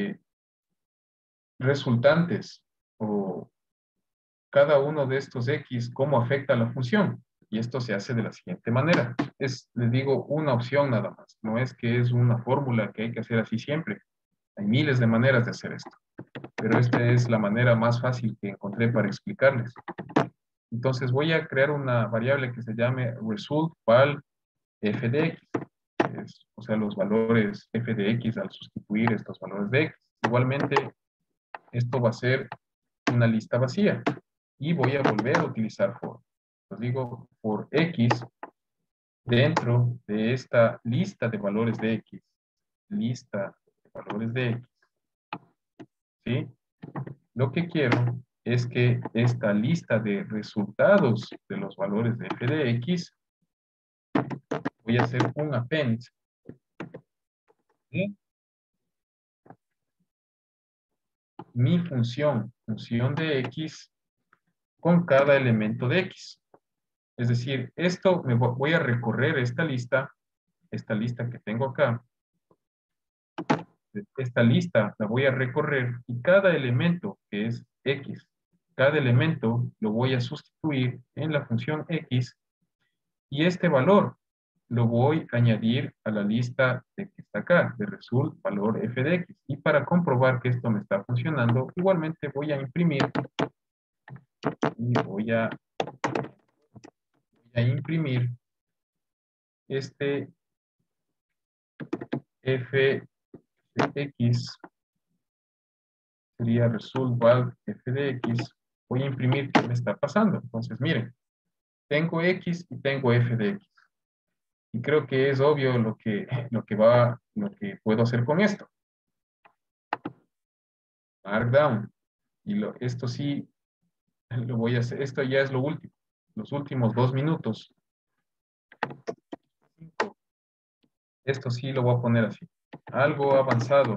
[SPEAKER 1] resultantes o cada uno de estos x, cómo afecta a la función. Y esto se hace de la siguiente manera. Les digo, una opción nada más. No es que es una fórmula que hay que hacer así siempre. Hay miles de maneras de hacer esto. Pero esta es la manera más fácil que encontré para explicarles. Entonces voy a crear una variable que se llame result val f de x. O sea, los valores f de x al sustituir estos valores de x. Igualmente, esto va a ser una lista vacía. Y voy a volver a utilizar for. Entonces digo for x dentro de esta lista de valores de x. Lista de valores de x. ¿Sí? Lo que quiero es que esta lista de resultados de los valores de f de x, voy a hacer un append. ¿Sí? Mi función de x con cada elemento de X. Es decir, esto voy a recorrer esta lista que tengo acá. Esta lista la voy a recorrer y cada elemento que es X, cada elemento lo voy a sustituir en la función X y este valor lo voy a añadir a la lista de que está acá, de result valor f de x. Y para comprobar que esto me está funcionando, igualmente voy a imprimir y voy a imprimir este f de x, sería result val f de x. Voy a imprimir qué me está pasando. Entonces, miren, tengo x y tengo f de x. Y creo que es obvio lo que puedo hacer con esto. Markdown. Y esto sí lo voy a hacer. Esto ya es lo último. Los últimos 2 minutos. Esto sí lo voy a poner así. Algo avanzado.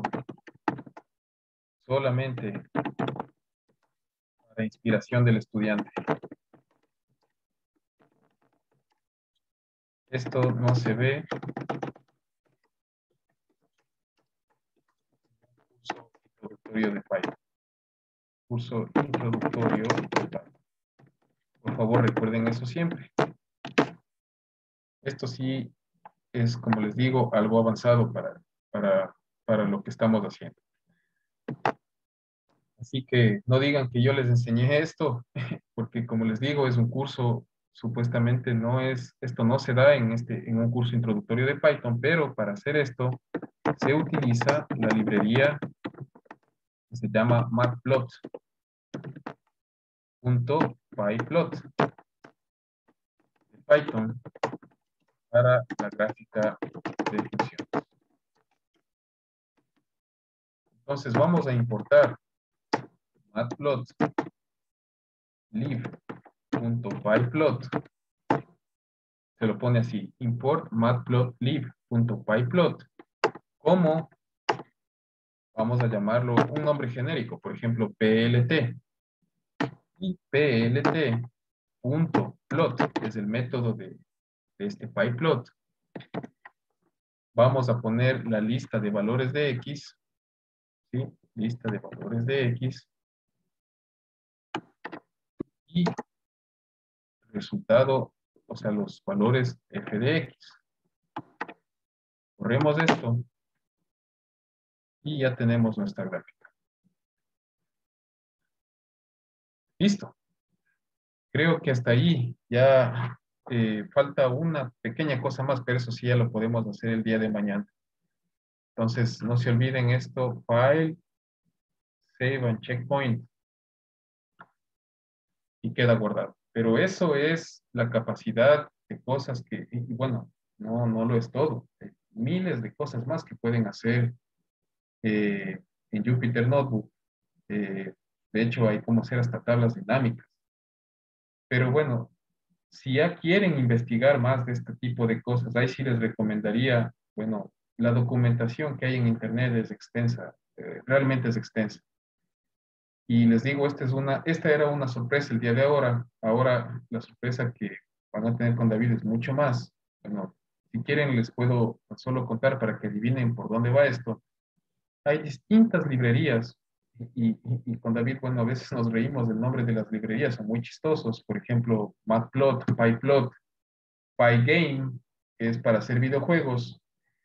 [SPEAKER 1] Solamente para inspiración del estudiante. Esto no se ve. Curso introductorio de Python. Curso introductorio de Python. Por favor, recuerden eso siempre. Esto sí es, como les digo, algo avanzado para lo que estamos haciendo. Así que no digan que yo les enseñé esto, porque como les digo, es un curso, supuestamente esto no se da en un curso introductorio de Python, pero para hacer esto se utiliza la librería que se llama matplot.pyplot de Python para la gráfica de funciones. Entonces vamos a importar matplotlib.pyplot. Se lo pone así, import matplotlib.pyplot. Como vamos a llamarlo un nombre genérico, por ejemplo, plt. Y plt.plot es el método de este pyplot. Vamos a poner la lista de valores de x, ¿sí? Lista de valores de x. Y resultado, o sea, los valores f de x. Corremos esto y ya tenemos nuestra gráfica. Listo. Creo que hasta ahí ya falta una pequeña cosa más, pero eso sí ya lo podemos hacer el día de mañana. Entonces, no se olviden esto, File, Save and Checkpoint. Y queda guardado. Pero eso es la capacidad de cosas que, y bueno, no lo es todo. Hay miles de cosas más que pueden hacer en Jupyter Notebook. De hecho, hay como hacer hasta tablas dinámicas. Pero bueno, si ya quieren investigar más de este tipo de cosas, ahí sí les recomendaría, bueno, la documentación que hay en Internet es extensa, realmente es extensa. Y les digo, esta era una sorpresa el día de ahora. Ahora la sorpresa que van a tener con David es mucho más. Bueno, si quieren les puedo solo contar para que adivinen por dónde va esto. Hay distintas librerías y con David, bueno, a veces nos reímos del nombre de las librerías, son muy chistosos. Por ejemplo, Matplot, PyPlot, Pygame, que es para hacer videojuegos.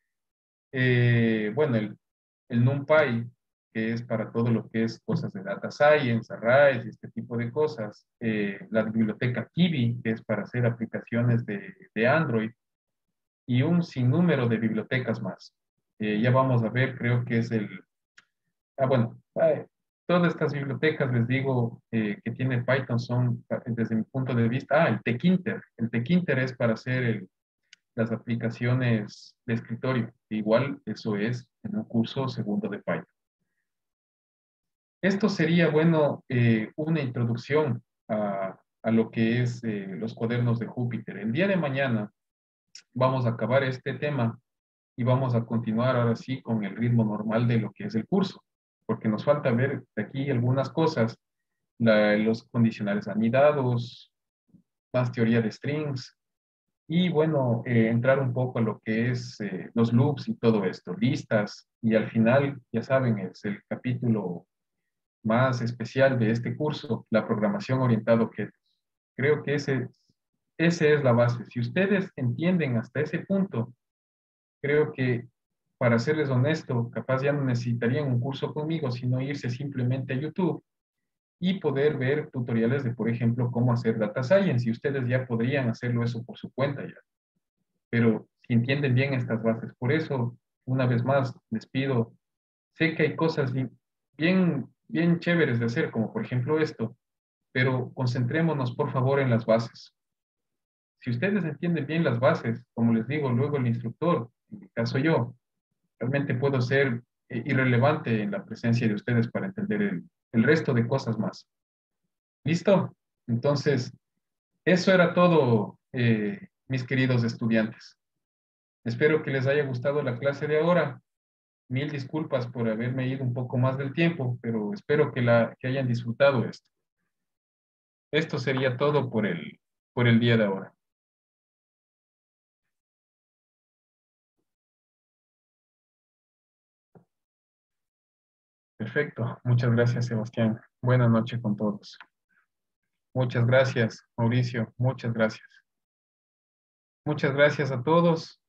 [SPEAKER 1] Bueno, el NumPy, que es para todo lo que es cosas de data science, arrays y este tipo de cosas. La biblioteca Kiwi, que es para hacer aplicaciones de Android. Y un sinnúmero de bibliotecas más. Ya vamos a ver, creo que es bueno, todas estas bibliotecas, les digo, que tiene Python son, desde mi punto de vista, el tkinter. El tkinter es para hacer las aplicaciones de escritorio. Igual eso es en un curso segundo de Python. Esto sería, bueno, una introducción a lo que es los cuadernos de Júpiter. El día de mañana vamos a acabar este tema y vamos a continuar ahora sí con el ritmo normal de lo que es el curso, porque nos falta ver de aquí algunas cosas los condicionales anidados, más teoría de strings, y bueno, entrar un poco a lo que es los loops y todo esto, listas, y al final, ya saben, es el capítulo más especial de este curso, la programación orientada a objetos. Creo que ese es la base. Si ustedes entienden hasta ese punto, creo que, para serles honesto, capaz ya no necesitarían un curso conmigo, sino irse simplemente a YouTube y poder ver tutoriales de, por ejemplo, cómo hacer data science, y ustedes ya podrían hacerlo eso por su cuenta ya. Pero si entienden bien estas bases, por eso, una vez más, les pido, sé que hay cosas bien chéveres de hacer, como por ejemplo esto, pero concentrémonos, por favor, en las bases. Si ustedes entienden bien las bases, como les digo, luego el instructor, en mi caso yo, realmente puedo ser irrelevante en la presencia de ustedes para entender el resto de cosas más. ¿Listo? Entonces, eso era todo, mis queridos estudiantes. Espero que les haya gustado la clase de ahora. Mil disculpas por haberme ido un poco más del tiempo, pero espero que hayan disfrutado esto. Esto sería todo por el día de ahora. Perfecto. Muchas gracias, Sebastián. Buenas noches con todos. Muchas gracias, Mauricio. Muchas gracias. Muchas gracias a todos.